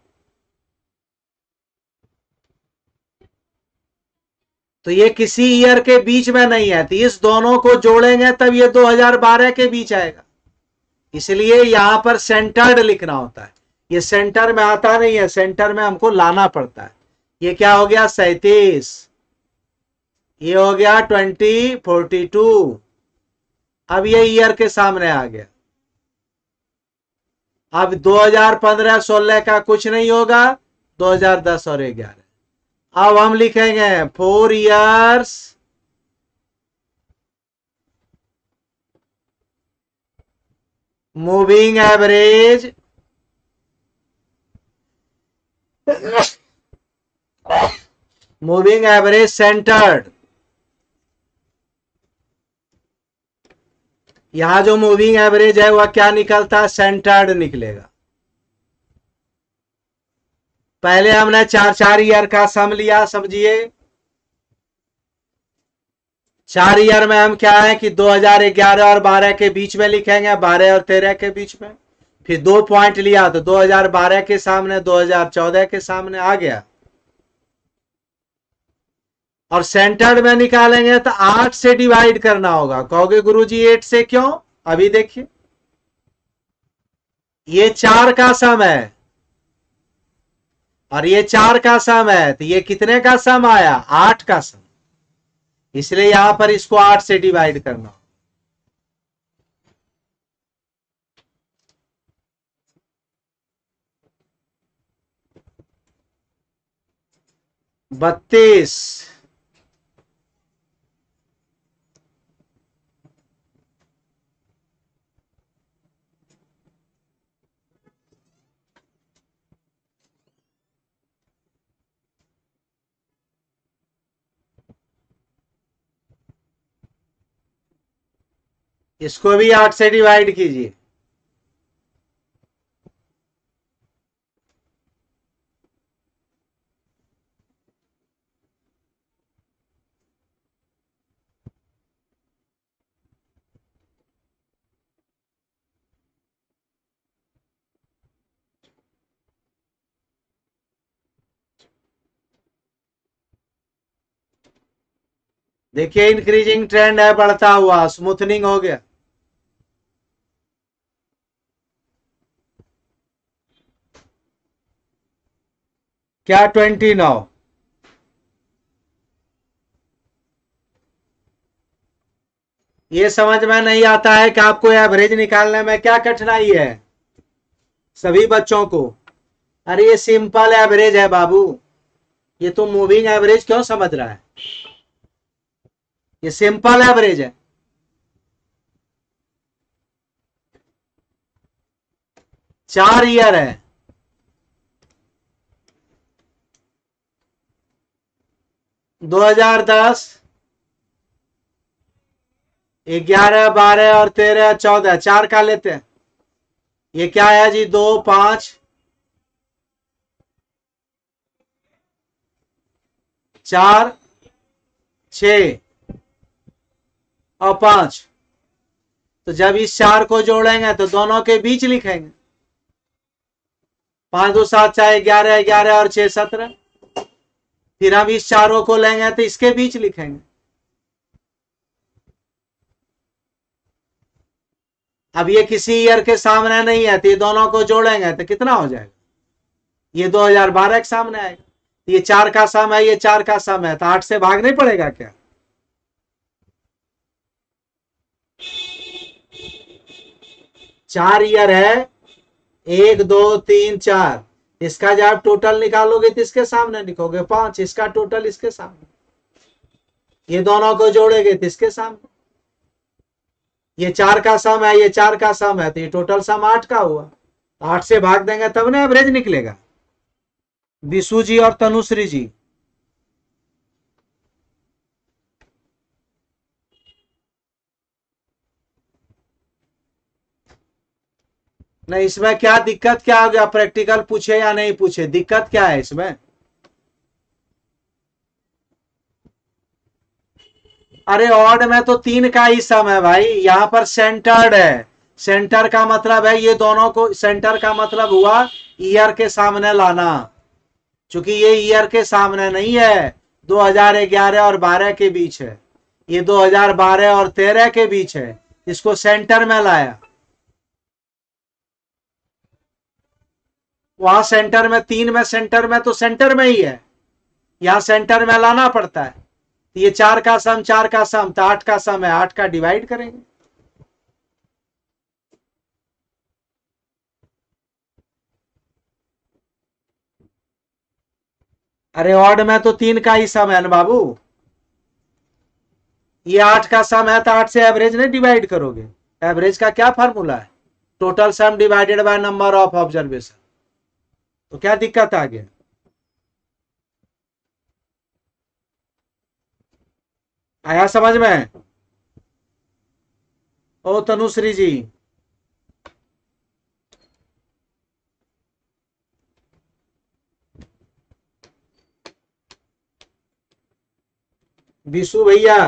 तो ये किसी ईयर के बीच में नहीं है, तो इस दोनों को जोड़ेंगे तब ये दो हज़ार बारह के बीच आएगा, इसलिए यहां पर सेंटर्ड लिखना होता है। ये सेंटर में आता नहीं है, सेंटर में हमको लाना पड़ता है। ये क्या हो गया सैतीस, ये हो गया ट्वेंटी फोर्टी टू, अब ये ईयर के सामने आ गया। अब दो हज़ार पंद्रह सोलह का कुछ नहीं होगा, दो हज़ार दस और ग्यारह। अब हम लिखेंगे four years moving average moving average centered. यहां जो मूविंग एवरेज है वह क्या निकलता है, सेंटर्ड निकलेगा। पहले हमने चार चार ईयर का सम लिया, समझिए चार ईयर में हम क्या है कि दो हज़ार ग्यारह और बारह के बीच में लिखेंगे, बारह और तेरह के बीच में। फिर दो पॉइंट लिया तो दो हज़ार बारह के सामने, दो हज़ार चौदह के सामने आ गया। और सेंटर्ड में निकालेंगे तो आठ से डिवाइड करना होगा। कहोगे गुरुजी एट से क्यों, अभी देखिए, ये चार का सम है और ये चार का सम है, तो ये कितने का सम आया, आठ का सम, इसलिए यहां पर इसको आठ से डिवाइड करना। बत्तीस, इसको भी आठ से डिवाइड कीजिए। देखिए इंक्रीजिंग ट्रेंड है, बढ़ता हुआ, स्मूथनिंग हो गया। क्या ट्वेंटी नौ, ये समझ में नहीं आता है कि आपको एवरेज निकालने में क्या कठिनाई है सभी बच्चों को। अरे ये सिंपल एवरेज है बाबू, ये तो मूविंग एवरेज क्यों समझ रहा है, ये सिंपल एवरेज है। चार ईयर है, दो हज़ार दस, ग्यारह, बारह और तेरह, चौदह, चार का लेते हैं। ये क्या है जी, दो, पांच, चार, छ और पांच। तो जब इस चार को जोड़ेंगे तो दोनों के बीच लिखेंगे। पांच दो सात, चाहे ग्यारह, ग्यारह और छह सत्रह। फिर हम इस चारों को लेंगे तो इसके बीच लिखेंगे। अब ये किसी ईयर के सामने नहीं है तो ये दोनों को जोड़ेंगे तो कितना हो जाएगा, ये दो हज़ार बारह के सामने आएगा। ये चार का सम है, ये चार का सम है, तो आठ से भाग नहीं पड़ेगा क्या। चार ईयर है, एक दो तीन चार, इसका जब आप टोटल निकालोगे तो इसके सामने लिखोगे पांच, इसका टोटल इसके सामने, ये दोनों को जोड़ेगे तो इसके सामने। ये चार का सम है, ये चार का सम है, तो ये टोटल सम आठ का हुआ। आठ से भाग देंगे तब ना एवरेज निकलेगा। विशु जी और तनुश्री जी, नहीं इसमें क्या दिक्कत क्या हो गया, प्रैक्टिकल पूछे या नहीं पूछे, दिक्कत क्या है इसमें। अरे ऑड में तो तीन का ही सम है भाई, यहां पर सेंटर्ड है। सेंटर का मतलब है ये दोनों को, सेंटर का मतलब हुआ ईयर के सामने लाना। चूंकि ये ईयर के सामने नहीं है, दो हज़ार ग्यारह और बारह के बीच है, ये दो हज़ार बारह और तेरह के बीच है, इसको सेंटर में लाया। वहां सेंटर में, तीन में सेंटर में, तो सेंटर में ही है, यहां सेंटर में लाना पड़ता है। ये चार का सम, चार का सम तो आठ का सम है, आठ का डिवाइड करेंगे। अरे ऑड में तो तीन का ही सम है ना बाबू, ये आठ का सम है तो आठ से एवरेज नहीं डिवाइड करोगे। एवरेज का क्या फार्मूला है, total sum divided by number of observation. तो क्या दिक्कत आ गया, आया समझ में। ओ तनुश्री जी, विशु भैया,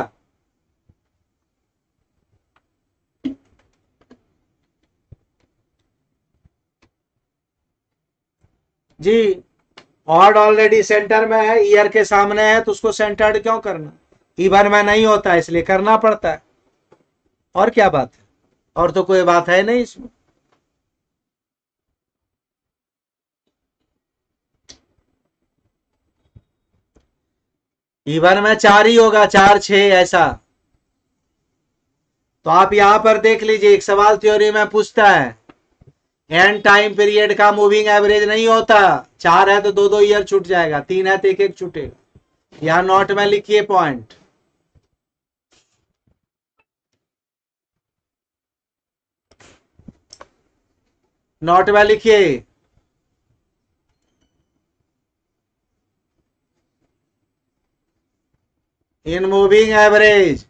जी ऑड ऑलरेडी सेंटर में है, ईयर के सामने है, तो उसको सेंटर्ड क्यों करना, इवन में नहीं होता इसलिए करना पड़ता है। और क्या बात है, और तो कोई बात है नहीं इसमें। इवन में चार ही होगा, चार छह ऐसा। तो आप यहां पर देख लीजिए, एक सवाल थ्योरी में पूछता है एन टाइम पीरियड का मूविंग एवरेज नहीं होता। चार है तो दो दो ईयर छूट जाएगा, तीन है तो एक एक छूटेगा। यहां नोट में लिखिए पॉइंट, नोट में लिखिए। In moving average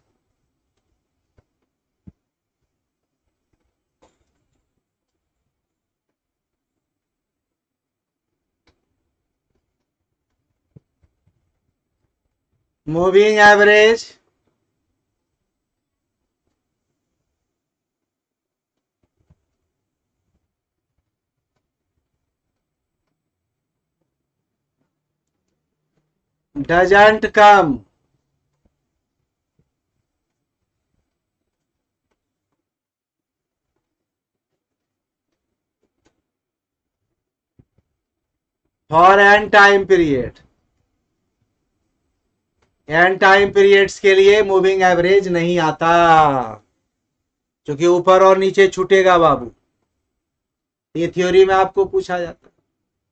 moving average doesn't come for N time period. N time periods के लिए मूविंग एवरेज नहीं आता, क्योंकि ऊपर और नीचे छूटेगा बाबू। ये थ्योरी में आपको पूछा जाता है।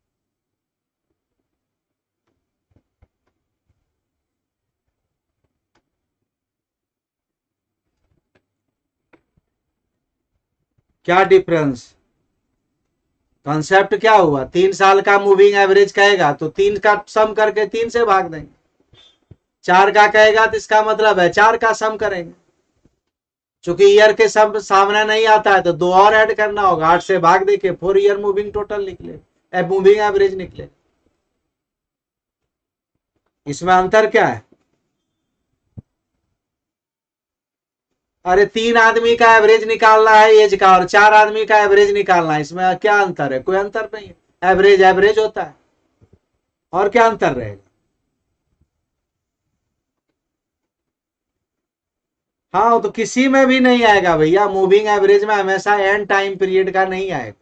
क्या डिफरेंस, कॉन्सेप्ट क्या हुआ? तीन साल का मूविंग एवरेज कहेगा तो तीन का सम करके तीन से भाग देंगे, चार का कहेगा तो इसका मतलब है चार का सम करेंगे। चूंकि ईयर के सब सामने नहीं आता है तो दो और ऐड करना होगा, आठ से भाग दे के फोर ईयर मूविंग टोटल निकले, मूविंग एवरेज निकले। इसमें अंतर क्या है? अरे तीन आदमी का एवरेज निकालना है एज का, और चार आदमी का एवरेज निकालना है, इसमें क्या अंतर है? कोई अंतर नहीं है, एवरेज एवरेज होता है, और क्या अंतर रहेगा? हाँ तो किसी में भी नहीं आएगा भैया, मूविंग एवरेज में हमेशा एन टाइम पीरियड का नहीं आएगा,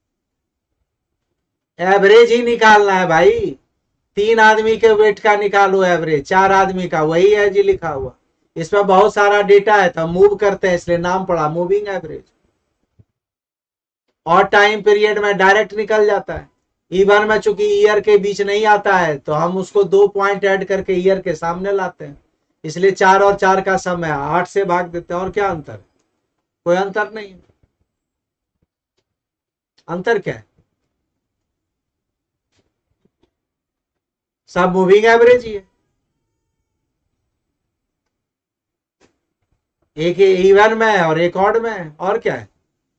एवरेज ही निकालना है भाई। तीन आदमी के वेट का निकालो एवरेज, चार आदमी का, वही है जी लिखा हुआ। इसमें बहुत सारा डेटा है तो मूव करते हैं इसलिए नाम पड़ा मूविंग एवरेज। और टाइम पीरियड में डायरेक्ट निकल जाता है। इवन में चूंकि ईयर के बीच नहीं आता है तो हम उसको दो पॉइंट ऐड करके ईयर के सामने लाते हैं, इसलिए चार और चार का सम है, आठ से भाग देते हैं। और क्या अंतर? कोई अंतर नहीं है। अंतर क्या है? सब मूविंग एवरेज ही है, एक इवन में है और एक ऑड में है, और क्या है?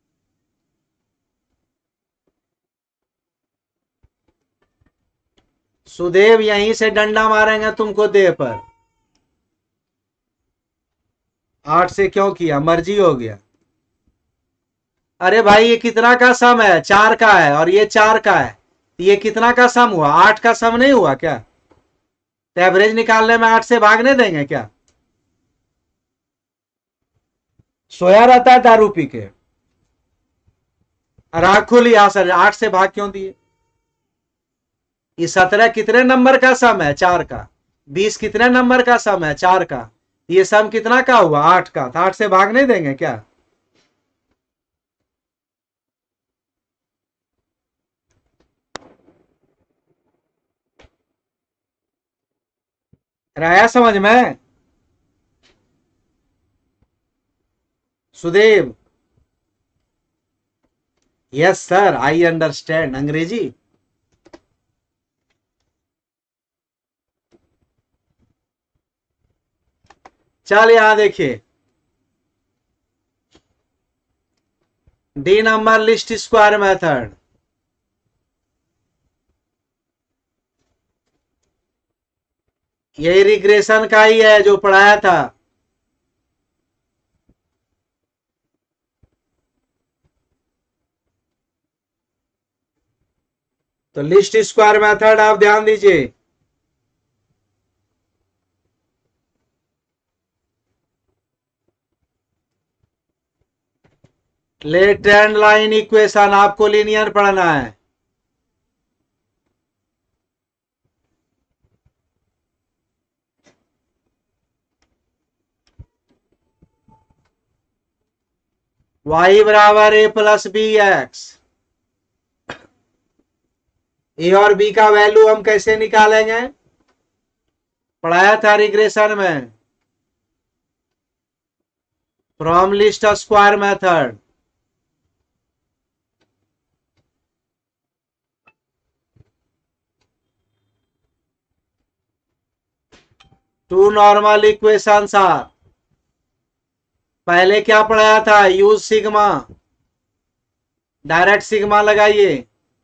सुदेव यहीं से डंडा मारेंगे तुमको देह पर। आठ से क्यों किया? मर्जी हो गया। अरे भाई ये कितना का सम है? चार का है और ये चार का है, ये कितना का सम हुआ? आठ का सम नहीं हुआ क्या? तो एवरेज निकालने में आठ से भागने देंगे क्या? सोया रहता है दारू पी के, राख खुली सर, आठ से भाग क्यों दिए? ये सत्रह कितने नंबर का सम है? चार का। बीस कितने नंबर का सम है? चार का। ये सम कितना का हुआ? आठ का। तो आठ से भाग नहीं देंगे क्या? आया समझ में? Sudev, yes sir, I understand. Angrezi चल यहां देखिए, D number least square method. यही रिग्रेशन का ही है जो पढ़ाया था। तो लिस्ट स्क्वायर मेथड आप ध्यान दीजिए। ले ट्रेंड लाइन इक्वेशन आपको लीनियर पढ़ना है। y बराबर a plus b x. A और बी का वैल्यू हम कैसे निकालेंगे? पढ़ाया था रिग्रेशन में, from least square method. Two normal equations are, पहले क्या पढ़ाया था? यूज सिग्मा, डायरेक्ट सिग्मा लगाइए।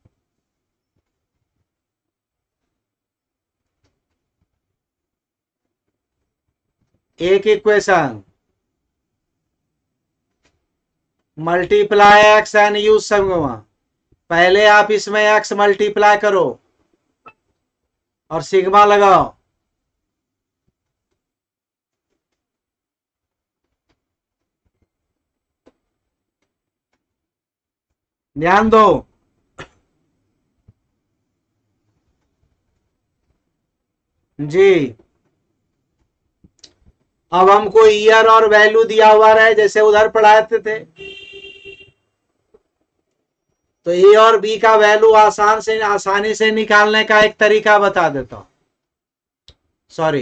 एक equation multiply x and use sigma. पहले आप इसमें एक्स मल्टीप्लाई करो और सिग्मा लगाओ। ध्यान दो, जी अब हमको ईयर और वैल्यू दिया हुआ रहे जैसे उधर पढ़ाते थे, तो ए और बी का वैल्यू आसान से आसानी से निकालने का एक तरीका बता देता हूं। Sorry,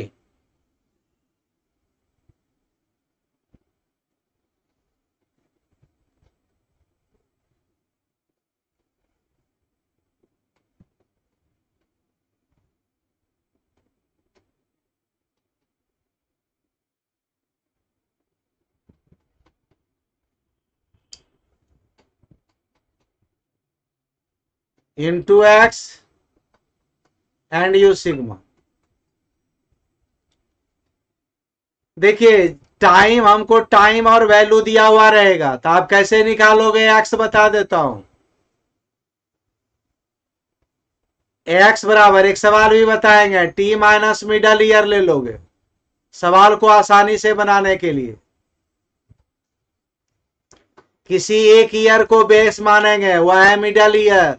into x and you sigma. देखिए टाइम, हमको टाइम और वैल्यू दिया हुआ रहेगा, तो आप कैसे निकालोगे एक्स बता देता हूं। एक्स बराबर, एक सवाल भी बताएंगे, टी माइनस मिडल ईयर ले लोगे सवाल को आसानी से बनाने के लिए। किसी एक ईयर को बेस मानेंगे, वह है मिडल ईयर।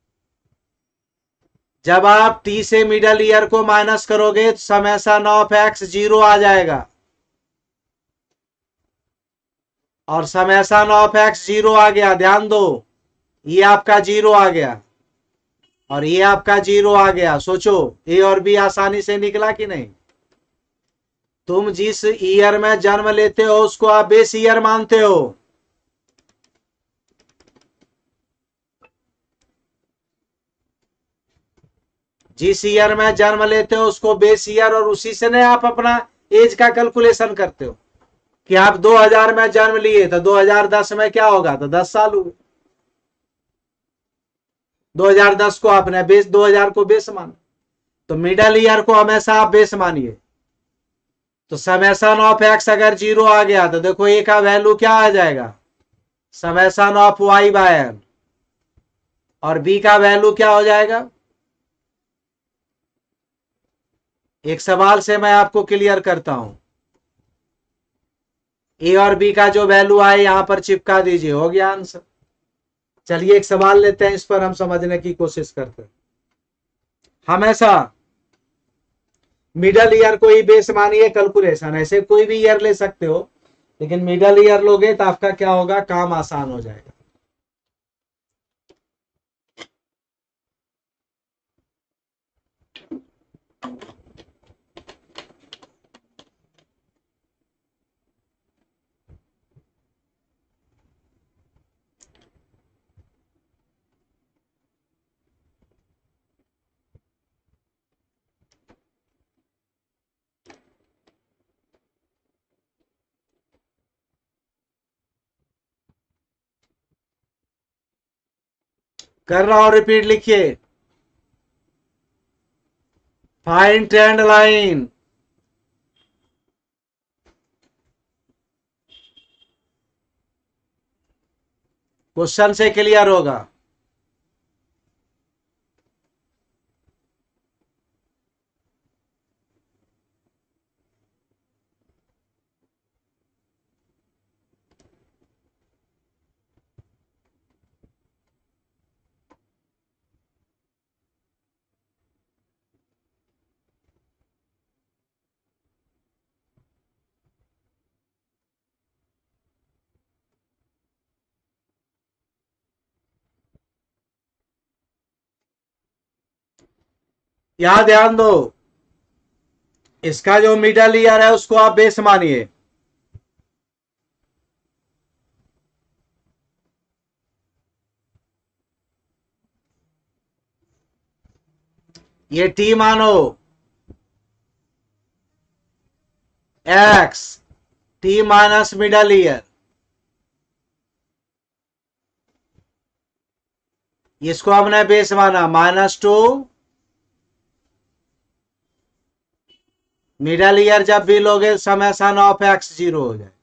जब आप टी से मिडल ईयर को माइनस करोगे तो समेशन ऑफ एक्स जीरो आ जाएगा, और समेशन ऑफ एक्स जीरो आ गया, ध्यान दो, ये आपका जीरो आ गया और ये आपका जीरो आ गया। सोचो ए और बी आसानी से निकला कि नहीं। तुम जिस ईयर में जन्म लेते हो उसको आप बेस ईयर मानते हो। जिस ईयर में जन्म लेते हो उसको बेस ईयर, और उसी से ने आप अपना एज का कैलकुलेशन करते हो कि आप दो हज़ार में जन्म लिए तो दो हज़ार दस में क्या होगा, तो दस साल हुए। दो हज़ार दस को आपने बेस, दो हज़ार को बेस माना, तो मिडल ईयर को हमेशा आप बेस मानिए। तो समेशन ऑफ एक्स अगर जीरो आ गया तो देखो ए का वैल्यू क्या आ जाएगा, summation of y by n, और बी का वैल्यू क्या हो जाएगा। एक सवाल से मैं आपको क्लियर करता हूं, ए और बी का जो वैल्यू आए यहां पर चिपका दीजिए, हो गया आंसर। चलिए एक सवाल लेते हैं, इस पर हम समझने की कोशिश करते हैं। हमेशा मिडल ईयर को ही बेस मानिए कैलकुलेशन, ऐसे कोई भी ईयर ले सकते हो, लेकिन मिडल ईयर लोगे तो आपका क्या होगा, काम आसान हो जाएगा। कर रहा हूं, रिपीट लिखिए। फाइंड ट्रेंड लाइन, क्वेश्चन से क्लियर होगा। यहां ध्यान दो, इसका जो मिडल ईयर है उसको आप बेस मानिए। ये टी मानो, x T minus middle year, इसको हमने बेस माना, माइनस टू मिडल ईयर जब भी लोगे समेशन ऑफ एक्स जीरो हो जाए।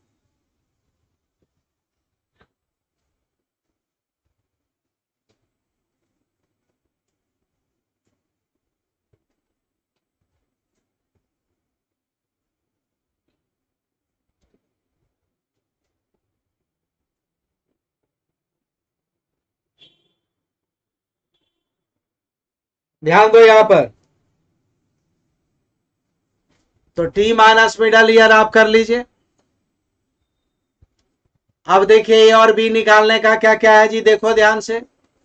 ध्यान दो यहां पर, तो टी माइनस मिडल ईयर आप कर लीजिए। अब देखिए ए और बी निकालने का क्या क्या है जी, देखो ध्यान से।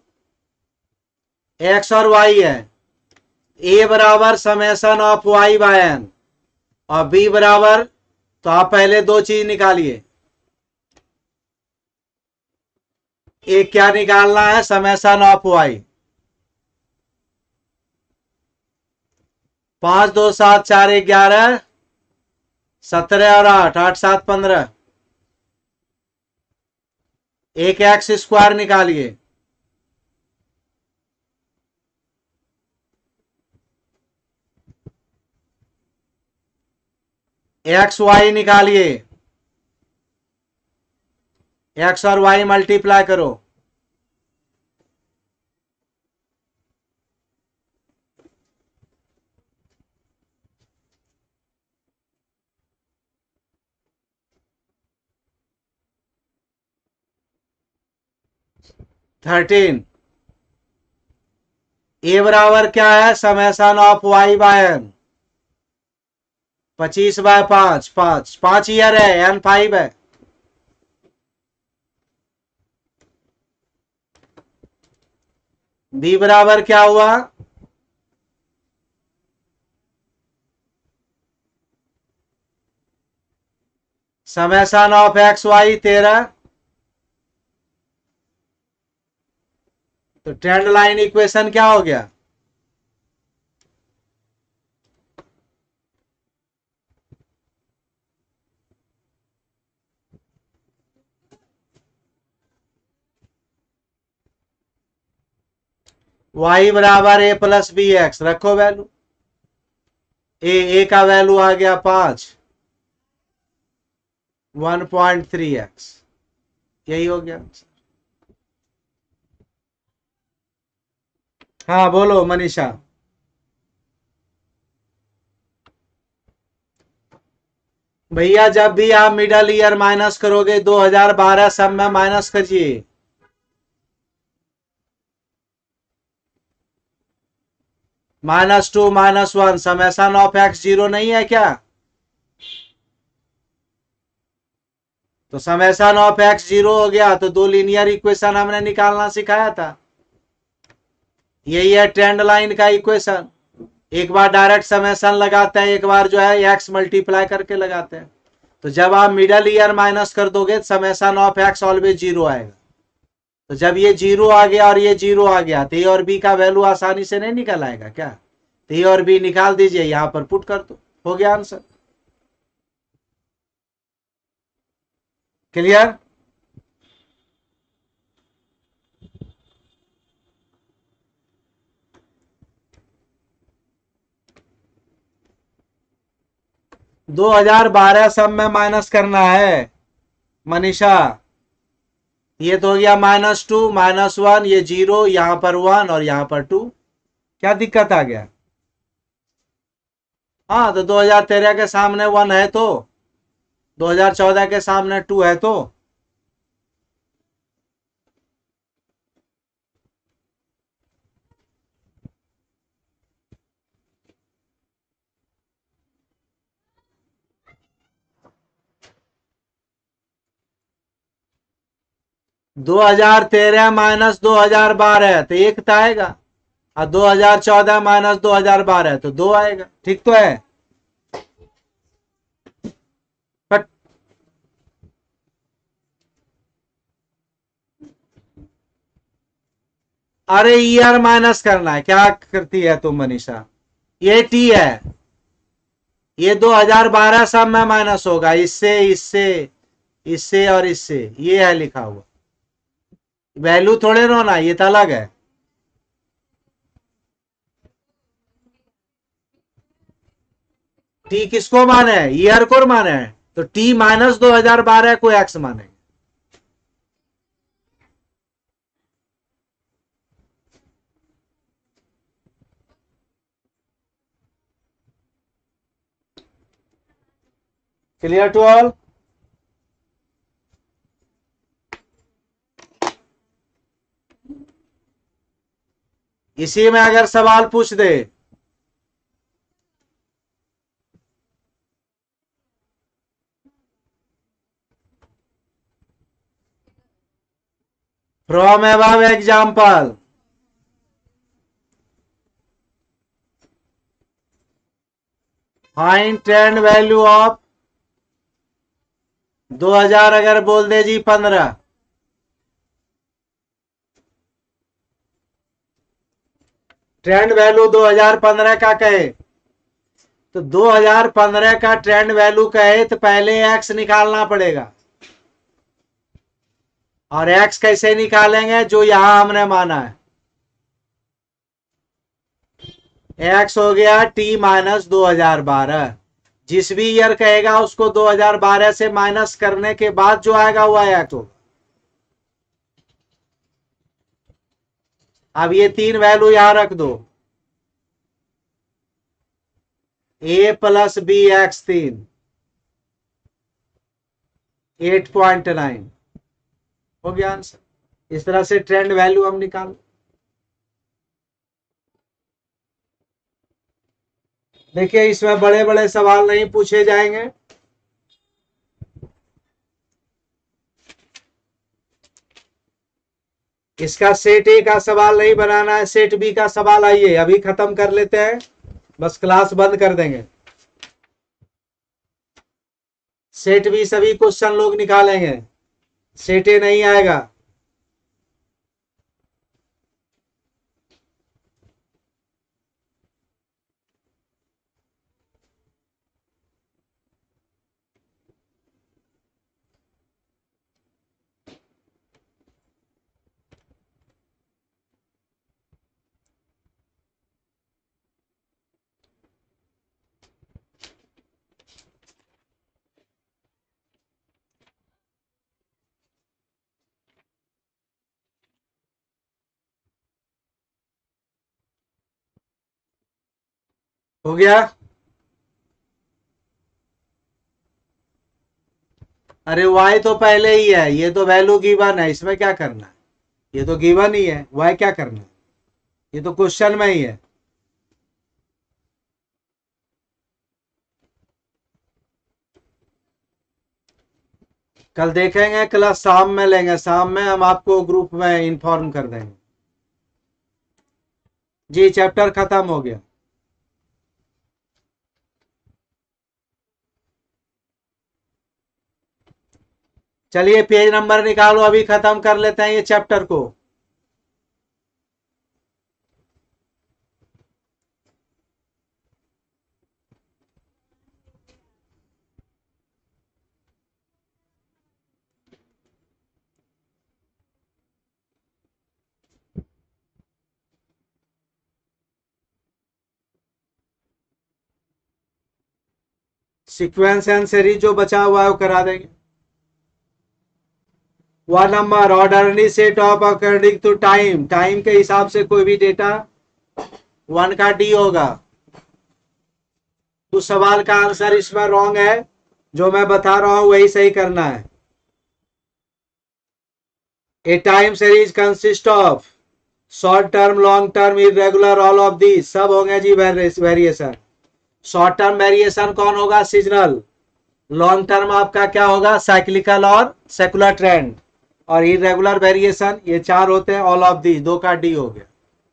एक्स और वाई है, ए बराबर summation of y by n और बी बराबर, तो आप पहले दो चीज निकालिए। एक क्या निकालना है, समेशन ऑफ वाई। पांच दो सात चार एक ग्यारह, सत्रह और आठ, आठ सात पंद्रह। एक एक्स स्क्वायर निकालिए। एक्स वाई निकालिए। एक्स और वाई मल्टीप्लाई करो। थर्टीन। ए बराबर क्या है, summation of y by n. पच्चीस बाय पांच, पांच पांच ईयर है, एन फाइव है। बी बराबर क्या हुआ, समेशन ऑफ एक्स वाई तेरह। तो ट्रेंड लाइन इक्वेशन क्या हो गया, वाई बराबर ए प्लस बी एक्स। रखो वैल्यू, ए ए का वैल्यू आ गया पांच, वन पॉइंट थ्री एक्स। यही हो गया। हाँ बोलो मनीषा। भैया जब भी आप मिडल ईयर माइनस करोगे दो हज़ार बारह सब में माइनस करिए। Minus two minus one, summation of x zero नहीं है क्या, तो समेशन ऑफ एक्स जीरो हो गया। तो दो लीनियर इक्वेशन हमने निकालना सिखाया था, यही है ट्रेंड लाइन का इक्वेशन। एक बार डायरेक्ट समेशन लगाते हैं, एक बार जो है एक्स मल्टीप्लाई करके लगाते हैं। तो जब आप मिडल ईयर माइनस कर दोगे summation of x always zero आएगा। तो जब ये जीरो आ गया और ये जीरो आ गया तो ए और बी का वैल्यू आसानी से नहीं निकल आएगा क्या, तो ए और बी निकाल दीजिए, यहां पर पुट कर दो, हो गया आंसर। क्लियर। दो हज़ार बारह सब में माइनस करना है मनीषा। ये तो हो गया माइनस टू माइनस वन, ये जीरो, यहां पर वन और यहां पर टू। क्या दिक्कत आ गया, हाँ तो दो हज़ार तेरह के सामने वन है तो दो हज़ार चौदह के सामने टू है तो दो हज़ार तेरह माइनस दो हज़ार बारह तो एक तो आएगा, और दो हज़ार चौदह माइनस दो हज़ार बारह तो दो आएगा। ठीक तो है। बट अरे ईयर माइनस करना है, क्या करती है तुम मनीषा। ये टी है, ये दो हज़ार बारह सब में माइनस होगा, इससे इससे इससे और इससे, ये है लिखा हुआ। वैल्यू थोड़े रोना, ये तो अलग है। टी किसको माने, ईयर को माने, तो टी माइनस दो हजार बारह को एक्स माने। Clear to all. इसी में अगर सवाल पूछ दे from above example, find trend value of दो हजार अगर बोल दे जी पंद्रह, ट्रेंड वैल्यू दो हजार पंद्रह का कहे तो दो हजार पंद्रह का ट्रेंड वैल्यू कहे तो पहले एक्स निकालना पड़ेगा। और एक्स कैसे निकालेंगे, जो यहां हमने माना है, एक्स हो गया टी माइनस दो हजार बारह। जिस भी ईयर कहेगा उसको दो हजार बारह से माइनस करने के बाद जो आएगा वो एक्स होगा। अब ये तीन वैल्यू यहां रख दो, ए प्लस बी एक्स तीन, एट पॉइंट नाइन हो गया आंसर। इस तरह से ट्रेंड वैल्यू हम निकाल, देखिए इसमें बड़े बड़े सवाल नहीं पूछे जाएंगे। इसका सेट ए का सवाल नहीं बनाना है, सेट बी का सवाल आइए अभी खत्म कर लेते हैं, बस क्लास बंद कर देंगे। सेट बी सभी क्वेश्चन लोग निकालेंगे, सेट ए नहीं आएगा। हो गया, अरे वाई तो पहले ही है, ये तो वैल्यू गिवन है, इसमें क्या करना है, ये तो गिवन ही है, वाई क्या करना है, ये तो क्वेश्चन में ही है। कल देखेंगे, क्लास शाम में लेंगे, शाम में हम आपको ग्रुप में इंफॉर्म कर देंगे। जी चैप्टर खत्म हो गया। चलिए पेज नंबर निकालो, अभी खत्म कर लेते हैं ये चैप्टर को। सीक्वेंस एंड सीरीज जो बचा हुआ है वो करा देंगे। One number orderly set of according to time, time के हिसाब से कोई भी डेटा वन का डी होगा। उस सवाल का आंसर इसमें रॉन्ग है, जो मैं बता रहा हूं वही सही करना है। A time series consist of short term, long term, irregular, all of the सब होंगे जी वेरिएशन। शॉर्ट टर्म वेरिएशन कौन होगा, सीजनल। लॉन्ग टर्म आपका क्या होगा, साइक्लिकल और सेकुलर ट्रेंड। और इरेगुलर वेरिएशन ये चार होते हैं, ऑल ऑफ दी, दो का डी हो गया।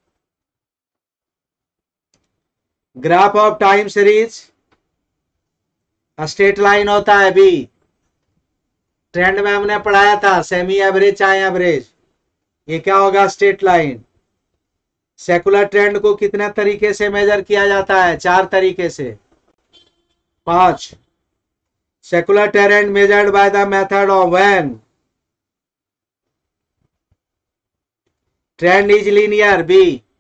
Graph of time series straight line होता है बी, ट्रेंड में हमने पढ़ाया था सेमी एवरेज चाहे एवरेज, ये क्या होगा, स्ट्रेट लाइन। सेकुलर ट्रेंड को कितने तरीके से मेजर किया जाता है, चार तरीके से, पांच। Secular trend measured by the method of when trend is linear, B.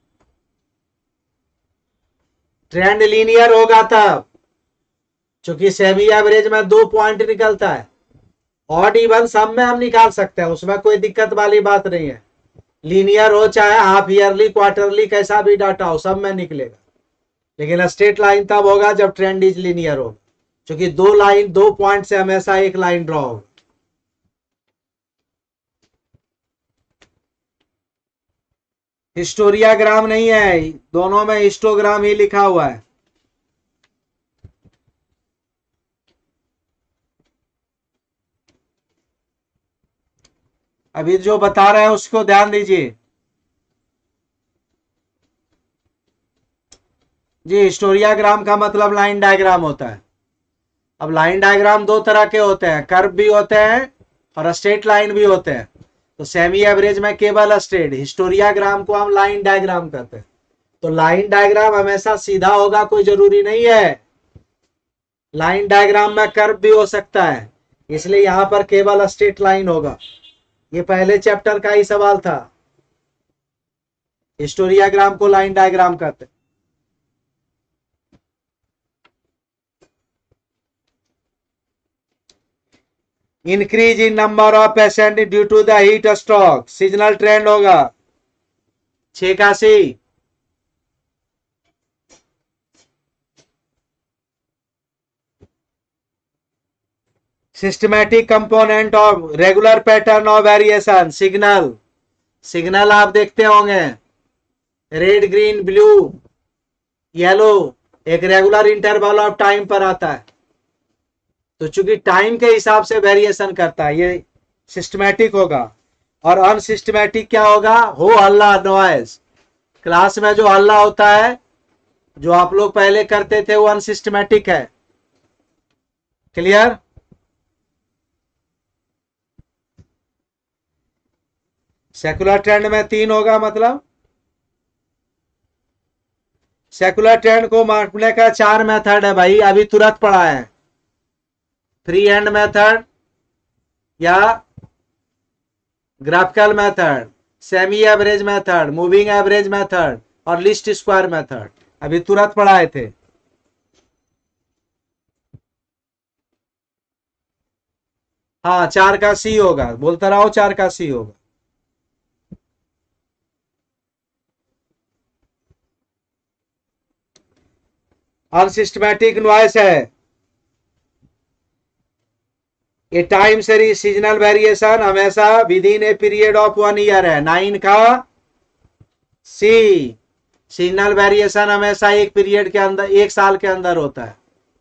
Trend linear होगा तब, क्योंकि सेमी एवरेज में दो पॉइंट निकलता है, ऑड इवन सब में हम निकाल सकते हैं, उसमें कोई दिक्कत वाली बात नहीं है। लीनियर हो चाहे हाफ ईयरली, क्वार्टरली, कैसा भी डाटा हो, सब में निकलेगा। लेकिन स्ट्रेट लाइन तब होगा जब ट्रेंड इज लीनियर हो, क्योंकि दो लाइन, दो पॉइंट से हमेशा एक लाइन ड्रॉ होगा। हिस्टोरियाग्राम नहीं है, दोनों में हिस्टोग्राम ही लिखा हुआ है। अभी जो बता रहे हैं उसको ध्यान दीजिए जी। हिस्टोरियाग्राम का मतलब लाइन डायग्राम होता है। अब लाइन डायग्राम दो तरह के होते हैं, कर्व भी होते हैं और स्ट्रेट लाइन भी होते हैं। तो सेमी एवरेज में केवल स्ट्रेट, हिस्टोरियाग्राम को हम लाइन डायग्राम कहते हैं। तो लाइन डायग्राम हमेशा सीधा होगा कोई जरूरी नहीं है, लाइन डायग्राम में कर्व भी हो सकता है, इसलिए यहां पर केवल स्ट्रेट लाइन होगा। ये पहले चैप्टर का ही सवाल था। हिस्टोरियाग्राम को लाइन डायग्राम कहते हैं। Increase in number of patient due to the heat stroke, seasonal trend होगा। छियासी systematic component of regular pattern of variation, signal. Signal आप देखते होंगे रेड ग्रीन ब्लू येलो, एक रेगुलर इंटरवल ऑफ टाइम पर आता है। तो चूंकि टाइम के हिसाब से वेरिएशन करता है, ये सिस्टमैटिक होगा। और अनसिस्टमैटिक क्या होगा? हो हल्ला, नॉइज। क्लास में जो हल्ला होता है जो आप लोग पहले करते थे वो अनसिस्टमैटिक है। क्लियर? सेकुलर ट्रेंड में तीन होगा, मतलब सेकुलर ट्रेंड को मापने का चार मेथड है भाई, अभी तुरंत पढ़ा है। फ्री हैंड मेथड या graphical method, semi average method, moving average method और लिस्ट स्क्वायर मेथड, अभी तुरंत पढ़ाए थे। हाँ, चार का सी होगा, बोलता रहो चार का सी होगा। अनसिस्टमैटिक नॉइस है। ये टाइम सीरीज सीजनल वेरिएशन हमेशा within a period of one year है। नाइन का सी, सीजनल वेरिएशन हमेशा एक पीरियड के अंदर, एक साल के अंदर होता है।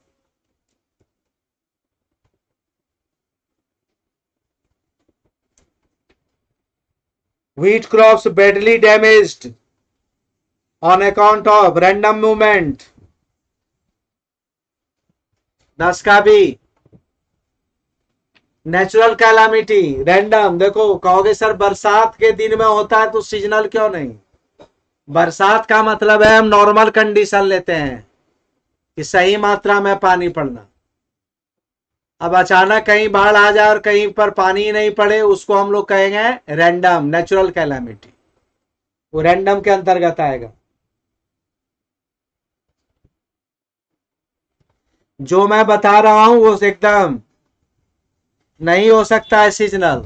wheat crops badly damaged on account of random movement, दस का भी नेचुरल कैलामिटी, रैंडम। देखो कहोगे सर बरसात के दिन में होता है तो सीजनल क्यों नहीं? बरसात का मतलब है हम नॉर्मल कंडीशन लेते हैं कि सही मात्रा में पानी पड़ना। अब अचानक कहीं बाढ़ आ जाए और कहीं पर पानी नहीं पड़े, उसको हम लोग कहेंगे रैंडम, नेचुरल कैलामिटी, वो रैंडम के अंतर्गत आएगा। जो मैं बता रहा हूं वो एकदम नहीं हो सकता है सीजनल।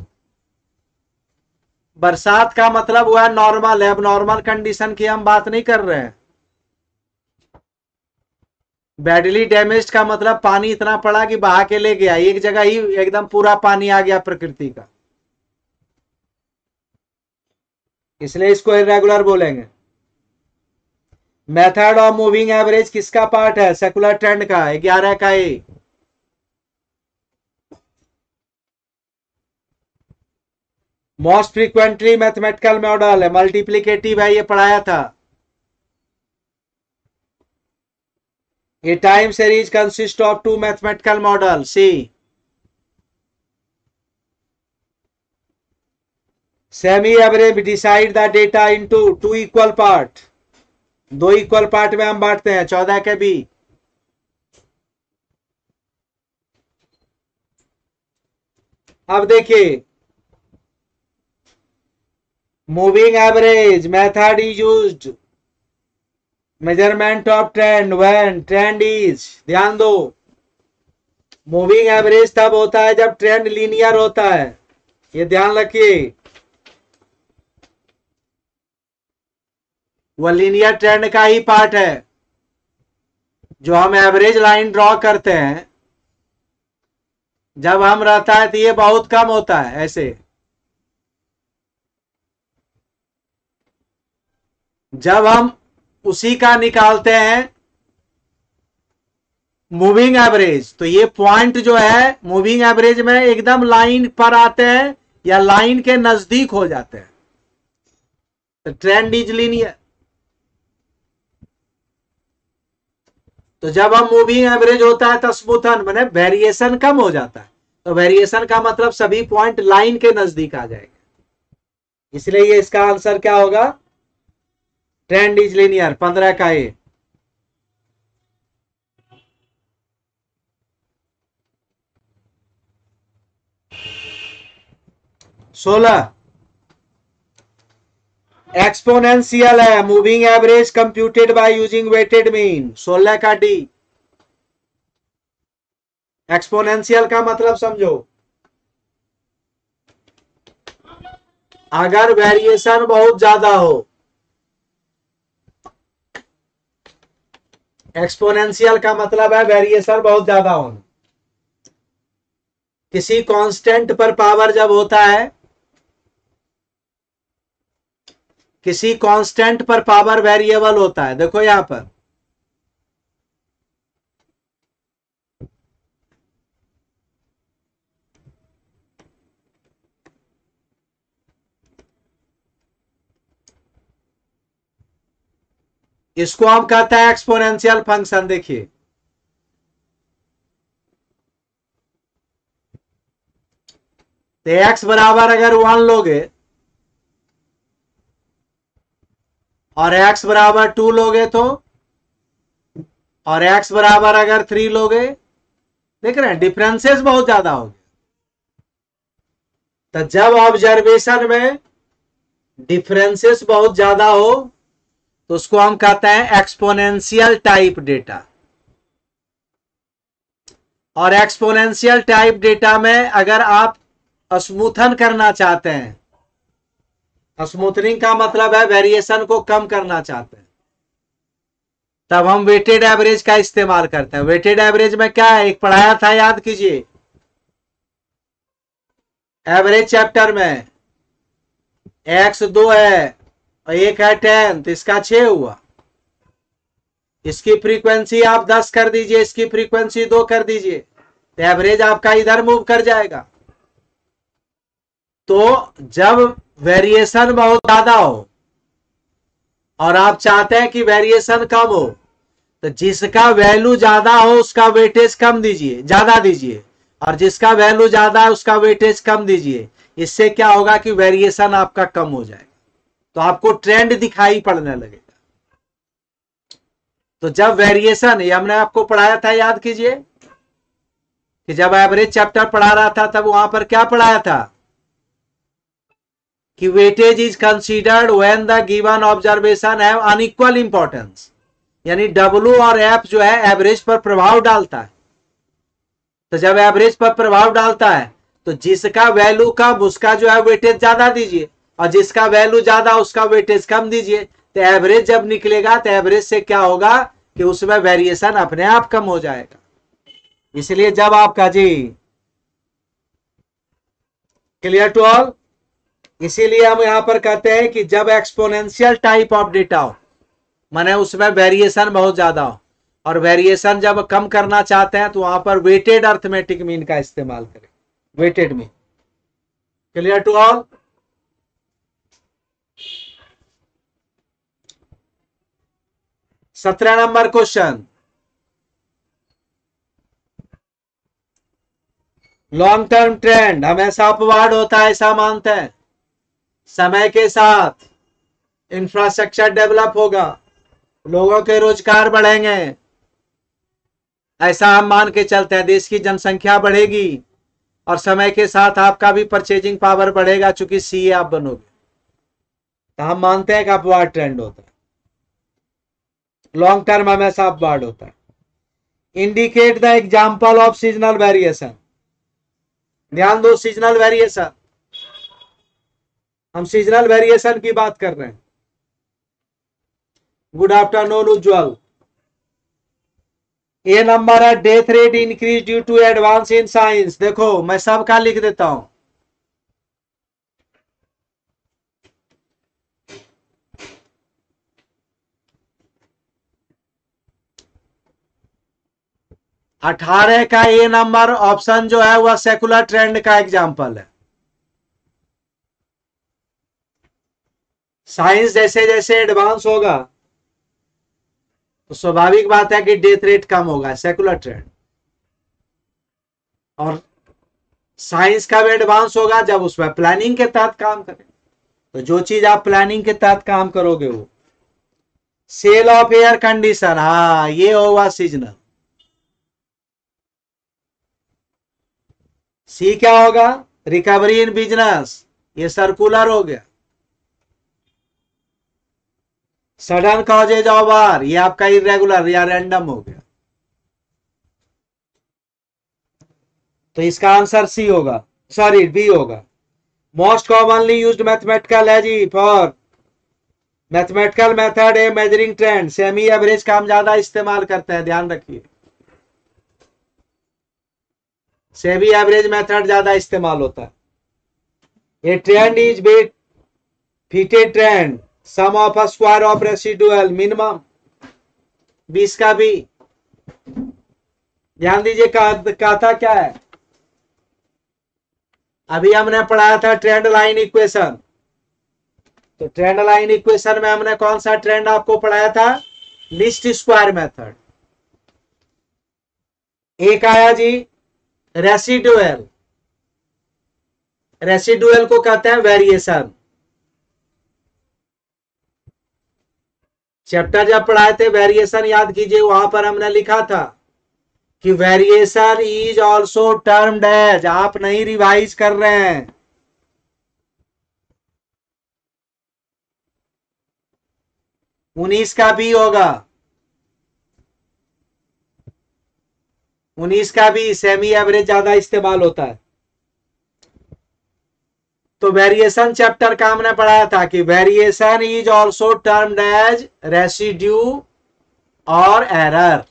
बरसात का मतलब हुआ नॉर्मल है, अब नॉर्मल कंडीशन की हम बात नहीं कर रहे हैं। बैडली डैमेज का मतलब पानी इतना पड़ा कि बहा के ले गया, एक जगह ही एकदम पूरा पानी आ गया प्रकृति का, इसलिए इसको इरेगुलर बोलेंगे। मेथड ऑफ मूविंग एवरेज किसका पार्ट है? सेकुलर ट्रेंड का, ग्यारह का A. Most frequently mathematical model है, मल्टीप्लीकेटिव है, ये पढ़ाया था। A time series consists of two mathematical models. C. Semi-average decide the data into two equal part. दो इक्वल पार्ट में हम बांटते हैं, चौदह के बी। अब देखिए, moving average method is used measurement of trend when trend is, ध्यान दो, मूविंग एवरेज तब होता है जब ट्रेंड लीनियर होता है, ये ध्यान रखिए। वह लीनियर ट्रेंड का ही पार्ट है। जो हम एवरेज लाइन ड्रॉ करते हैं जब हम रहता है तो ये बहुत कम होता है ऐसे। जब हम उसी का निकालते हैं मूविंग एवरेज, तो ये पॉइंट जो है मूविंग एवरेज में एकदम लाइन पर आते हैं या लाइन के नजदीक हो जाते हैं तो ट्रेंड इज लीनियर। तो जब हम मूविंग एवरेज होता है तो स्मूथन माने वेरिएशन कम हो जाता है, तो वेरिएशन का मतलब सभी पॉइंट लाइन के नजदीक आ जाएंगे, इसलिए ये इसका आंसर क्या होगा, ट्रेंड इज लीनियर। पंद्रह का ए। सोलह एक्सपोनेंशियल है, moving average computed by using weighted mean. सोलह का डी। एक्सपोनेंशियल का मतलब समझो, अगर वेरिएशन बहुत ज्यादा हो, एक्सपोनेंशियल का मतलब है वेरिएशन बहुत ज्यादा होना। किसी कांस्टेंट पर पावर जब होता है, किसी कांस्टेंट पर पावर वेरिएबल होता है, देखो यहां पर इसको हम कहते हैं एक्सपोनेंशियल फंक्शन। देखिए तो एक्स बराबर अगर वन लोगे और एक्स बराबर टू लोगे तो, और एक्स बराबर अगर थ्री लोगे, देख रहे हैं डिफरेंसेस बहुत ज्यादा हो गए। तो जब ऑब्जर्वेशन में डिफरेंसेस बहुत ज्यादा हो तो उसको हम कहते हैं एक्सपोनेंशियल टाइप डेटा। और एक्सपोनेंशियल टाइप डेटा में अगर आप स्मूथन करना चाहते हैं, स्मूथनिंग का मतलब है वेरिएशन को कम करना चाहते हैं, तब हम वेटेड एवरेज का इस्तेमाल करते हैं। वेटेड एवरेज में क्या है, एक पढ़ाया था, याद कीजिए एवरेज चैप्टर में, एक्स दो है और एक है टेन, तो इसका छह हुआ। इसकी फ्रीक्वेंसी आप दस कर दीजिए, इसकी फ्रीक्वेंसी दो कर दीजिए, तो एवरेज आपका इधर मूव कर जाएगा। तो जब वेरिएशन बहुत ज्यादा हो और आप चाहते हैं कि वेरिएशन कम हो, तो जिसका वैल्यू ज्यादा हो उसका वेटेज कम दीजिए, ज्यादा दीजिए, और जिसका वैल्यू ज्यादा है उसका वेटेज कम दीजिए। इससे क्या होगा कि वेरिएशन आपका कम हो जाएगा, तो आपको ट्रेंड दिखाई पड़ने लगेगा। तो जब वेरिएशन, ये हमने आपको पढ़ाया था, याद कीजिए कि जब एवरेज चैप्टर पढ़ा रहा था तब वहां पर क्या पढ़ाया था कि weightage is considered when the given observation have unequal importance, यानी डब्ल्यू और एफ जो है एवरेज पर प्रभाव डालता है। तो जब एवरेज पर प्रभाव डालता है तो जिसका वैल्यू कम उसका जो है वेटेज ज्यादा दीजिए, और जिसका वैल्यू ज्यादा उसका वेटेज कम दीजिए। तो एवरेज जब निकलेगा तो एवरेज से क्या होगा कि उसमें वेरिएशन अपने आप कम हो जाएगा। इसलिए जब आपका जी क्लियर टू ऑल, इसीलिए हम यहां पर कहते हैं कि जब एक्सपोनेंशियल टाइप ऑफ डेटा हो, माने उसमें वेरिएशन बहुत ज्यादा हो, और वेरिएशन जब कम करना चाहते हैं तो वहां पर वेटेड अर्थमेटिक मीन का इस्तेमाल करें, weighted mean. Clear to all. सत्रह number question, long term trend हमेशा अपवार्ड होता है ऐसा मानते हैं। समय के साथ इंफ्रास्ट्रक्चर डेवलप होगा, लोगों के रोजगार बढ़ेंगे, ऐसा हम मान के चलते हैं। देश की जनसंख्या बढ़ेगी और समय के साथ आपका भी परचेजिंग पावर बढ़ेगा, चूंकि सीए आप बनोगे, तो हम मानते हैं कि अपवार्ड ट्रेंड होता है, लॉन्ग टर्म हमेशा अपवार्ड होता है। Indicate the example of seasonal variation, ध्यान दो सीजनल वेरिएशन, हम सीजनल वेरिएशन की बात कर रहे हैं। Good afternoon Ujjwal. A number है death rate increase due to advance in science. देखो मैं सबका लिख देता हूं, अठारह का ए नंबर ऑप्शन जो है वह सेकुलर ट्रेंड का एग्जाम्पल है। साइंस जैसे जैसे एडवांस होगा तो स्वाभाविक बात है कि डेथ रेट कम होगा, सेकुलर ट्रेंड। और साइंस कब एडवांस होगा? जब उसमें प्लानिंग के तहत काम करें। तो जो चीज आप प्लानिंग के तहत काम करोगे वो सेल ऑफ एयर कंडीशन, हाँ ये होगा सीजनल। सी क्या होगा? रिकवरी इन बिजनेस, ये सर्कुलर हो गया। सडन कॉजेज ऑफ वार, ये आपका इरेगुलर या रैंडम हो गया। तो इसका आंसर सी होगा, सॉरी बी होगा। मोस्ट कॉमनली यूज्ड मैथमेटिकल है जी फॉर मैथमेटिकल मेथड है मेजरिंग ट्रेंड। सेमी एवरेज का हम ज्यादा इस्तेमाल करते हैं, ध्यान रखिए। सेमी एवरेज मेथड ज्यादा इस्तेमाल होता है। A trend is bit fitted trend sum of a square of residual minimum, बीस का भी। ध्यान दीजिए कहा था क्या है, अभी हमने पढ़ाया था ट्रेंड लाइन इक्वेशन। तो ट्रेंड लाइन इक्वेशन में हमने कौन सा ट्रेंड आपको पढ़ाया था? Least square method. एक आया जी रेसिडुअल, रेसिडुअल को कहते हैं वेरिएशन। चैप्टर जब पढ़ाए थे वेरिएशन याद कीजिए, वहां पर हमने लिखा था कि variation is also termed as, आप नहीं रिवाइज कर रहे हैं, उन्नीस का भी होगा, उन्नीस का भी सेमी एवरेज ज्यादा इस्तेमाल होता है। तो वेरिएशन चैप्टर का हमने पढ़ाया था कि variation is also termed as residue और एरर।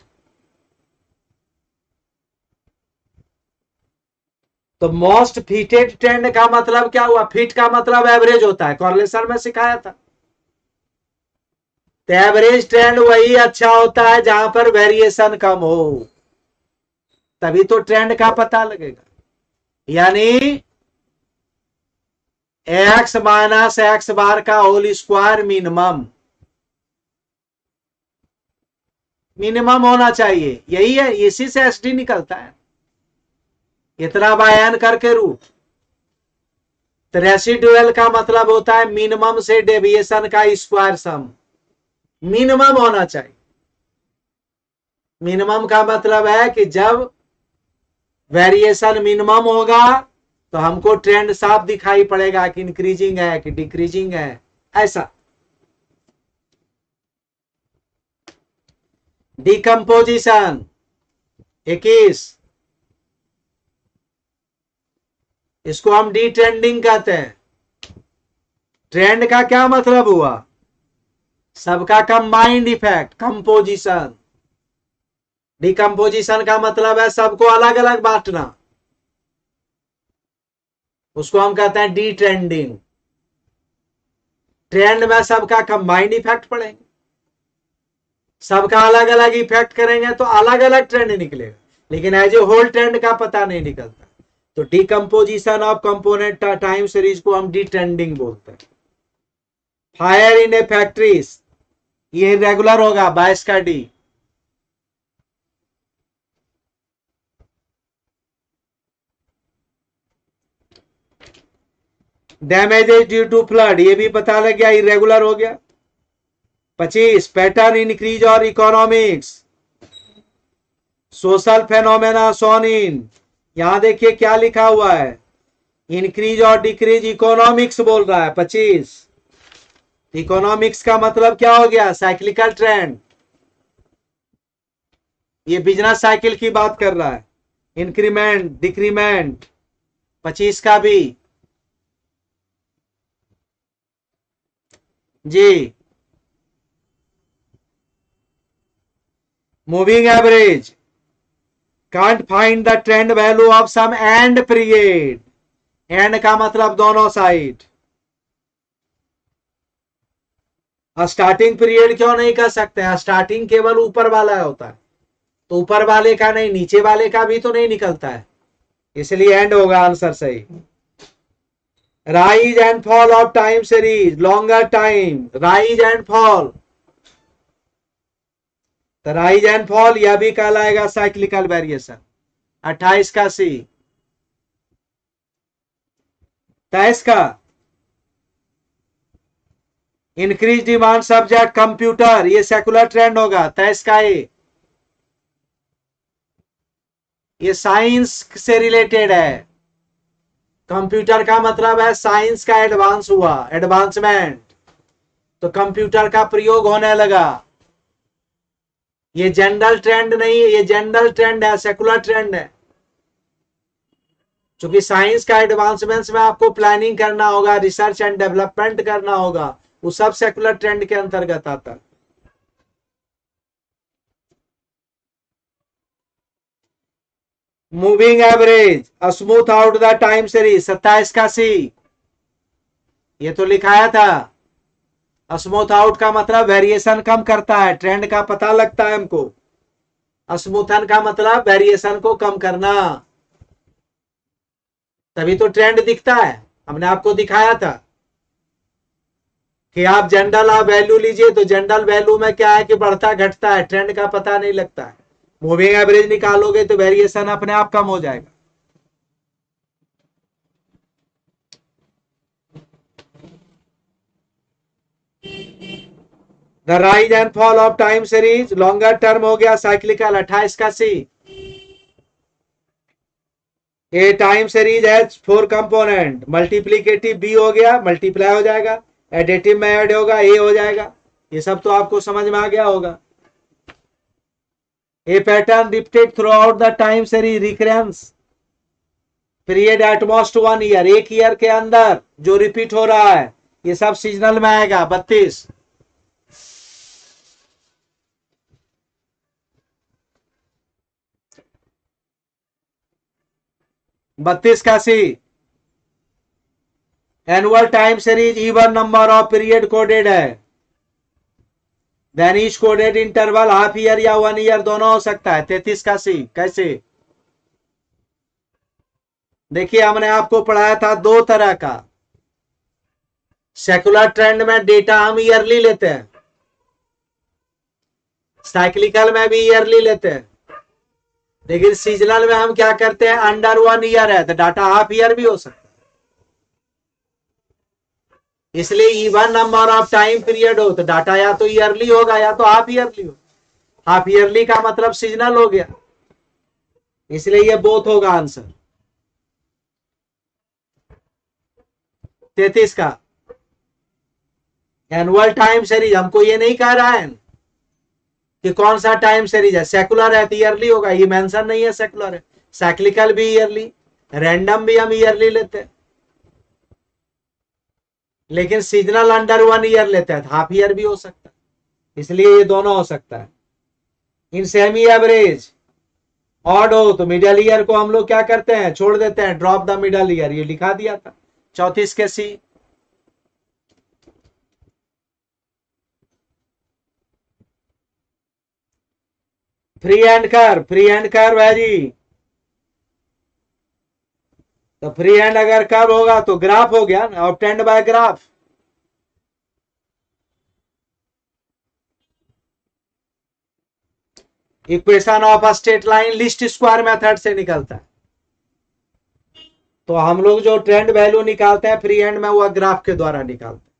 तो मोस्ट फिटेड ट्रेंड का मतलब क्या हुआ? फिट का मतलब एवरेज होता है, कॉरलेशन में सिखाया था। तो एवरेज ट्रेंड वही अच्छा होता है जहां पर वेरिएशन कम हो, तभी तो ट्रेंड का पता लगेगा। यानी एक्स माइनस एक्स बार का होल स्क्वायर मिनिमम, मिनिमम होना चाहिए, यही है, इसी से एसडी निकलता है, इतना बाय एन करके रूट। तो रेसिडुअल का मतलब होता है मिनिमम से डेविएशन का स्क्वायर सम, मिनिमम होना चाहिए। मिनिमम का मतलब है कि जब वेरिएशन मिनिमम होगा तो हमको ट्रेंड साफ दिखाई पड़ेगा कि इंक्रीजिंग है कि डिक्रीजिंग है, ऐसा। डिकम्पोजिशन इक्कीस, इसको हम डी ट्रेंडिंग कहते हैं। ट्रेंड का क्या मतलब हुआ? सबका कंबाइंड इफेक्ट, कंपोजिशन। डिकम्पोजिशन का मतलब है सबको अलग अलग बांटना, उसको हम कहते हैं डी ट्रेंडिंग। ट्रेंड में सबका कंबाइंड इफेक्ट पड़ेंगे, सबका अलग अलग इफेक्ट करेंगे तो अलग अलग ट्रेंड निकलेगा, लेकिन एज ए होल ट्रेंड का पता नहीं निकलता। तो decomposition of component time series को हम डी ट्रेंडिंग बोलते हैं। फायर इन ए फैक्ट्रीज, ये रेगुलर होगा, बाईस का D. Damages due to flood, ये भी पता लग गया, इरेगुलर हो गया। पच्चीस पैटर्न इंक्रीज और economics, social phenomena shown in, यहां देखिए क्या लिखा हुआ है, इंक्रीज और डिक्रीज इकोनॉमिक्स बोल रहा है। पच्चीस इकोनॉमिक्स का मतलब क्या हो गया? साइक्लिकल ट्रेंड, ये बिजनेस साइकिल की बात कर रहा है, इंक्रीमेंट डिक्रीमेंट। पच्चीस का भी जी। Moving average can't find the trend value of some end period, end का मतलब दोनों साइड। स्टार्टिंग पीरियड क्यों नहीं कर सकते? स्टार्टिंग केवल ऊपर वाला होता है, तो ऊपर वाले का नहीं, नीचे वाले का भी तो नहीं निकलता है, इसलिए एंड होगा आंसर सही। Rise and fall of time series, longer time, rise and fall. तो राइज एंड फॉल यह भी कहलाएगा साइक्लिकल वेरिएशन। अट्ठाईस का सी। तेईस का इंक्रीज डिमांड सब्जेक्ट कंप्यूटर, ये सेकुलर ट्रेंड होगा। तेईस का ये ये साइंस से रिलेटेड है। कंप्यूटर का मतलब है साइंस का एडवांस हुआ, एडवांसमेंट, तो कंप्यूटर का प्रयोग होने लगा। ये जनरल ट्रेंड नहीं है, ये जनरल ट्रेंड है, सेकुलर ट्रेंड है। क्योंकि साइंस का एडवांसमेंट में आपको प्लानिंग करना होगा, रिसर्च एंड डेवलपमेंट करना होगा, वो सब सेकुलर ट्रेंड के अंतर्गत आता है। Moving average, smooth out the time series, सत्ताईस का सी। ये तो लिखाया था। स्मूथ आउट का मतलब वेरिएशन कम करता है, ट्रेंड का पता लगता है हमको। स्मूथन का मतलब वेरिएशन को कम करना, तभी तो ट्रेंड दिखता है। हमने आपको दिखाया था कि आप जनरल आप वैल्यू लीजिए, तो जनरल वैल्यू में क्या है कि बढ़ता घटता है, ट्रेंड का पता नहीं लगता है। मूविंग एवरेज निकालोगे तो वेरिएशन अपने आप कम हो जाएगा। The rise and fall of time series, longer term हो गया साइक्लिकल। अट्ठाईस का सी। ए टाइम सीरीज है फोर कंपोनेंट, मल्टीप्लीकेटिव बी हो गया, मल्टीप्लाई हो जाएगा, एडिटिव में ऐड होगा, ए हो जाएगा। ये सब तो आपको समझ में आ गया होगा। A pattern repeated throughout the time series, recurrence period at most one year, एक ईयर के अंदर जो रिपीट हो रहा है, ये सब सीजनल में आएगा। बत्तीस। बत्तीस का C. Annual time series even number of period coded है, then each coded interval half year या वन ईयर दोनों हो सकता है। तैतीस का सी। कैसे? देखिए हमने आपको पढ़ाया था दो तरह का। सेकुलर ट्रेंड में डेटा हम ईयरली लेते हैं, साइक्लिकल में भी ईयरली लेते हैं, लेकिन सीजनल में हम क्या करते हैं, अंडर वन ईयर है तो डाटा हाफ ईयर भी हो सकता है। इसलिए even number of time period हो तो डाटा या तो ईयरली होगा या तो हाफ ईयरली हो। हाफ ईयरली का मतलब सीजनल हो गया, इसलिए ये बोथ होगा आंसर। तैतीस का एनुअल टाइम सीरीज, हमको ये नहीं कह रहा है कि कौन सा टाइम सीरीज है। सेकुलर है तो ईयरली होगा, ये मेंशन नहीं है सेकुलर है। साइक्लिकल भी ईयरली, रैंडम भी हम ईयरली लेते हैं, लेकिन सीजनल अंडर वन ईयर लेते हैं, हाफ ईयर भी हो सकता है, इसलिए ये दोनों हो सकता है। इन सेमी एवरेज ऑड हो तो मिडल ईयर को हम लोग क्या करते हैं, छोड़ देते हैं, ड्रॉप द मिडल ईयर, ये लिखा दिया था। चौतीस के C. Free hand curve, free hand curve है जी। तो फ्री एंड अगर कर्व होगा तो ग्राफ हो गया ना, obtained by graph. Equation of straight line least square method से निकलता है। तो हम लोग जो ट्रेंड वैल्यू निकालते हैं फ्री एंड में, वो ग्राफ के द्वारा निकालते हैं।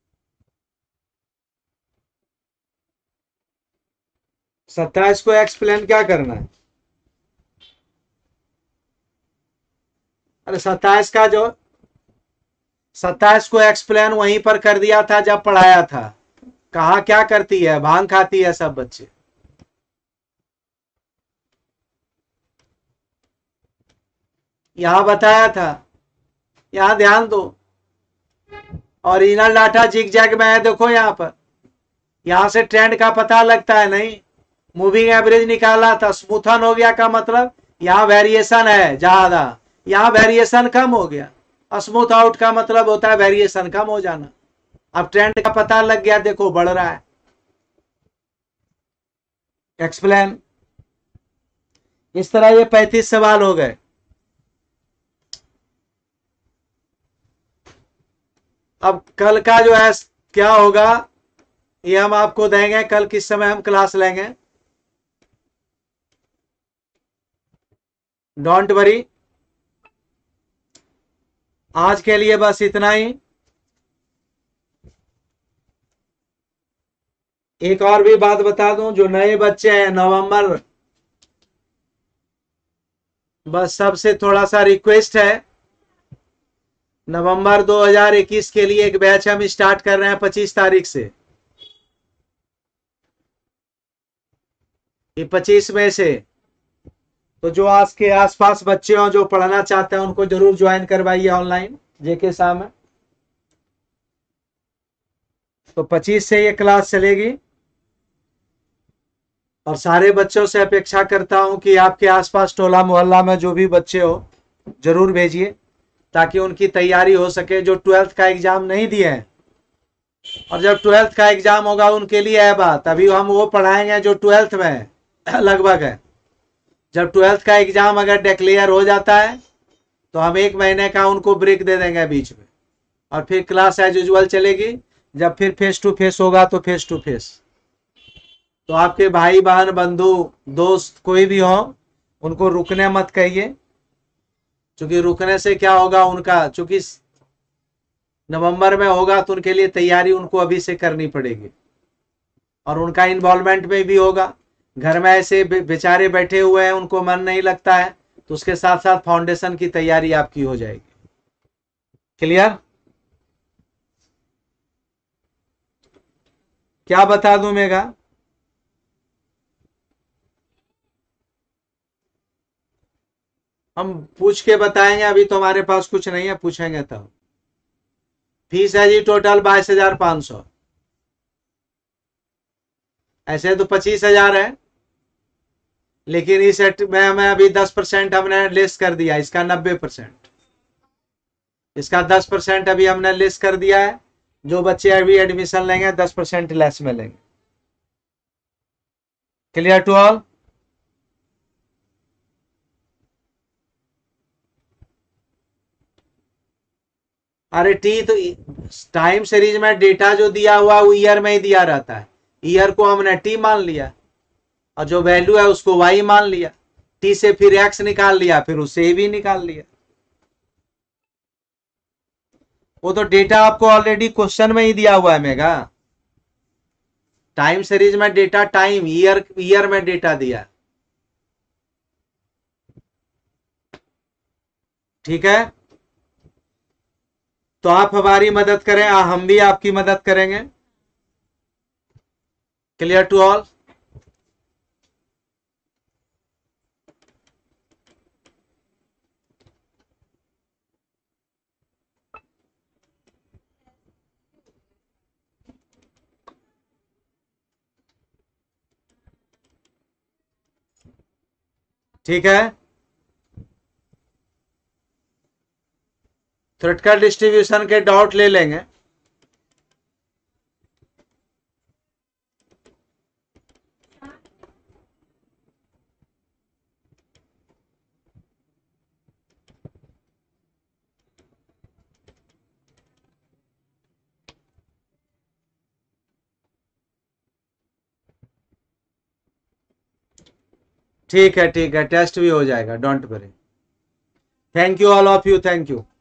सत्ताईस को एक्सप्लेन क्या करना है? अरे सत्ताईस का जो सत्ताईस को एक्सप्लेन वहीं पर कर दिया था जब पढ़ाया था। कहा क्या करती है, भांग खाती है सब बच्चे। यहां बताया था, यहां ध्यान दो। ओरिजिनल डाटा जिग जैग में है, देखो यहां पर, यहां से ट्रेंड का पता लगता है नहीं। मूविंग एवरेज निकाला था, स्मूथन हो गया का मतलब यहां वेरिएशन है ज्यादा, यहां वेरिएशन कम हो गया। स्मूथ आउट का मतलब होता है वेरिएशन कम हो जाना। अब ट्रेंड का पता लग गया, देखो बढ़ रहा है। एक्सप्लेन। इस तरह ये पैंतीस सवाल हो गए। अब कल का जो है क्या होगा ये हम आपको देंगे, कल किस समय हम क्लास लेंगे, डोंट वरी। आज के लिए बस इतना ही। एक और भी बात बता दूं, जो नए बच्चे हैं नवंबर, बस सबसे थोड़ा सा रिक्वेस्ट है, नवंबर दो हज़ार इक्कीस के लिए एक बैच हम स्टार्ट कर रहे हैं पच्चीस तारीख से। ये पच्चीस में से तो जो आज के आसपास बच्चे हो जो पढ़ना चाहते हैं उनको जरूर ज्वाइन करवाइए ऑनलाइन जेके साम में। तो पच्चीस से ये क्लास चलेगी और सारे बच्चों से अपेक्षा करता हूं कि आपके आसपास टोला मोहल्ला में जो भी बच्चे हो जरूर भेजिए ताकि उनकी तैयारी हो सके। जो ट्वेल्थ का एग्जाम नहीं दिए हैं, और जब ट्वेल्थ का एग्जाम होगा उनके लिए है बात, अभी हम वो पढ़ाएंगे जो ट्वेल्थ में लगभग है। जब ट्वेल्थ का एग्जाम अगर डिक्लेयर हो जाता है तो हम एक महीने का उनको ब्रेक दे देंगे बीच में, और फिर क्लास एज यूजुअल चलेगी। जब फिर फेस टू फेस होगा तो फेस टू फेस। तो आपके भाई बहन बंधु दोस्त कोई भी हो उनको रुकने मत कहिए, क्योंकि रुकने से क्या होगा, उनका चूंकि नवंबर में होगा तो उनके लिए तैयारी उनको अभी से करनी पड़ेगी और उनका इन्वॉल्वमेंट में भी होगा। घर में ऐसे बेचारे बैठे हुए हैं उनको मन नहीं लगता है, तो उसके साथ साथ फाउंडेशन की तैयारी आपकी हो जाएगी। क्लियर? क्या बता दूं मेगा? हम पूछ के बताएंगे, अभी तो हमारे पास कुछ नहीं है, पूछेंगे तब। फीस है जी टोटल बाईस हजार पांच सौ। ऐसे तो पच्चीस हजार है, लेकिन इस में हमें अभी दस परसेंट हमने लेस कर दिया, इसका नब्बे परसेंट, इसका दस परसेंट अभी हमने लेस कर दिया है। जो बच्चे अभी एडमिशन लेंगे दस परसेंट लेस में लेंगे। Clear to all? अरे टी तो टाइम सीरीज में डेटा जो दिया हुआ वो ईयर में ही दिया रहता है। ईयर को हमने टी मान लिया और जो वैल्यू है उसको वाई मान लिया, टी से फिर एक्स निकाल लिया, फिर उससे ए भी निकाल लिया। वो तो डेटा आपको ऑलरेडी क्वेश्चन में ही दिया हुआ है मेगा। टाइम सीरीज में डेटा टाइम ईयर ईयर में डेटा दिया। ठीक है, तो आप हमारी मदद करें, हम भी आपकी मदद करेंगे। Clear to all? ठीक है, थ्योरेटिकल डिस्ट्रीब्यूशन के डाउट ले लेंगे। ठीक है ठीक है, टेस्ट भी हो जाएगा, don't worry. Thank you all of you, thank you.